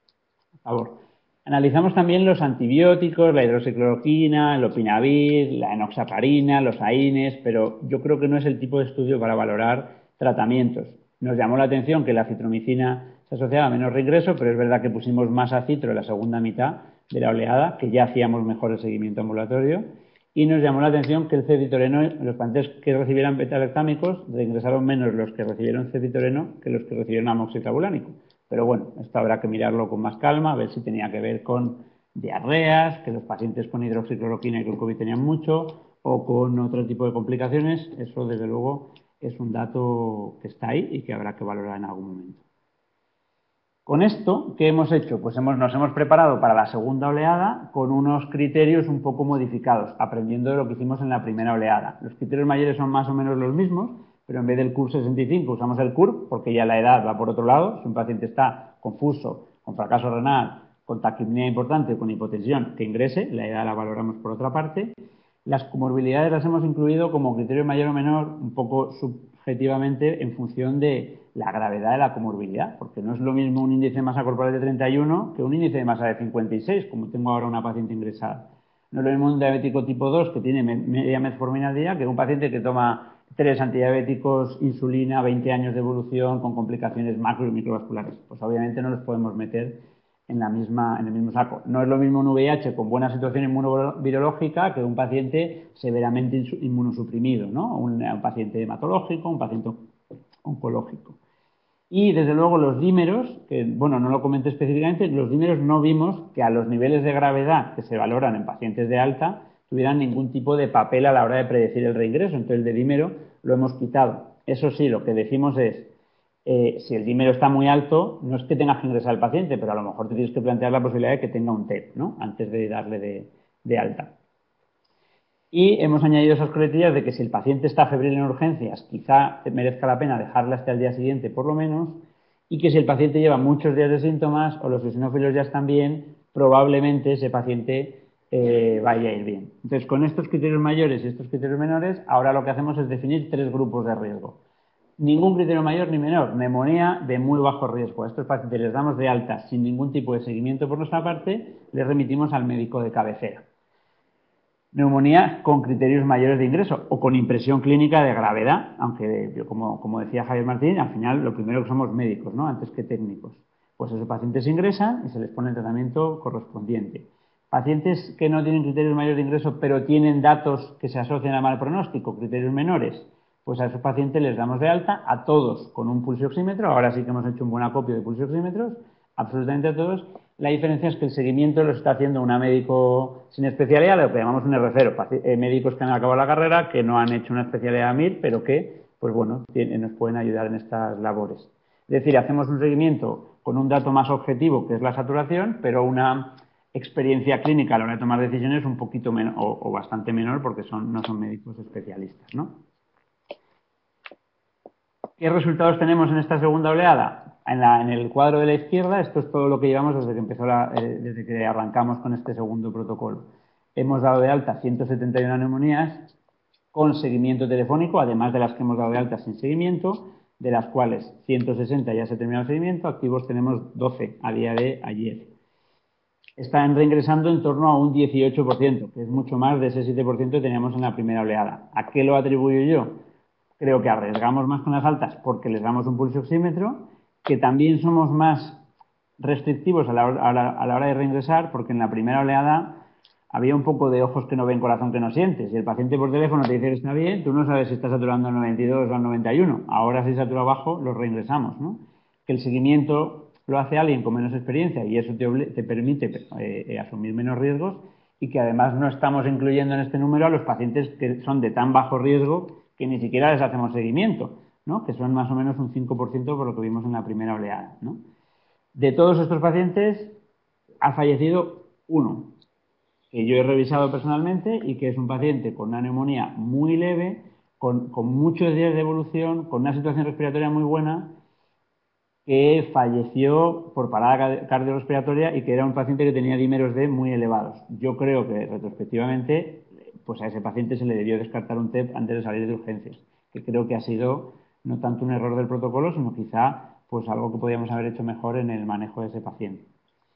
a favor. Analizamos también los antibióticos, la hidroxicloroquina, el opinavir, la enoxaparina, los AINES, pero yo creo que no es el tipo de estudio para valorar tratamientos. Nos llamó la atención que la citromicina se asociaba a menos reingreso, pero es verdad que pusimos más acitro en la segunda mitad de la oleada, que ya hacíamos mejor el seguimiento ambulatorio, y nos llamó la atención que el cevitoreno, los pacientes que recibieran beta-lactámicos, reingresaron menos los que recibieron cevitoreno que los que recibieron amoxiclavulánico. Pero bueno, esto habrá que mirarlo con más calma, a ver si tenía que ver con diarreas, que los pacientes con hidroxicloroquina y con COVID tenían mucho, o con otro tipo de complicaciones. Eso, desde luego, es un dato que está ahí y que habrá que valorar en algún momento. Con esto, ¿qué hemos hecho? Pues nos hemos preparado para la segunda oleada con unos criterios un poco modificados, aprendiendo de lo que hicimos en la primera oleada. Los criterios mayores son más o menos los mismos, pero en vez del CUR 65 usamos el CUR, porque ya la edad va por otro lado. Si un paciente está confuso, con fracaso renal, con taquipnea importante, con hipotensión, que ingrese, la edad la valoramos por otra parte. Las comorbilidades las hemos incluido como criterio mayor o menor, un poco subjetivamente en función de la gravedad de la comorbilidad, porque no es lo mismo un índice de masa corporal de 31 que un índice de masa de 56, como tengo ahora una paciente ingresada. No es lo mismo un diabético tipo 2 que tiene media metformina al día que un paciente que toma 3 antidiabéticos, insulina, 20 años de evolución con complicaciones macro y microvasculares. Pues obviamente no los podemos meter en el mismo saco. No es lo mismo un VIH con buena situación inmunovirológica que un paciente severamente inmunosuprimido, ¿no? Un paciente hematológico, un paciente oncológico. Y desde luego los dímeros, que bueno, no lo comenté específicamente, los dímeros no vimos que a los niveles de gravedad que se valoran en pacientes de alta tuvieran ningún tipo de papel a la hora de predecir el reingreso. Entonces el de dímero lo hemos quitado. Eso sí, lo que decimos es, si el dímero está muy alto, no es que tengas que ingresar al paciente, pero a lo mejor te tienes que plantear la posibilidad de que tenga un TEP, ¿no? Antes de darle de alta. Y hemos añadido esas coletillas de que si el paciente está febril en urgencias, quizá merezca la pena dejarla hasta el día siguiente por lo menos, y que si el paciente lleva muchos días de síntomas o los eosinófilos ya están bien, probablemente ese paciente vaya a ir bien. Entonces, con estos criterios mayores y estos criterios menores, ahora lo que hacemos es definir 3 grupos de riesgo. Ningún criterio mayor ni menor, neumonía de muy bajo riesgo. A estos pacientes les damos de alta sin ningún tipo de seguimiento por nuestra parte, les remitimos al médico de cabecera. Neumonía con criterios mayores de ingreso o con impresión clínica de gravedad, aunque yo, como decía Javier Martín, al final lo primero que somos médicos, ¿no? Antes que técnicos. Pues esos pacientes ingresan y se les pone el tratamiento correspondiente. Pacientes que no tienen criterios mayores de ingreso pero tienen datos que se asocian a mal pronóstico, criterios menores, pues a esos pacientes les damos de alta, a todos con un pulsioxímetro. Ahora sí que hemos hecho un buen acopio de pulsioxímetros, absolutamente a todos. La diferencia es que el seguimiento lo está haciendo un médico sin especialidad, lo que llamamos un R0, médicos que han acabado la carrera, que no han hecho una especialidad MIR, pero que, pues bueno, nos pueden ayudar en estas labores. Es decir, hacemos un seguimiento con un dato más objetivo, que es la saturación, pero una experiencia clínica a la hora de tomar decisiones un poquito menor o bastante menor, porque no son médicos especialistas, ¿no? ¿Qué resultados tenemos en esta segunda oleada? En el cuadro de la izquierda, esto es todo lo que llevamos desde que arrancamos con este segundo protocolo. Hemos dado de alta 171 neumonías con seguimiento telefónico, además de las que hemos dado de alta sin seguimiento, de las cuales 160 ya se ha terminado el seguimiento, activos tenemos 12 a día de ayer. Están reingresando en torno a un 18%, que es mucho más de ese 7% que teníamos en la primera oleada. ¿A qué lo atribuyo yo? Creo que arriesgamos más con las altas porque les damos un pulsioxímetro, que también somos más restrictivos a la hora de reingresar, porque en la primera oleada había un poco de ojos que no ven, corazón que no siente. Si el paciente por teléfono te dice que está bien, tú no sabes si está saturando al 92 o al 91. Ahora si satura bajo, los reingresamos, ¿no? Que el seguimiento lo hace alguien con menos experiencia y eso te permite asumir menos riesgos, y que además no estamos incluyendo en este número a los pacientes que son de tan bajo riesgo que ni siquiera les hacemos seguimiento, ¿no? Que son más o menos un 5% por lo que vimos en la primera oleada, ¿no? De todos estos pacientes ha fallecido uno, que yo he revisado personalmente y que es un paciente con una neumonía muy leve, con muchos días de evolución, con una situación respiratoria muy buena, que falleció por parada cardiorrespiratoria y que era un paciente que tenía dímeros D muy elevados. Yo creo que retrospectivamente, pues a ese paciente se le debió descartar un TEP antes de salir de urgencias, que creo que ha sido no tanto un error del protocolo, sino quizá pues algo que podíamos haber hecho mejor en el manejo de ese paciente.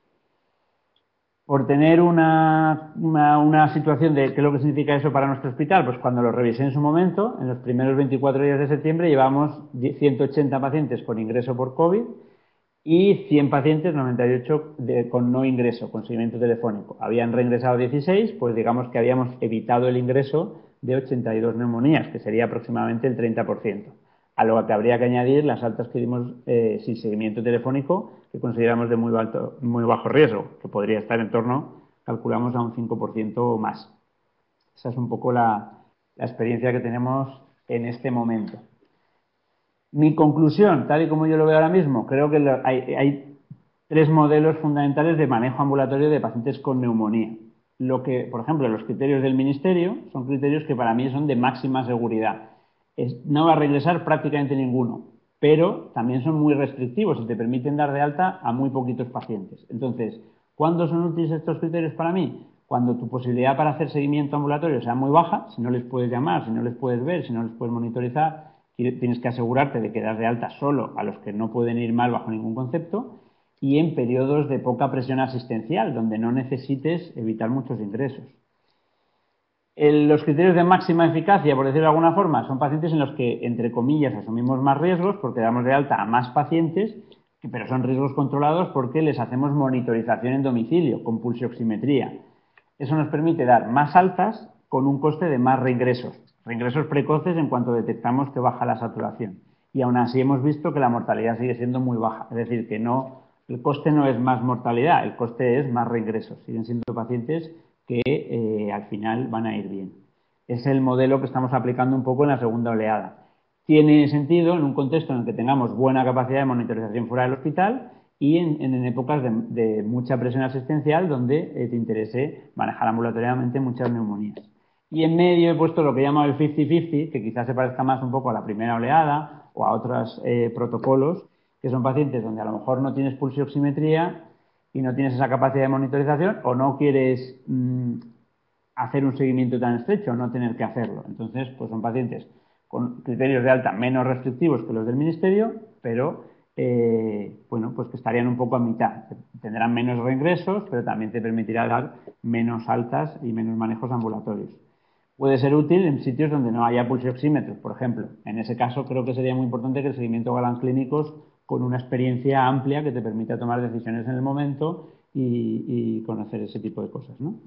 Por tener una situación de qué es lo que significa eso para nuestro hospital, pues cuando lo revisé en su momento, en los primeros 24 días de septiembre llevamos 180 pacientes con ingreso por COVID y 100 pacientes, 98 con no ingreso, con seguimiento telefónico. Habían reingresado 16, pues digamos que habíamos evitado el ingreso de 82 neumonías, que sería aproximadamente el 30%. A lo que habría que añadir las altas que dimos sin seguimiento telefónico, que consideramos de muy bajo riesgo, que podría estar en torno, calculamos, a un 5% o más. Esa es un poco la experiencia que tenemos en este momento. Mi conclusión, tal y como yo lo veo ahora mismo, creo que hay 3 modelos fundamentales de manejo ambulatorio de pacientes con neumonía. Por ejemplo, los criterios del Ministerio son criterios que para mí son de máxima seguridad. No va a regresar prácticamente ninguno, pero también son muy restrictivos y te permiten dar de alta a muy poquitos pacientes. Entonces, ¿cuándo son útiles estos criterios para mí? Cuando tu posibilidad para hacer seguimiento ambulatorio sea muy baja, si no les puedes llamar, si no les puedes ver, si no les puedes monitorizar, tienes que asegurarte de que das de alta solo a los que no pueden ir mal bajo ningún concepto, y en periodos de poca presión asistencial, donde no necesites evitar muchos ingresos. Los criterios de máxima eficacia, por decirlo de alguna forma, son pacientes en los que, entre comillas, asumimos más riesgos porque damos de alta a más pacientes, pero son riesgos controlados porque les hacemos monitorización en domicilio con pulsioximetría. Eso nos permite dar más altas con un coste de más reingresos precoces en cuanto detectamos que baja la saturación. Y aún así hemos visto que la mortalidad sigue siendo muy baja, es decir, que el coste no es más mortalidad, el coste es más reingresos. Siguen siendo pacientes que al final van a ir bien. Es el modelo que estamos aplicando un poco en la segunda oleada. Tiene sentido en un contexto en el que tengamos buena capacidad de monitorización fuera del hospital y en épocas de mucha presión asistencial donde te interese manejar ambulatoriamente muchas neumonías. Y en medio he puesto lo que he llamado el 50-50, que quizás se parezca más un poco a la primera oleada o a otros protocolos, que son pacientes donde a lo mejor no tienes pulsioximetría y no tienes esa capacidad de monitorización o no quieres hacer un seguimiento tan estrecho, no tener que hacerlo. Entonces, pues son pacientes con criterios de alta menos restrictivos que los del Ministerio, pero bueno, pues que estarían un poco a mitad. Tendrán menos reingresos, pero también te permitirá dar menos altas y menos manejos ambulatorios. Puede ser útil en sitios donde no haya pulsioxímetros, por ejemplo. En ese caso creo que sería muy importante que el seguimiento hagan clínicos con una experiencia amplia que te permita tomar decisiones en el momento y conocer ese tipo de cosas, ¿no?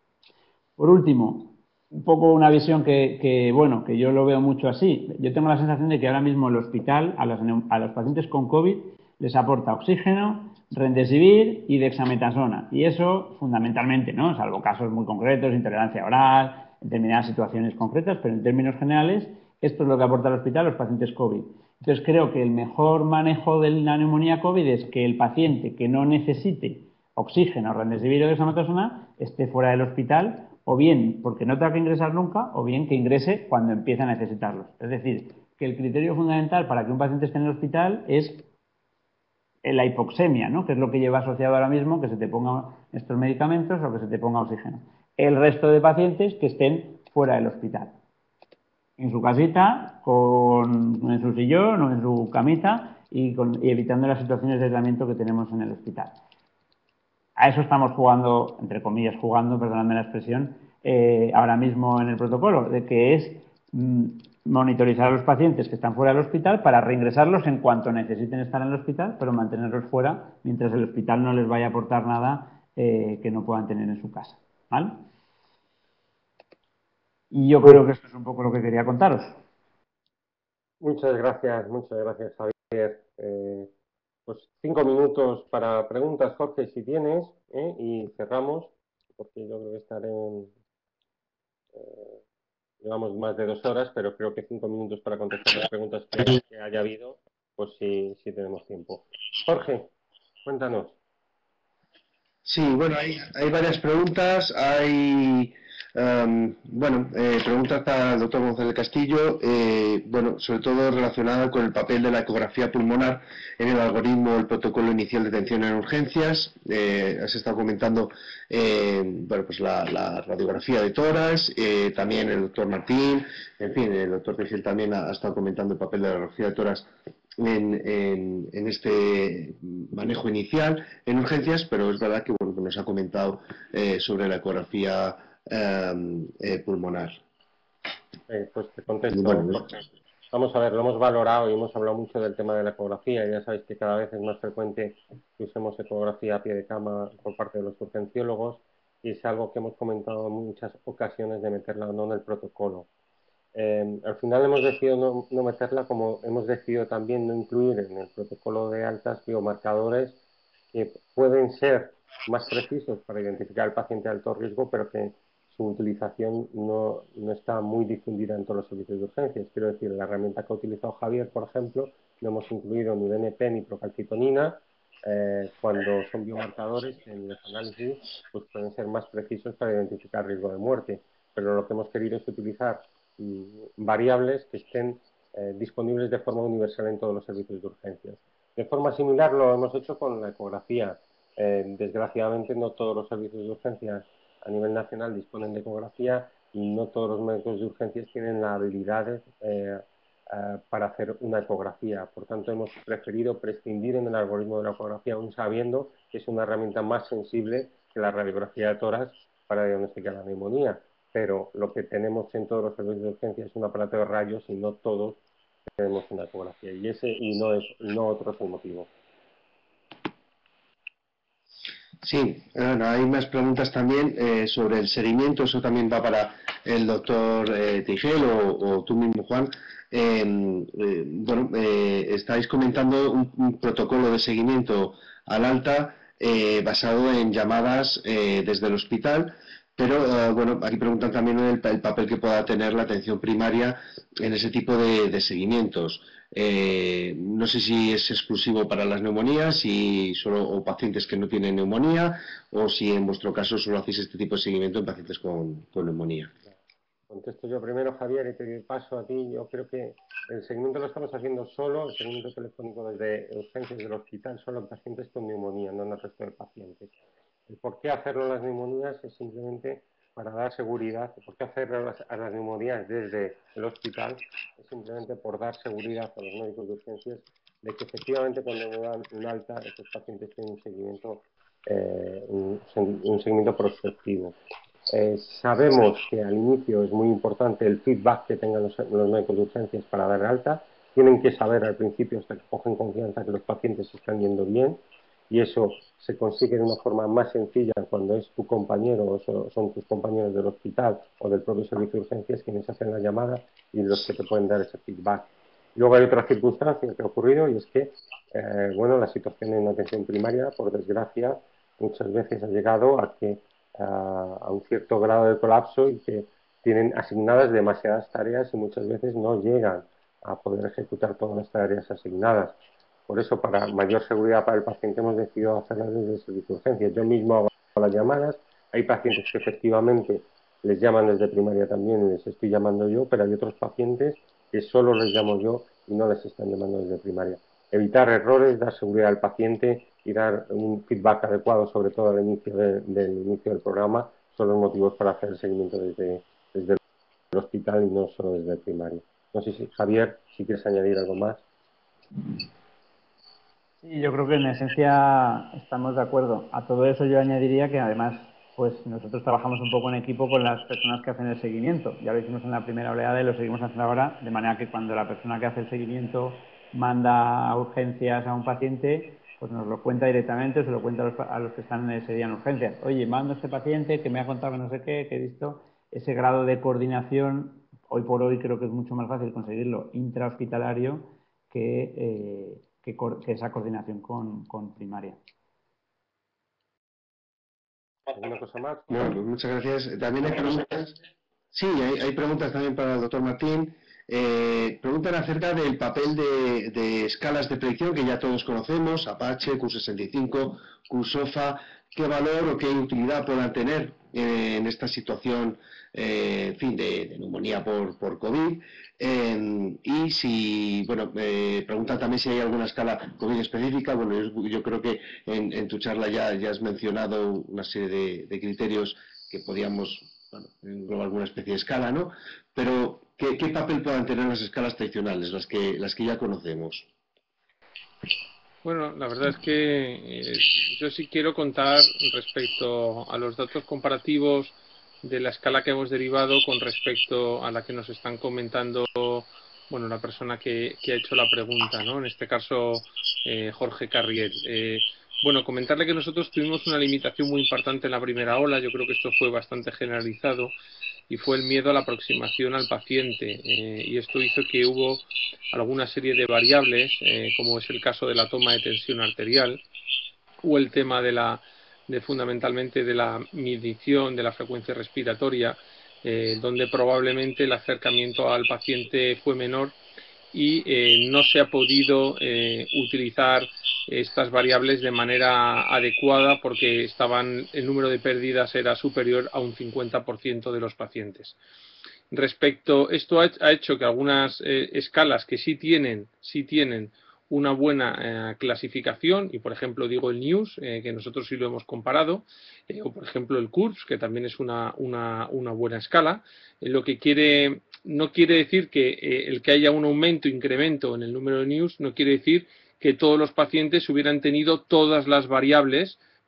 Por último, un poco una visión bueno, que yo lo veo mucho así. Yo tengo la sensación de que ahora mismo el hospital a los pacientes con COVID les aporta oxígeno, remdesivir y dexametasona. Y eso fundamentalmente, ¿no? Salvo casos muy concretos, intolerancia oral, en determinadas situaciones concretas, pero en términos generales, esto es lo que aporta el hospital a los pacientes COVID. Entonces creo que el mejor manejo de la neumonía COVID es que el paciente que no necesite oxígeno, remdesivir o dexametasona esté fuera del hospital, o bien porque no tenga que ingresar nunca, o bien que ingrese cuando empiece a necesitarlos. Es decir, que el criterio fundamental para que un paciente esté en el hospital es la hipoxemia, ¿no? Que es lo que lleva asociado ahora mismo, que se te pongan estos medicamentos o que se te ponga oxígeno. El resto de pacientes que estén fuera del hospital. En su casita, en su sillón o en su camita y evitando las situaciones de aislamiento que tenemos en el hospital. A eso estamos jugando, entre comillas, perdonadme la expresión, ahora mismo en el protocolo, de que es monitorizar a los pacientes que están fuera del hospital para reingresarlos en cuanto necesiten estar en el hospital, pero mantenerlos fuera mientras el hospital no les vaya a aportar nada que no puedan tener en su casa. ¿Vale? Y yo creo que esto es un poco lo que quería contaros. Muchas gracias, Javier. Pues 5 minutos para preguntas, Jorge, si tienes, y cerramos, porque yo creo que llevamos más de 2 horas, pero creo que 5 minutos para contestar las preguntas que haya habido, pues sí tenemos tiempo. Jorge, cuéntanos. Sí, bueno, hay varias preguntas. Hay, preguntas para el doctor González Castillo, sobre todo relacionada con el papel de la ecografía pulmonar en el algoritmo del protocolo inicial de atención en urgencias. Has estado comentando, la radiografía de tórax, también el doctor Martín, en fin, el doctor Tejel también ha estado comentando el papel de la radiografía de tórax en este manejo inicial en urgencias, pero es verdad que nos ha comentado sobre la ecografía pulmonar. Pues te contesto, Jorge. Vamos a ver, lo hemos valorado y hemos hablado mucho del tema de la ecografía. Ya sabéis que cada vez es más frecuente que usemos ecografía a pie de cama por parte de los urgenciólogos y es algo que hemos comentado en muchas ocasiones de meterla o no en el protocolo. Al final hemos decidido no meterla, como hemos decidido también no incluir en el protocolo de altas biomarcadores que pueden ser más precisos para identificar al paciente de alto riesgo, pero que su utilización no está muy difundida en todos los servicios de urgencias. Quiero decir, la herramienta que ha utilizado Javier, por ejemplo, no hemos incluido ni BNP ni procalcitonina, cuando son biomarcadores que en los análisis pues pueden ser más precisos para identificar riesgo de muerte. Pero lo que hemos querido es utilizar variables que estén disponibles de forma universal en todos los servicios de urgencias. De forma similar lo hemos hecho con la ecografía. Desgraciadamente no todos los servicios de urgencias a nivel nacional disponen de ecografía y no todos los médicos de urgencias tienen la habilidad para hacer una ecografía. Por tanto, hemos preferido prescindir en el algoritmo de la ecografía, aún sabiendo que es una herramienta más sensible que la radiografía de tórax para diagnosticar la neumonía. pero lo que tenemos en todos los servicios de urgencia es un aparato de rayos y no todos tenemos una ecografía, y no otro es el motivo. Sí, bueno, hay más preguntas también sobre el seguimiento. Eso también va para el doctor Tigel o tú mismo, Juan. Estáis comentando un protocolo de seguimiento al alta basado en llamadas desde el hospital, pero bueno, aquí preguntan también el papel que pueda tener la atención primaria en ese tipo de seguimientos. No sé si es exclusivo para las neumonías o pacientes que no tienen neumonía, o si en vuestro caso solo hacéis este tipo de seguimiento en pacientes con neumonía. Contesto yo primero, Javier, y te doy paso a ti. Yo creo que el seguimiento lo estamos haciendo solo, el seguimiento telefónico desde urgencias del hospital, solo en pacientes con neumonía, no en el resto de pacientes. El por qué hacerlo en las neumonías es simplemente para dar seguridad. ¿Por qué hacerlo a las neumonías desde el hospital? Es simplemente por dar seguridad a los médicos de urgencias de que efectivamente cuando dan un alta, estos pacientes tienen un seguimiento prospectivo. Sabemos que al inicio es muy importante el feedback que tengan los médicos de urgencias para dar alta. Tienen que saber al principio, hasta que cogen confianza, que los pacientes se están yendo bien, y eso se consigue de una forma más sencilla cuando es tu compañero o son tus compañeros del hospital o del propio servicio de urgencias quienes hacen la llamada y los que te pueden dar ese feedback. Luego hay otra circunstancia que ha ocurrido, y es que bueno, la situación en atención primaria, por desgracia, muchas veces ha llegado a un cierto grado de colapso y que tienen asignadas demasiadas tareas y muchas veces no llegan a poder ejecutar todas las tareas asignadas. Por eso, para mayor seguridad para el paciente, hemos decidido hacerlas desde el servicio de urgencias. Yo mismo hago las llamadas. Hay pacientes que efectivamente les llaman desde primaria también y les estoy llamando yo, pero hay otros pacientes que solo les llamo yo y no les están llamando desde primaria. Evitar errores, dar seguridad al paciente y dar un feedback adecuado, sobre todo al inicio del programa, son los motivos para hacer el seguimiento desde el hospital y no solo desde primaria. No sé si, Javier, si quieres añadir algo más. Sí, yo creo que en esencia estamos de acuerdo. A todo eso yo añadiría que además pues nosotros trabajamos un poco en equipo con las personas que hacen el seguimiento. Ya lo hicimos en la primera oleada y lo seguimos haciendo ahora, de manera que cuando la persona que hace el seguimiento manda urgencias a un paciente, pues nos lo cuenta directamente, se lo cuenta a los que están ese día en urgencias. Oye, mando a este paciente que me ha contado no sé qué, que he visto. Ese grado de coordinación, hoy por hoy creo que es mucho más fácil conseguirlo intrahospitalario que esa coordinación con primaria. ¿Alguna cosa más? Bueno, pues muchas gracias. También hay preguntas. Sí, hay preguntas también para el doctor Martín. Preguntan acerca del papel de escalas de predicción que ya todos conocemos, Apache, Q65, QSOFA. ¿Qué valor o qué utilidad puedan tener en esta situación en fin, de neumonía por COVID? Y si, bueno, preguntan también si hay alguna escala COVID específica. Bueno, yo creo que en tu charla ya has mencionado una serie de criterios que podíamos, bueno, englobar alguna especie de escala, ¿no? Pero, ¿qué papel puedan tener las escalas tradicionales, las que ya conocemos? Bueno, la verdad es que yo sí quiero contar respecto a los datos comparativos de la escala que hemos derivado con respecto a la que nos están comentando, bueno, la persona que ha hecho la pregunta, ¿no? En este caso, Jorge Carriel. Bueno, comentarle que nosotros tuvimos una limitación muy importante en la primera ola. Yo creo que esto fue bastante generalizado y fue el miedo a la aproximación al paciente, y esto hizo que hubo alguna serie de variables, como es el caso de la toma de tensión arterial o el tema de fundamentalmente de la medición de la frecuencia respiratoria, donde probablemente el acercamiento al paciente fue menor y no se ha podido utilizar estas variables de manera adecuada porque el número de pérdidas era superior a un 50% de los pacientes. Esto ha hecho que algunas escalas que sí tienen una buena clasificación, y por ejemplo digo el NEWS, que nosotros sí lo hemos comparado, o por ejemplo el CURVS, que también es una buena escala, lo que no quiere decir que el que haya un incremento en el número de NEWS, no quiere decir que todos los pacientes hubieran tenido todas las variables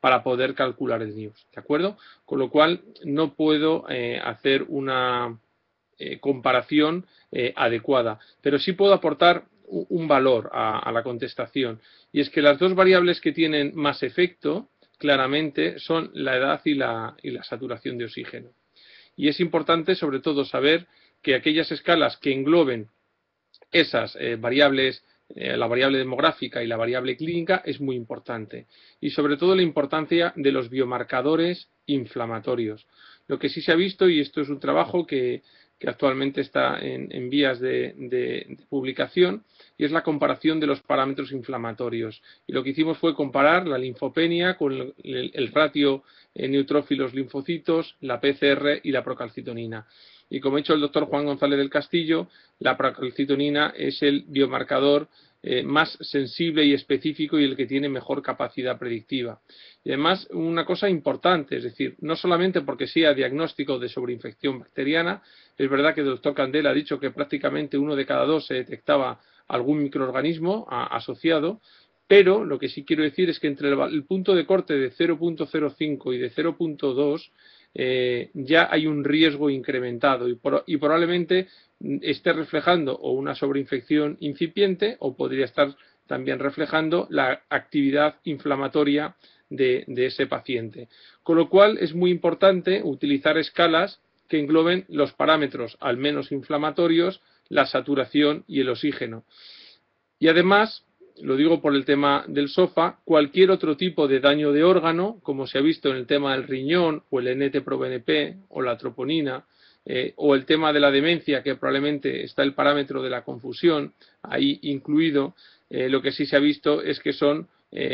para poder calcular el NIUS, ¿de acuerdo? Con lo cual no puedo hacer una comparación adecuada, pero sí puedo aportar un valor a la contestación, y es que las dos variables que tienen más efecto claramente son la edad y la saturación de oxígeno. Y es importante sobre todo saber que aquellas escalas que engloben esas variables, la variable demográfica y la variable clínica, es muy importante. Y sobre todo la importancia de los biomarcadores inflamatorios. Lo que sí se ha visto, y esto es un trabajo que actualmente está en vías de publicación, y es la comparación de los parámetros inflamatorios. Y lo que hicimos fue comparar la linfopenia con el ratio neutrófilos linfocitos, la PCR y la procalcitonina. Y como ha dicho el doctor Juan González del Castillo, la procalcitonina es el biomarcador más sensible y específico y el que tiene mejor capacidad predictiva. Y además, una cosa importante, es decir, no solamente porque sea diagnóstico de sobreinfección bacteriana, es verdad que el doctor Candela ha dicho que prácticamente 1 de cada 2 se detectaba algún microorganismo asociado, pero lo que sí quiero decir es que entre el punto de corte de 0.05 y de 0.2 ya hay un riesgo incrementado y probablemente esté reflejando o una sobreinfección incipiente, o podría estar también reflejando la actividad inflamatoria de ese paciente. Con lo cual es muy importante utilizar escalas que engloben los parámetros al menos inflamatorios, la saturación y el oxígeno. Y además, lo digo por el tema del SOFA, cualquier otro tipo de daño de órgano, como se ha visto en el tema del riñón o el NT-proBNP o la troponina, o el tema de la demencia, que probablemente está el parámetro de la confusión ahí incluido, lo que sí se ha visto es que son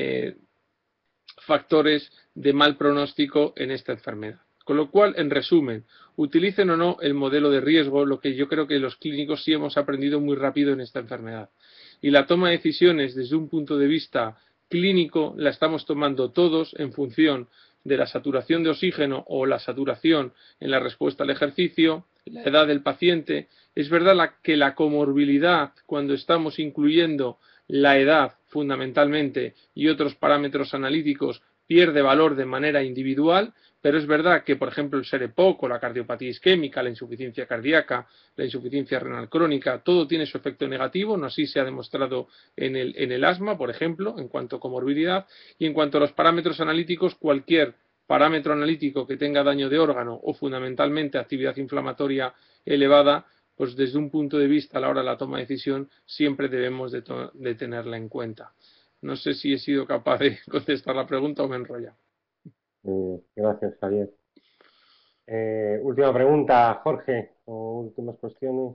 factores de mal pronóstico en esta enfermedad. Con lo cual, en resumen, utilicen o no el modelo de riesgo, lo que yo creo que los clínicos sí hemos aprendido muy rápido en esta enfermedad. Y la toma de decisiones desde un punto de vista clínico la estamos tomando todos en función de la saturación de oxígeno o la saturación en la respuesta al ejercicio, la edad del paciente. Es verdad que la comorbilidad, cuando estamos incluyendo la edad fundamentalmente y otros parámetros analíticos, pierde valor de manera individual, pero es verdad que, por ejemplo, el SEREPOC o la cardiopatía isquémica, la insuficiencia cardíaca, la insuficiencia renal crónica, todo tiene su efecto negativo, no así se ha demostrado en el asma, por ejemplo, en cuanto a comorbilidad. Y en cuanto a los parámetros analíticos, cualquier parámetro analítico que tenga daño de órgano o fundamentalmente actividad inflamatoria elevada, pues desde un punto de vista a la hora de la toma de decisión siempre debemos de tenerla en cuenta. No sé si he sido capaz de contestar la pregunta o me enrolla. Gracias, Javier. Última pregunta, Jorge, o últimas cuestiones.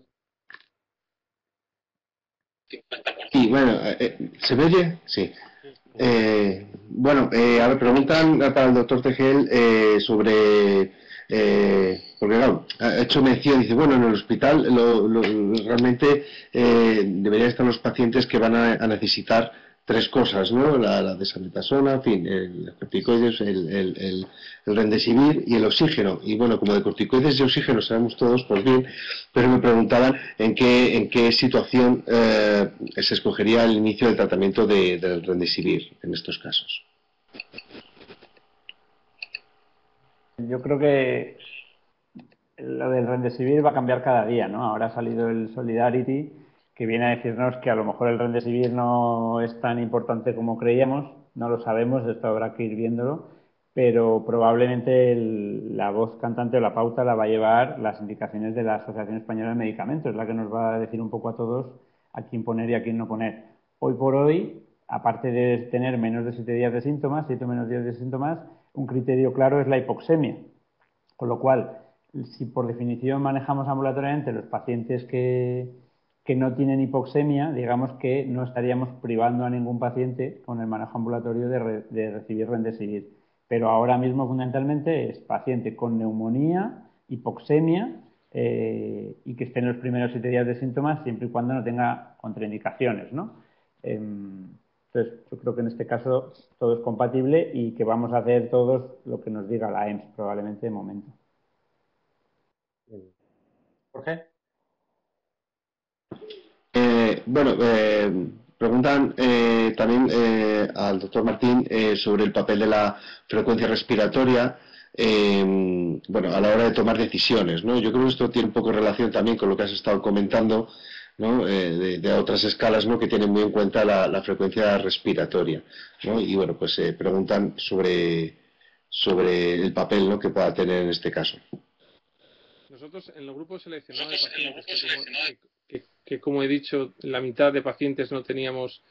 Sí, bueno, ¿se me oye? Sí. Bueno, a ver, preguntan para el doctor Tegel sobre, porque claro, ha hecho mención, dice, bueno, en el hospital realmente deberían estar los pacientes que van a necesitar 3 cosas, ¿no? La desametasona, en fin, el corticoides, el remdesivir y el oxígeno. Y bueno, como de corticoides y oxígeno sabemos todos, pues bien, pero me preguntaban en qué situación se escogería el inicio del tratamiento del remdesivir en estos casos. Yo creo que lo del remdesivir va a cambiar cada día, ¿no? Ahora ha salido el Solidarity, que viene a decirnos que a lo mejor el remdesivir no es tan importante como creíamos, no lo sabemos, esto habrá que ir viéndolo, pero probablemente la voz cantante o la pauta la va a llevar las indicaciones de la Asociación Española de Medicamentos, es la que nos va a decir un poco a todos a quién poner y a quién no poner. Hoy por hoy, aparte de tener menos de 7 días de síntomas, 7 o menos días de síntomas, un criterio claro es la hipoxemia, con lo cual, si por definición manejamos ambulatoriamente los pacientes que no tienen hipoxemia, digamos que no estaríamos privando a ningún paciente con el manejo ambulatorio de recibir remdesivir. Pero ahora mismo fundamentalmente es paciente con neumonía, hipoxemia y que esté en los primeros 7 días de síntomas siempre y cuando no tenga contraindicaciones, ¿no? Entonces, yo creo que en este caso todo es compatible y que vamos a hacer todos lo que nos diga la EMS probablemente de momento. Jorge. Bueno, Preguntan también al doctor Martín sobre el papel de la frecuencia respiratoria bueno, a la hora de tomar decisiones, ¿no? Yo creo que esto tiene un poco de relación también con lo que has estado comentando, ¿no? De otras escalas, ¿no? Que tienen muy en cuenta la frecuencia respiratoria, ¿no? Y bueno, pues preguntan sobre el papel, ¿no? Que pueda tener en este caso. Nosotros en el grupo seleccionado de pacientes, que como he dicho, la mitad de pacientes no teníamos,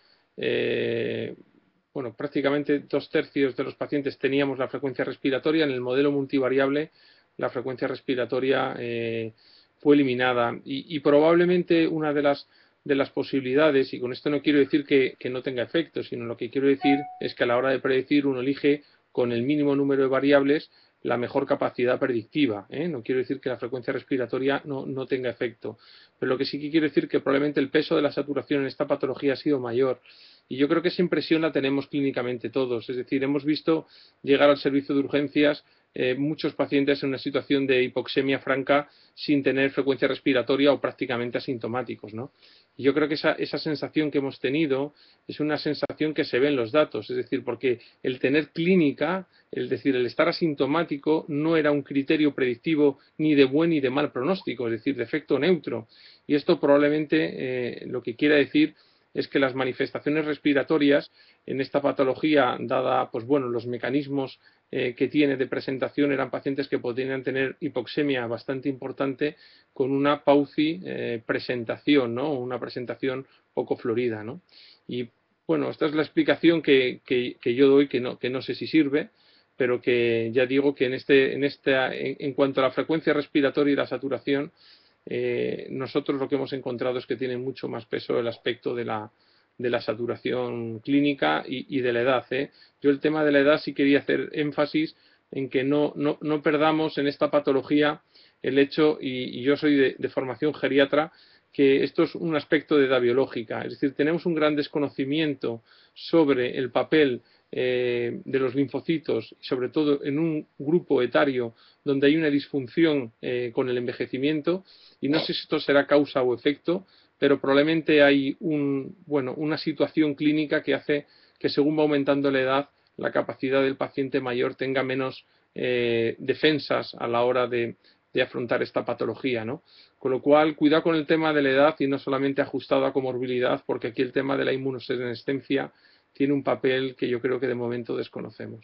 bueno, prácticamente 2/3 de los pacientes teníamos la frecuencia respiratoria. En el modelo multivariable la frecuencia respiratoria fue eliminada y probablemente una de las posibilidades, y con esto no quiero decir que no tenga efecto, sino lo que quiero decir es que a la hora de predecir uno elige con el mínimo número de variables la mejor capacidad predictiva. No quiero decir que la frecuencia respiratoria no tenga efecto, pero lo que sí que quiero decir que probablemente el peso de la saturación en esta patología ha sido mayor. Y yo creo que esa impresión la tenemos clínicamente todos. Es decir, hemos visto llegar al servicio de urgencias muchos pacientes en una situación de hipoxemia franca sin tener frecuencia respiratoria o prácticamente asintomáticos, ¿no? Y yo creo que esa sensación que hemos tenido es una sensación que se ve en los datos, es decir, porque el tener clínica, es decir, el estar asintomático no era un criterio predictivo ni de buen ni de mal pronóstico, es decir, de efecto neutro. Y esto probablemente lo que quiera decir es que las manifestaciones respiratorias en esta patología, dada pues bueno, los mecanismos que tiene de presentación, eran pacientes que podrían tener hipoxemia bastante importante con una PAUCI presentación, ¿no? Una presentación poco florida, ¿no? Y bueno, esta es la explicación que yo doy, que no sé si sirve, pero que ya digo que en cuanto a la frecuencia respiratoria y la saturación, nosotros lo que hemos encontrado es que tiene mucho más peso el aspecto de la saturación clínica y de la edad. Yo el tema de la edad sí quería hacer énfasis en que no perdamos en esta patología el hecho, y yo soy de formación geriatra, que esto es un aspecto de edad biológica. Es decir, tenemos un gran desconocimiento sobre el papel de los linfocitos, sobre todo en un grupo etario donde hay una disfunción con el envejecimiento, y no sé si esto será causa o efecto, pero probablemente hay una situación clínica que hace que según va aumentando la edad, la capacidad del paciente mayor tenga menos defensas a la hora de afrontar esta patología, ¿no? Con lo cual, cuidado con el tema de la edad y no solamente ajustado a comorbilidad, porque aquí el tema de la inmunosenescencia tiene un papel que yo creo que de momento desconocemos.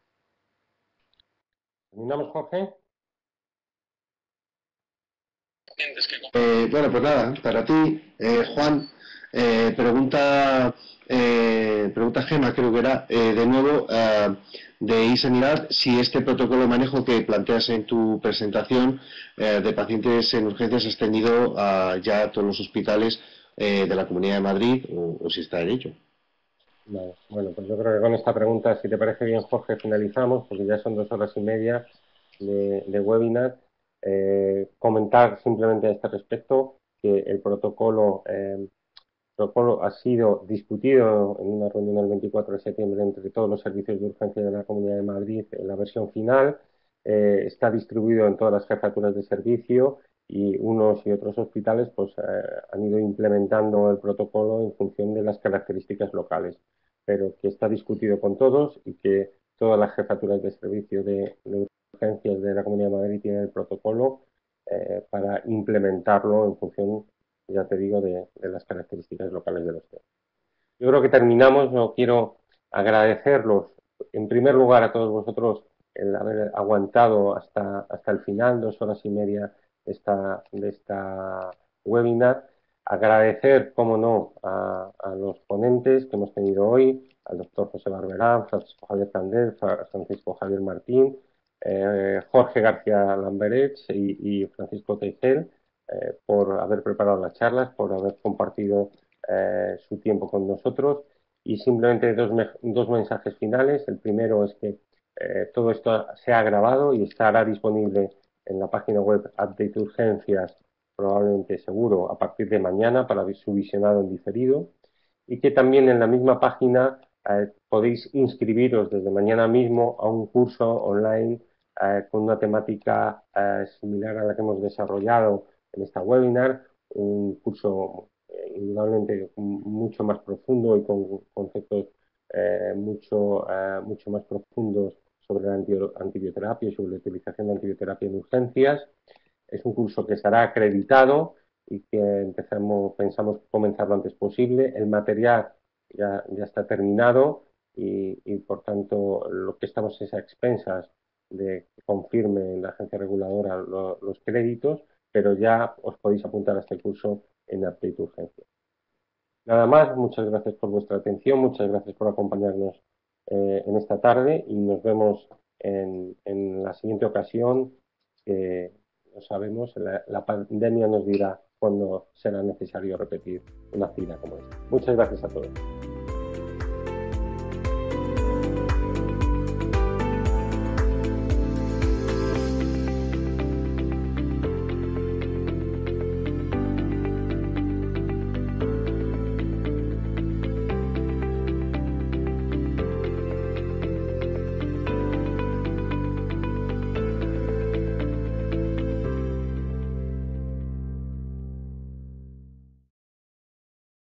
¿Terminamos, Jorge? Bueno, pues nada, para ti, Juan, pregunta Gema, creo que era, de nuevo, de iSanidad, si este protocolo de manejo que planteas en tu presentación de pacientes en urgencias ha extendido ya a todos los hospitales de la Comunidad de Madrid o si está en ello. Vale. Bueno, pues yo creo que con esta pregunta, si te parece bien, Jorge, finalizamos, porque ya son 2 horas y media de webinar. Comentar simplemente a este respecto que el protocolo ha sido discutido en una reunión el 24 de septiembre entre todos los servicios de urgencia de la Comunidad de Madrid en la versión final. Está distribuido en todas las jefaturas de servicio y unos y otros hospitales pues, han ido implementando el protocolo en función de las características locales, pero que está discutido con todos y que todas las jefaturas de servicio de urgencias de la Comunidad de Madrid tienen el protocolo para implementarlo en función, ya te digo, de las características locales de los temas. Yo creo que terminamos. No quiero agradecerlos, en primer lugar, a todos vosotros el haber aguantado hasta el final, 2 horas y media de esta webinar. Agradecer, como no, a los ponentes que hemos tenido hoy, al doctor José Barberá, Francisco Javier Candel, Francisco Javier Martín, Jorge García Lamberets y Francisco Teigel, por haber preparado las charlas, por haber compartido su tiempo con nosotros. Y simplemente dos mensajes finales. El primero es que todo esto se ha grabado y estará disponible en la página web Update Urgencias, probablemente seguro a partir de mañana para su visionado en diferido, y que también en la misma página podéis inscribiros desde mañana mismo a un curso online con una temática similar a la que hemos desarrollado en esta webinar, un curso indudablemente mucho más profundo y con conceptos mucho más profundos sobre la antibioterapia y sobre la utilización de antibioterapia en urgencias. Es un curso que estará acreditado y que pensamos comenzar lo antes posible. El material ya está terminado y por tanto lo que estamos es a expensas de que confirme la agencia reguladora los créditos, pero ya os podéis apuntar a este curso en Update Urgencia. Nada más, muchas gracias por vuestra atención, muchas gracias por acompañarnos en esta tarde y nos vemos en la siguiente ocasión, que no sabemos, la pandemia nos dirá cuándo será necesario repetir una cita como esta. Muchas gracias a todos.